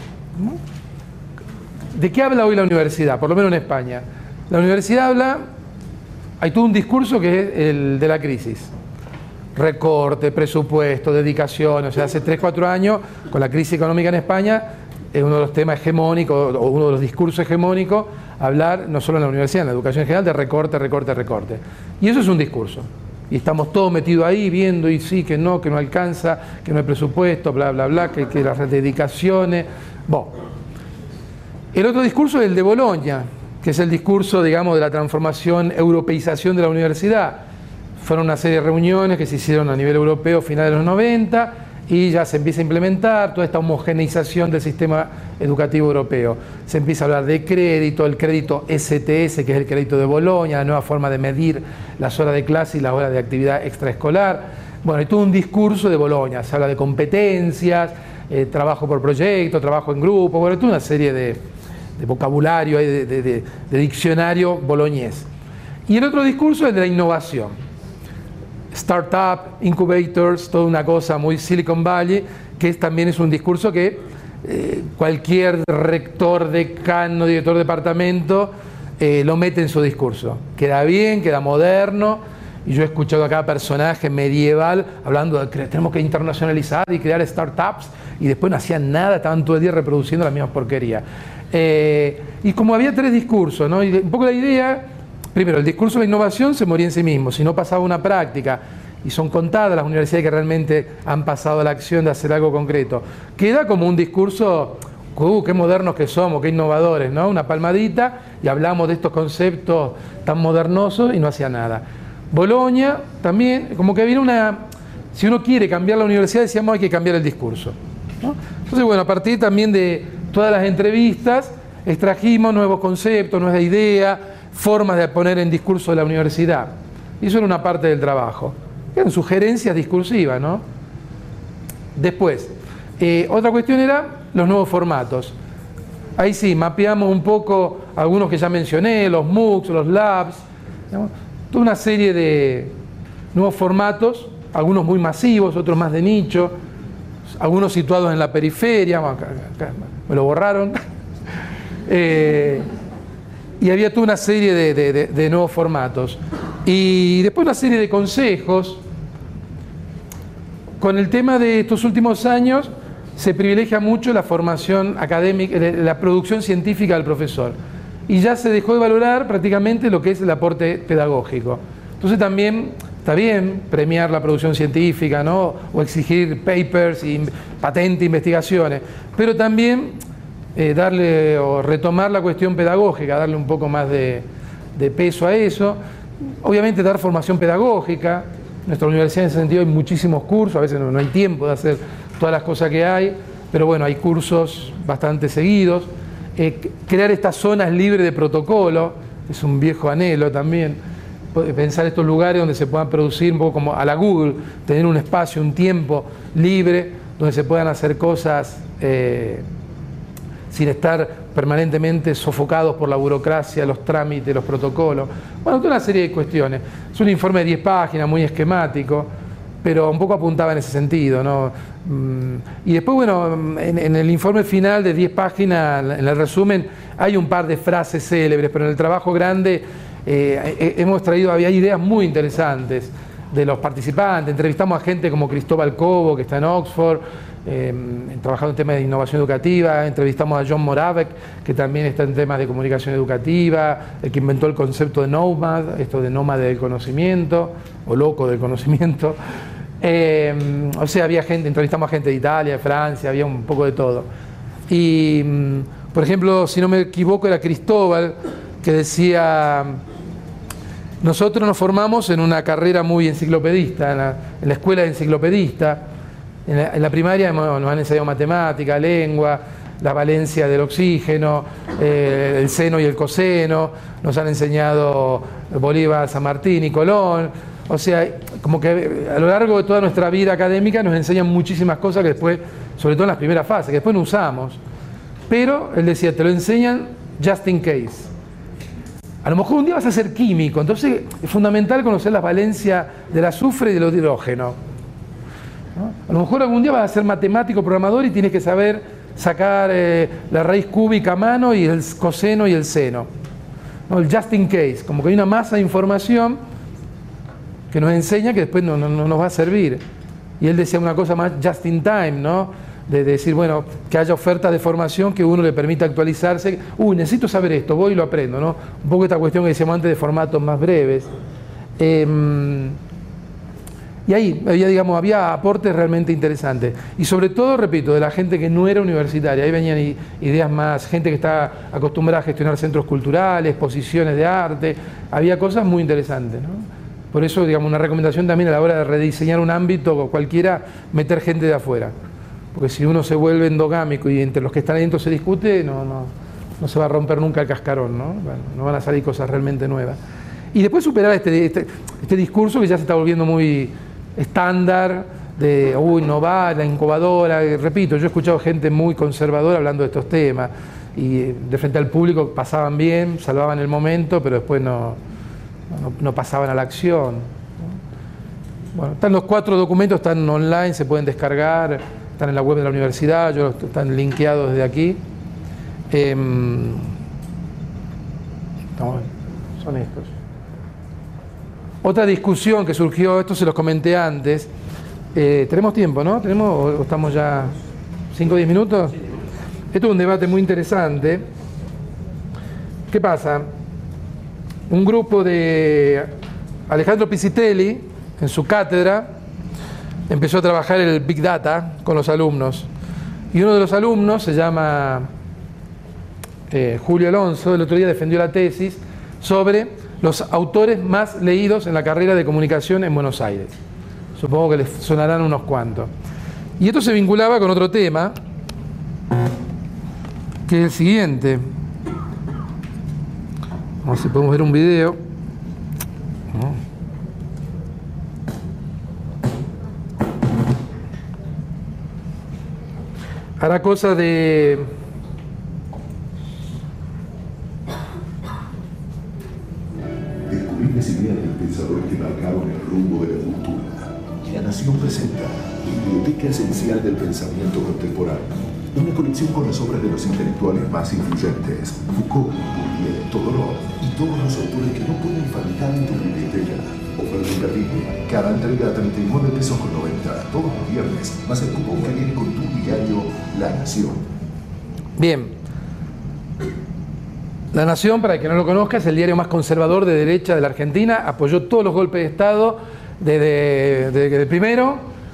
¿De qué habla hoy la universidad? Por lo menos en España. La universidad hay todo un discurso que es el de la crisis. Recorte, presupuesto, dedicación, o sea, hace 3 o 4 años, con la crisis económica en España, es uno de los temas hegemónicos, o uno de los discursos hegemónicos, hablar, no solo en la universidad, en la educación en general, de recorte, recorte, recorte. Y eso es un discurso. Y estamos todos metidos ahí, viendo, y sí, que no alcanza, que no hay presupuesto, bla, bla, bla, que las dedicaciones. Bueno. El otro discurso es el de Bolonia, que es el discurso, digamos, de la transformación, europeización de la universidad. Fueron una serie de reuniones que se hicieron a nivel europeo a finales de los 90 y ya se empieza a implementar toda esta homogeneización del sistema educativo europeo. Se empieza a hablar de crédito, el crédito STS, que es el crédito de Bolonia, la nueva forma de medir las horas de clase y las horas de actividad extraescolar. Bueno, hay todo un discurso de Bolonia, se habla de competencias, trabajo por proyecto, trabajo en grupo, bueno, toda una serie de vocabulario, de diccionario boloñés. Y el otro discurso es el de la innovación. Startup, incubators, toda una cosa muy Silicon Valley, que también es un discurso que cualquier rector, decano, director de departamento lo mete en su discurso. Queda bien, queda moderno, y yo he escuchado a cada personaje medieval hablando de que tenemos que internacionalizar y crear startups, y después no hacían nada, estaban todo el día reproduciendo las mismas porquerías. Y como había 3 discursos, ¿no? Y un poco la idea... Primero, el discurso de la innovación se moría en sí mismo, si no pasaba una práctica, y son contadas las universidades que realmente han pasado a la acción de hacer algo concreto. Queda como un discurso, qué modernos que somos, qué innovadores, ¿no? Una palmadita y hablamos de estos conceptos tan modernosos y no hacía nada. Bolonia también, como que viene si uno quiere cambiar la universidad, decíamos hay que cambiar el discurso, ¿no? Entonces, bueno, a partir también de todas las entrevistas, extrajimos nuevos conceptos, nuevas ideas, formas de poner en discurso de la universidad. Y eso era una parte del trabajo. Eran sugerencias discursivas, ¿no? Después, otra cuestión era los nuevos formatos. Ahí sí, mapeamos un poco algunos que ya mencioné, los MOOCs, los labs, digamos, toda una serie de nuevos formatos, algunos muy masivos, otros más de nicho, algunos situados en la periferia, acá me lo borraron, y había toda una serie de nuevos formatos. Y después una serie de consejos. Con el tema de estos últimos años se privilegia mucho la formación académica, la producción científica del profesor. Y ya se dejó de valorar prácticamente lo que es el aporte pedagógico. Entonces también está bien premiar la producción científica, ¿no? O exigir papers, patentes, investigaciones, pero también darle o retomar la cuestión pedagógica, darle un poco más de peso a eso. Obviamente dar formación pedagógica. En nuestra universidad en ese sentido hay muchísimos cursos, a veces no hay tiempo de hacer todas las cosas que hay, pero bueno, hay cursos bastante seguidos. Crear estas zonas libres de protocolo, es un viejo anhelo también. Pensar estos lugares donde se puedan producir, un poco como a la Google, tener un espacio, un tiempo libre, donde se puedan hacer cosas sin estar permanentemente sofocados por la burocracia, los trámites, los protocolos. Bueno, toda una serie de cuestiones. Es un informe de 10 páginas, muy esquemático, pero un poco apuntaba en ese sentido, ¿no? Y después, bueno, en el informe final de 10 páginas, en el resumen, hay un par de frases célebres, pero en el trabajo grande hemos traído, había ideas muy interesantes de los participantes. Entrevistamos a gente como Cristóbal Cobo, que está en Oxford, trabajando en temas de innovación educativa. Entrevistamos a John Moravec, que también está en temas de comunicación educativa, el que inventó el concepto de Nomad, esto de nómade del conocimiento, o loco del conocimiento. O sea, había gente, entrevistamos a gente de Italia, de Francia, había un poco de todo. Y, por ejemplo, si no me equivoco, era Cristóbal, que decía: nosotros nos formamos en una carrera muy enciclopedista, en la escuela de enciclopedista. En la primaria nos han enseñado matemática, lengua, la valencia del oxígeno, el seno y el coseno, nos han enseñado Bolívar, San Martín y Colón. O sea, como que a lo largo de toda nuestra vida académica nos enseñan muchísimas cosas que después, sobre todo en las primeras fases, que después no usamos. Pero él decía, te lo enseñan just in case. A lo mejor un día vas a ser químico, entonces es fundamental conocer las valencias del azufre y del hidrógeno, ¿no? A lo mejor algún día vas a ser matemático, programador y tienes que saber sacar la raíz cúbica a mano y el coseno y el seno, ¿no? El just in case, como que hay una masa de información que nos enseña que después no nos va a servir. Y él decía una cosa más just in time, ¿no? De decir, bueno, que haya ofertas de formación que uno le permita actualizarse. Necesito saber esto, voy y lo aprendo, ¿no? Un poco esta cuestión que decíamos antes de formatos más breves. Y ahí, había aportes realmente interesantes. Y sobre todo, repito, de la gente que no era universitaria. Ahí venían ideas más, gente que está acostumbrada a gestionar centros culturales, exposiciones de arte. Había cosas muy interesantes, ¿no? Por eso, digamos, una recomendación también a la hora de rediseñar un ámbito o cualquiera, meter gente de afuera. Porque si uno se vuelve endogámico y entre los que están adentro se discute, no se va a romper nunca el cascarón, ¿no? Bueno, no van a salir cosas realmente nuevas. Y después superar este discurso que ya se está volviendo muy estándar, de no va, la incubadora. Repito, yo he escuchado gente muy conservadora hablando de estos temas, y de frente al público pasaban bien, salvaban el momento, pero después no pasaban a la acción, ¿no? Bueno, están los 4 documentos, están online, se pueden descargar, están en la web de la universidad, están linkeados desde aquí. Son estos. Otra discusión que surgió, esto se los comenté antes. Tenemos tiempo, ¿no? ¿O estamos ya 5 o 10 minutos? Esto es un debate muy interesante. ¿Qué pasa? Un grupo de Alejandro Piscitelli, en su cátedra, empezó a trabajar el Big Data con los alumnos. Y uno de los alumnos se llama Julio Alonso. El otro día defendió la tesis sobre los autores más leídos en la carrera de comunicación en Buenos Aires. Supongo que les sonarán unos cuantos. Y esto se vinculaba con otro tema, que es el siguiente. Vamos a ver si podemos ver un video. hará cosa de... Descubrir las ideas del pensador que marcaron el rumbo de la cultura. La Nación presenta Biblioteca Esencial del Pensamiento Contemporáneo. Una colección con las obras de los intelectuales más influyentes. Foucault, Bourdieu, Todorov y todos los autores que no pueden faltar en tu biblioteca. Oferta imperdible. Cada entrega a 39 pesos con 90. Todos los viernes. Más el cupón que viene con tu diario La Nación. Bien. La Nación, para el que no lo conozca, es el diario más conservador de derecha de la Argentina. Apoyó todos los golpes de Estado desde el primero.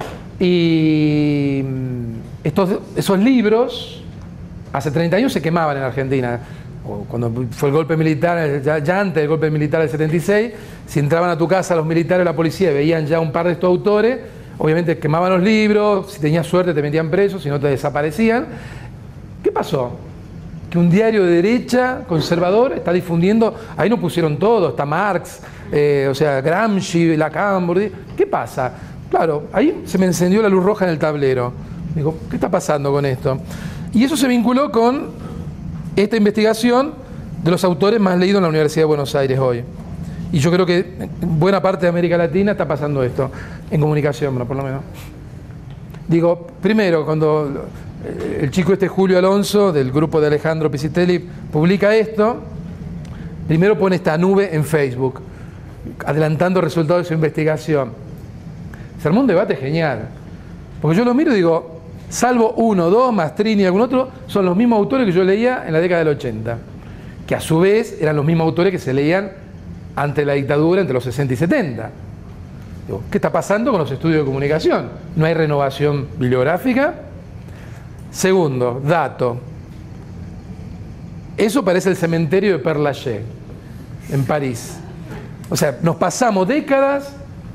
Y esos libros, hace 30 años se quemaban en Argentina. Cuando fue el golpe militar, ya antes del golpe militar del 76, si entraban a tu casa los militares o la policía y veían ya un par de estos autores, obviamente quemaban los libros, si tenías suerte te metían presos, si no te desaparecían. ¿Qué pasó? Que un diario de derecha, conservador, está difundiendo, ahí no pusieron todo, está Marx, Gramsci, Lacan, Bourdieu. ¿Qué pasa? Claro, ahí se me encendió la luz roja en el tablero. Digo, ¿qué está pasando con esto? Y eso se vinculó con esta investigación de los autores más leídos en la Universidad de Buenos Aires hoy. Y yo creo que en buena parte de América Latina está pasando esto, en comunicación, por lo menos. Digo, primero, cuando el chico Julio Alonso, del grupo de Alejandro Pisitelli, publica esto, primero pone esta nube en Facebook, adelantando resultados de su investigación. Se armó un debate genial, porque yo lo miro y digo, salvo uno, dos, Mastrini y algún otro, son los mismos autores que yo leía en la década del 80, que a su vez eran los mismos autores que se leían ante la dictadura entre los 60 y 70. Digo, ¿qué está pasando con los estudios de comunicación? No hay renovación bibliográfica. Segundo, dato. Eso parece el cementerio de Père Lachaise, en París. O sea, nos pasamos décadas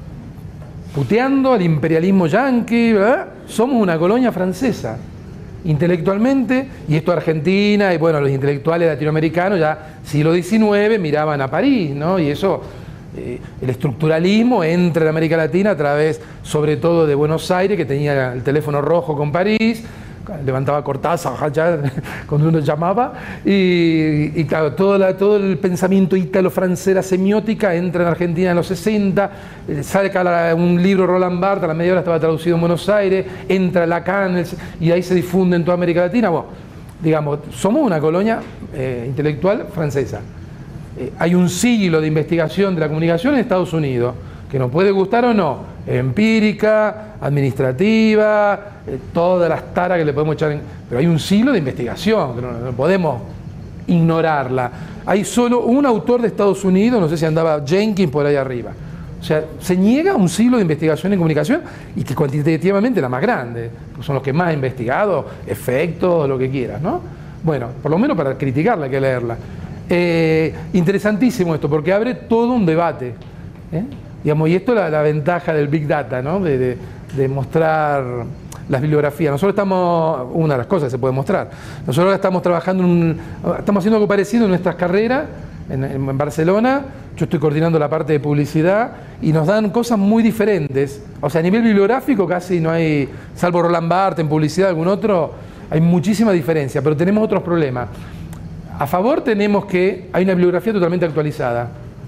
puteando al imperialismo yanqui, ¿verdad? Somos una colonia francesa, intelectualmente, y esto Argentina, y bueno, los intelectuales latinoamericanos ya siglo XIX miraban a París, ¿no? Y eso, el estructuralismo entra en América Latina a través, sobre todo, de Buenos Aires, que tenía el teléfono rojo con París, levantaba Cortázar cuando uno llamaba, y claro, todo el pensamiento ítalo-francés, la semiótica, entra en Argentina en los 60, saca un libro Roland Barthes, a la media hora estaba traducido en Buenos Aires, entra Lacan, y ahí se difunde en toda América Latina. Bueno, digamos, somos una colonia intelectual francesa. Hay un siglo de investigación de la comunicación en Estados Unidos, que nos puede gustar o no, empírica, administrativa, todas las taras que le podemos echar pero hay un siglo de investigación, que no podemos ignorarla. Hay solo un autor de Estados Unidos, no sé si andaba Jenkins por ahí arriba. O sea, se niega un siglo de investigación en comunicación y que cuantitativamente la más grande, pues son los que más han investigado, efectos, lo que quieras, ¿no? Bueno, por lo menos para criticarla hay que leerla. Interesantísimo esto, porque abre todo un debate, digamos, y esto es la ventaja del Big Data, ¿no? De mostrar las bibliografías. Nosotros estamos, una de las cosas que se puede mostrar, nosotros ahora estamos trabajando, estamos haciendo algo parecido en nuestras carreras, en Barcelona. Yo estoy coordinando la parte de publicidad y nos dan cosas muy diferentes. O sea, a nivel bibliográfico casi no hay, salvo Roland Barthes en publicidad, algún otro, hay muchísima diferencia, pero tenemos otros problemas. A favor tenemos que hay una bibliografía totalmente actualizada.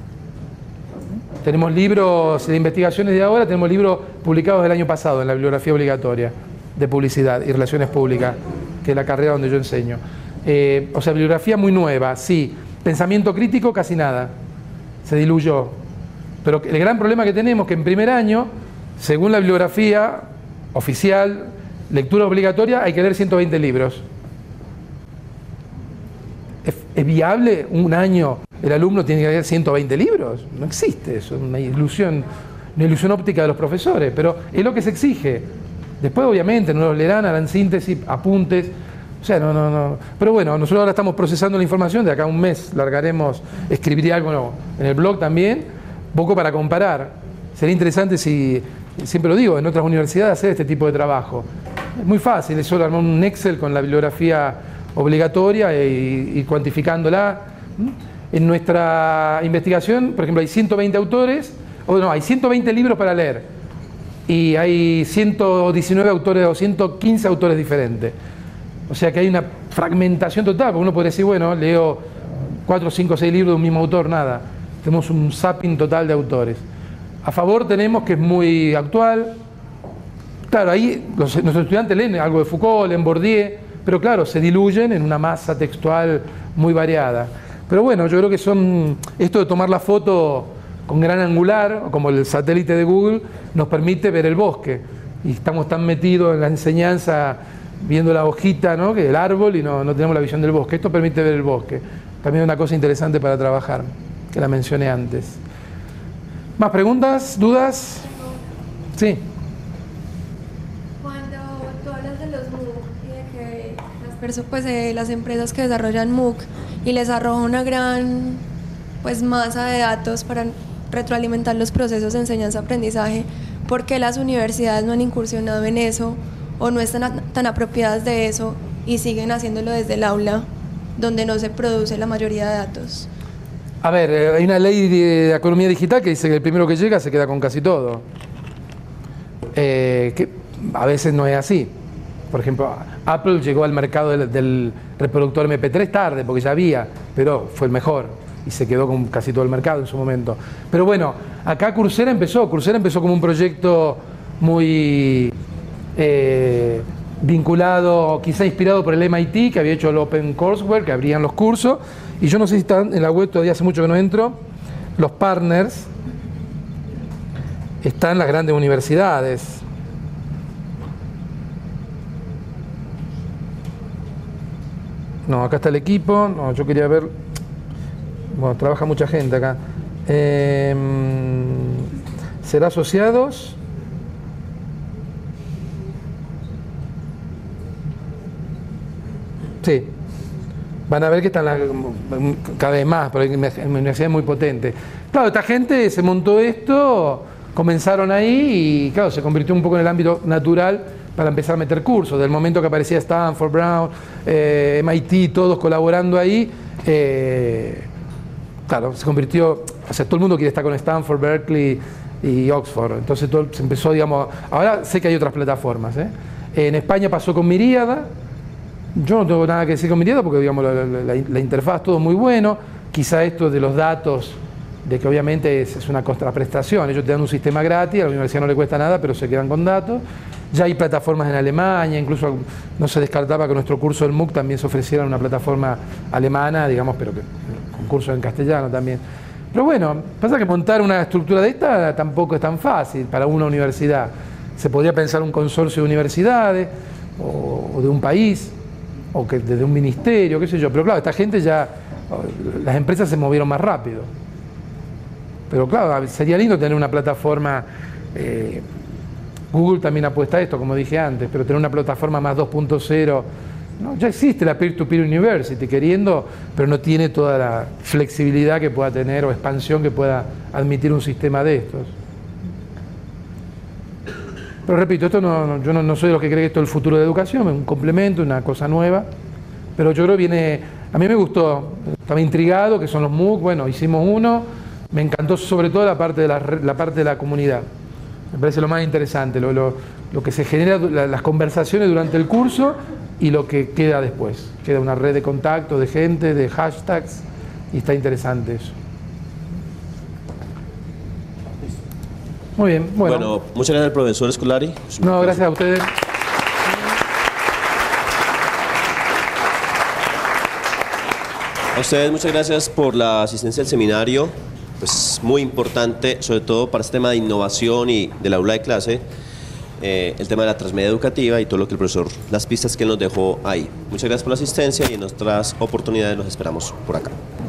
Tenemos libros de investigaciones de ahora, tenemos libros publicados del año pasado en la bibliografía obligatoria de publicidad y relaciones públicas, que es la carrera donde yo enseño. O sea, bibliografía muy nueva, sí. Pensamiento crítico, casi nada. Se diluyó. Pero el gran problema que tenemos es que en primer año, según la bibliografía oficial, lectura obligatoria, hay que leer 120 libros. ¿Es viable un año el alumno tiene que leer 120 libros? No existe eso, es una ilusión óptica de los profesores, pero es lo que se exige. Después, obviamente, no los leerán, harán síntesis, apuntes. O sea, no. Pero bueno, nosotros ahora estamos procesando la información, de acá a un mes largaremos, escribiré algo nuevo en el blog también, poco para comparar. Sería interesante, si siempre lo digo, en otras universidades hacer este tipo de trabajo. Es muy fácil, es solo armar un Excel con la bibliografía obligatoria y cuantificándola. En nuestra investigación, por ejemplo, hay 120 autores, hay 120 libros para leer y hay 119 autores o 115 autores diferentes. O sea que hay una fragmentación total, porque uno podría decir, bueno, leo 4, 5, 6 libros de un mismo autor, nada. Tenemos un zapping total de autores. A favor tenemos que es muy actual. Claro, ahí nuestros estudiantes leen algo de Foucault, leen Bourdieu, pero claro, se diluyen en una masa textual muy variada. Pero bueno, yo creo que esto de tomar la foto con gran angular, como el satélite de Google, nos permite ver el bosque. Y estamos tan metidos en la enseñanza, viendo la hojita, ¿no?, que el árbol, y no tenemos la visión del bosque. Esto permite ver el bosque. También una cosa interesante para trabajar, que la mencioné antes. ¿Más preguntas? ¿Dudas? Sí. Cuando tú hablas de los MOOC y de que las empresas que desarrollan MOOC y les arroja una gran masa de datos para retroalimentar los procesos de enseñanza-aprendizaje, ¿por qué las universidades no han incursionado en eso o no están tan apropiadas de eso y siguen haciéndolo desde el aula, donde no se produce la mayoría de datos? A ver, hay una ley de economía digital que dice que el primero que llega se queda con casi todo. Que a veces no es así. Por ejemplo, Apple llegó al mercado del reproductor MP3 tarde, porque ya había, pero fue el mejor y se quedó con casi todo el mercado en su momento. Pero bueno, acá Coursera empezó como un proyecto muy vinculado, quizá inspirado por el MIT, que había hecho el OpenCourseWare, que abrían los cursos. Y yo no sé si están en la web, todavía hace mucho que no entro. Los partners están en las grandes universidades. No, acá está el equipo. No, yo quería ver. Bueno, trabaja mucha gente acá. ¿Será asociados? Sí. Van a ver que están cada vez más, pero en universidades muy potentes. Claro, esta gente se montó esto, comenzaron ahí y claro, se convirtió un poco en el ámbito natural para empezar a meter cursos. Del momento que aparecía Stanford, Brown, MIT, todos colaborando ahí, claro, se convirtió, o sea, todo el mundo quiere estar con Stanford, Berkeley y Oxford. Entonces todo se empezó, digamos, ahora sé que hay otras plataformas, ¿eh? En España pasó con Miríada. Yo no tengo nada que decir con Miríada porque, digamos, la interfaz, todo muy bueno. Quizá esto de los datos, de que obviamente es una contraprestación. Ellos te dan un sistema gratis, a la universidad no le cuesta nada, pero se quedan con datos. Ya hay plataformas en Alemania, incluso no se descartaba que nuestro curso del MOOC también se ofreciera una plataforma alemana, digamos, pero que con cursos en castellano también. Pero bueno, pasa que montar una estructura de esta tampoco es tan fácil para una universidad. Se podría pensar un consorcio de universidades o de un país, o que desde un ministerio, qué sé yo, pero claro, esta gente ya, las empresas se movieron más rápido. Pero claro, sería lindo tener una plataforma, Google también apuesta a esto, como dije antes, pero tener una plataforma más 2.0, ¿no? Ya existe la Peer-to-Peer University, queriendo, pero no tiene toda la flexibilidad que pueda tener o expansión que pueda admitir un sistema de estos. Pero repito, yo no soy de los que cree que esto es el futuro de la educación, es un complemento, una cosa nueva, pero yo creo que viene, a mí me gustó, estaba intrigado, que son los MOOC, bueno, hicimos uno, me encantó sobre todo la parte de la comunidad, me parece lo más interesante, lo que se genera, las conversaciones durante el curso y lo que queda después, queda una red de contacto, de gente, de hashtags, y está interesante eso. Muy bien, bueno, muchas gracias al profesor Scolari. No, gracias a ustedes. A ustedes muchas gracias por la asistencia al seminario, pues muy importante, sobre todo para este tema de innovación y del aula de clase, el tema de la transmedia educativa y todo lo que el profesor, las pistas que él nos dejó ahí. Muchas gracias por la asistencia y en otras oportunidades los esperamos por acá.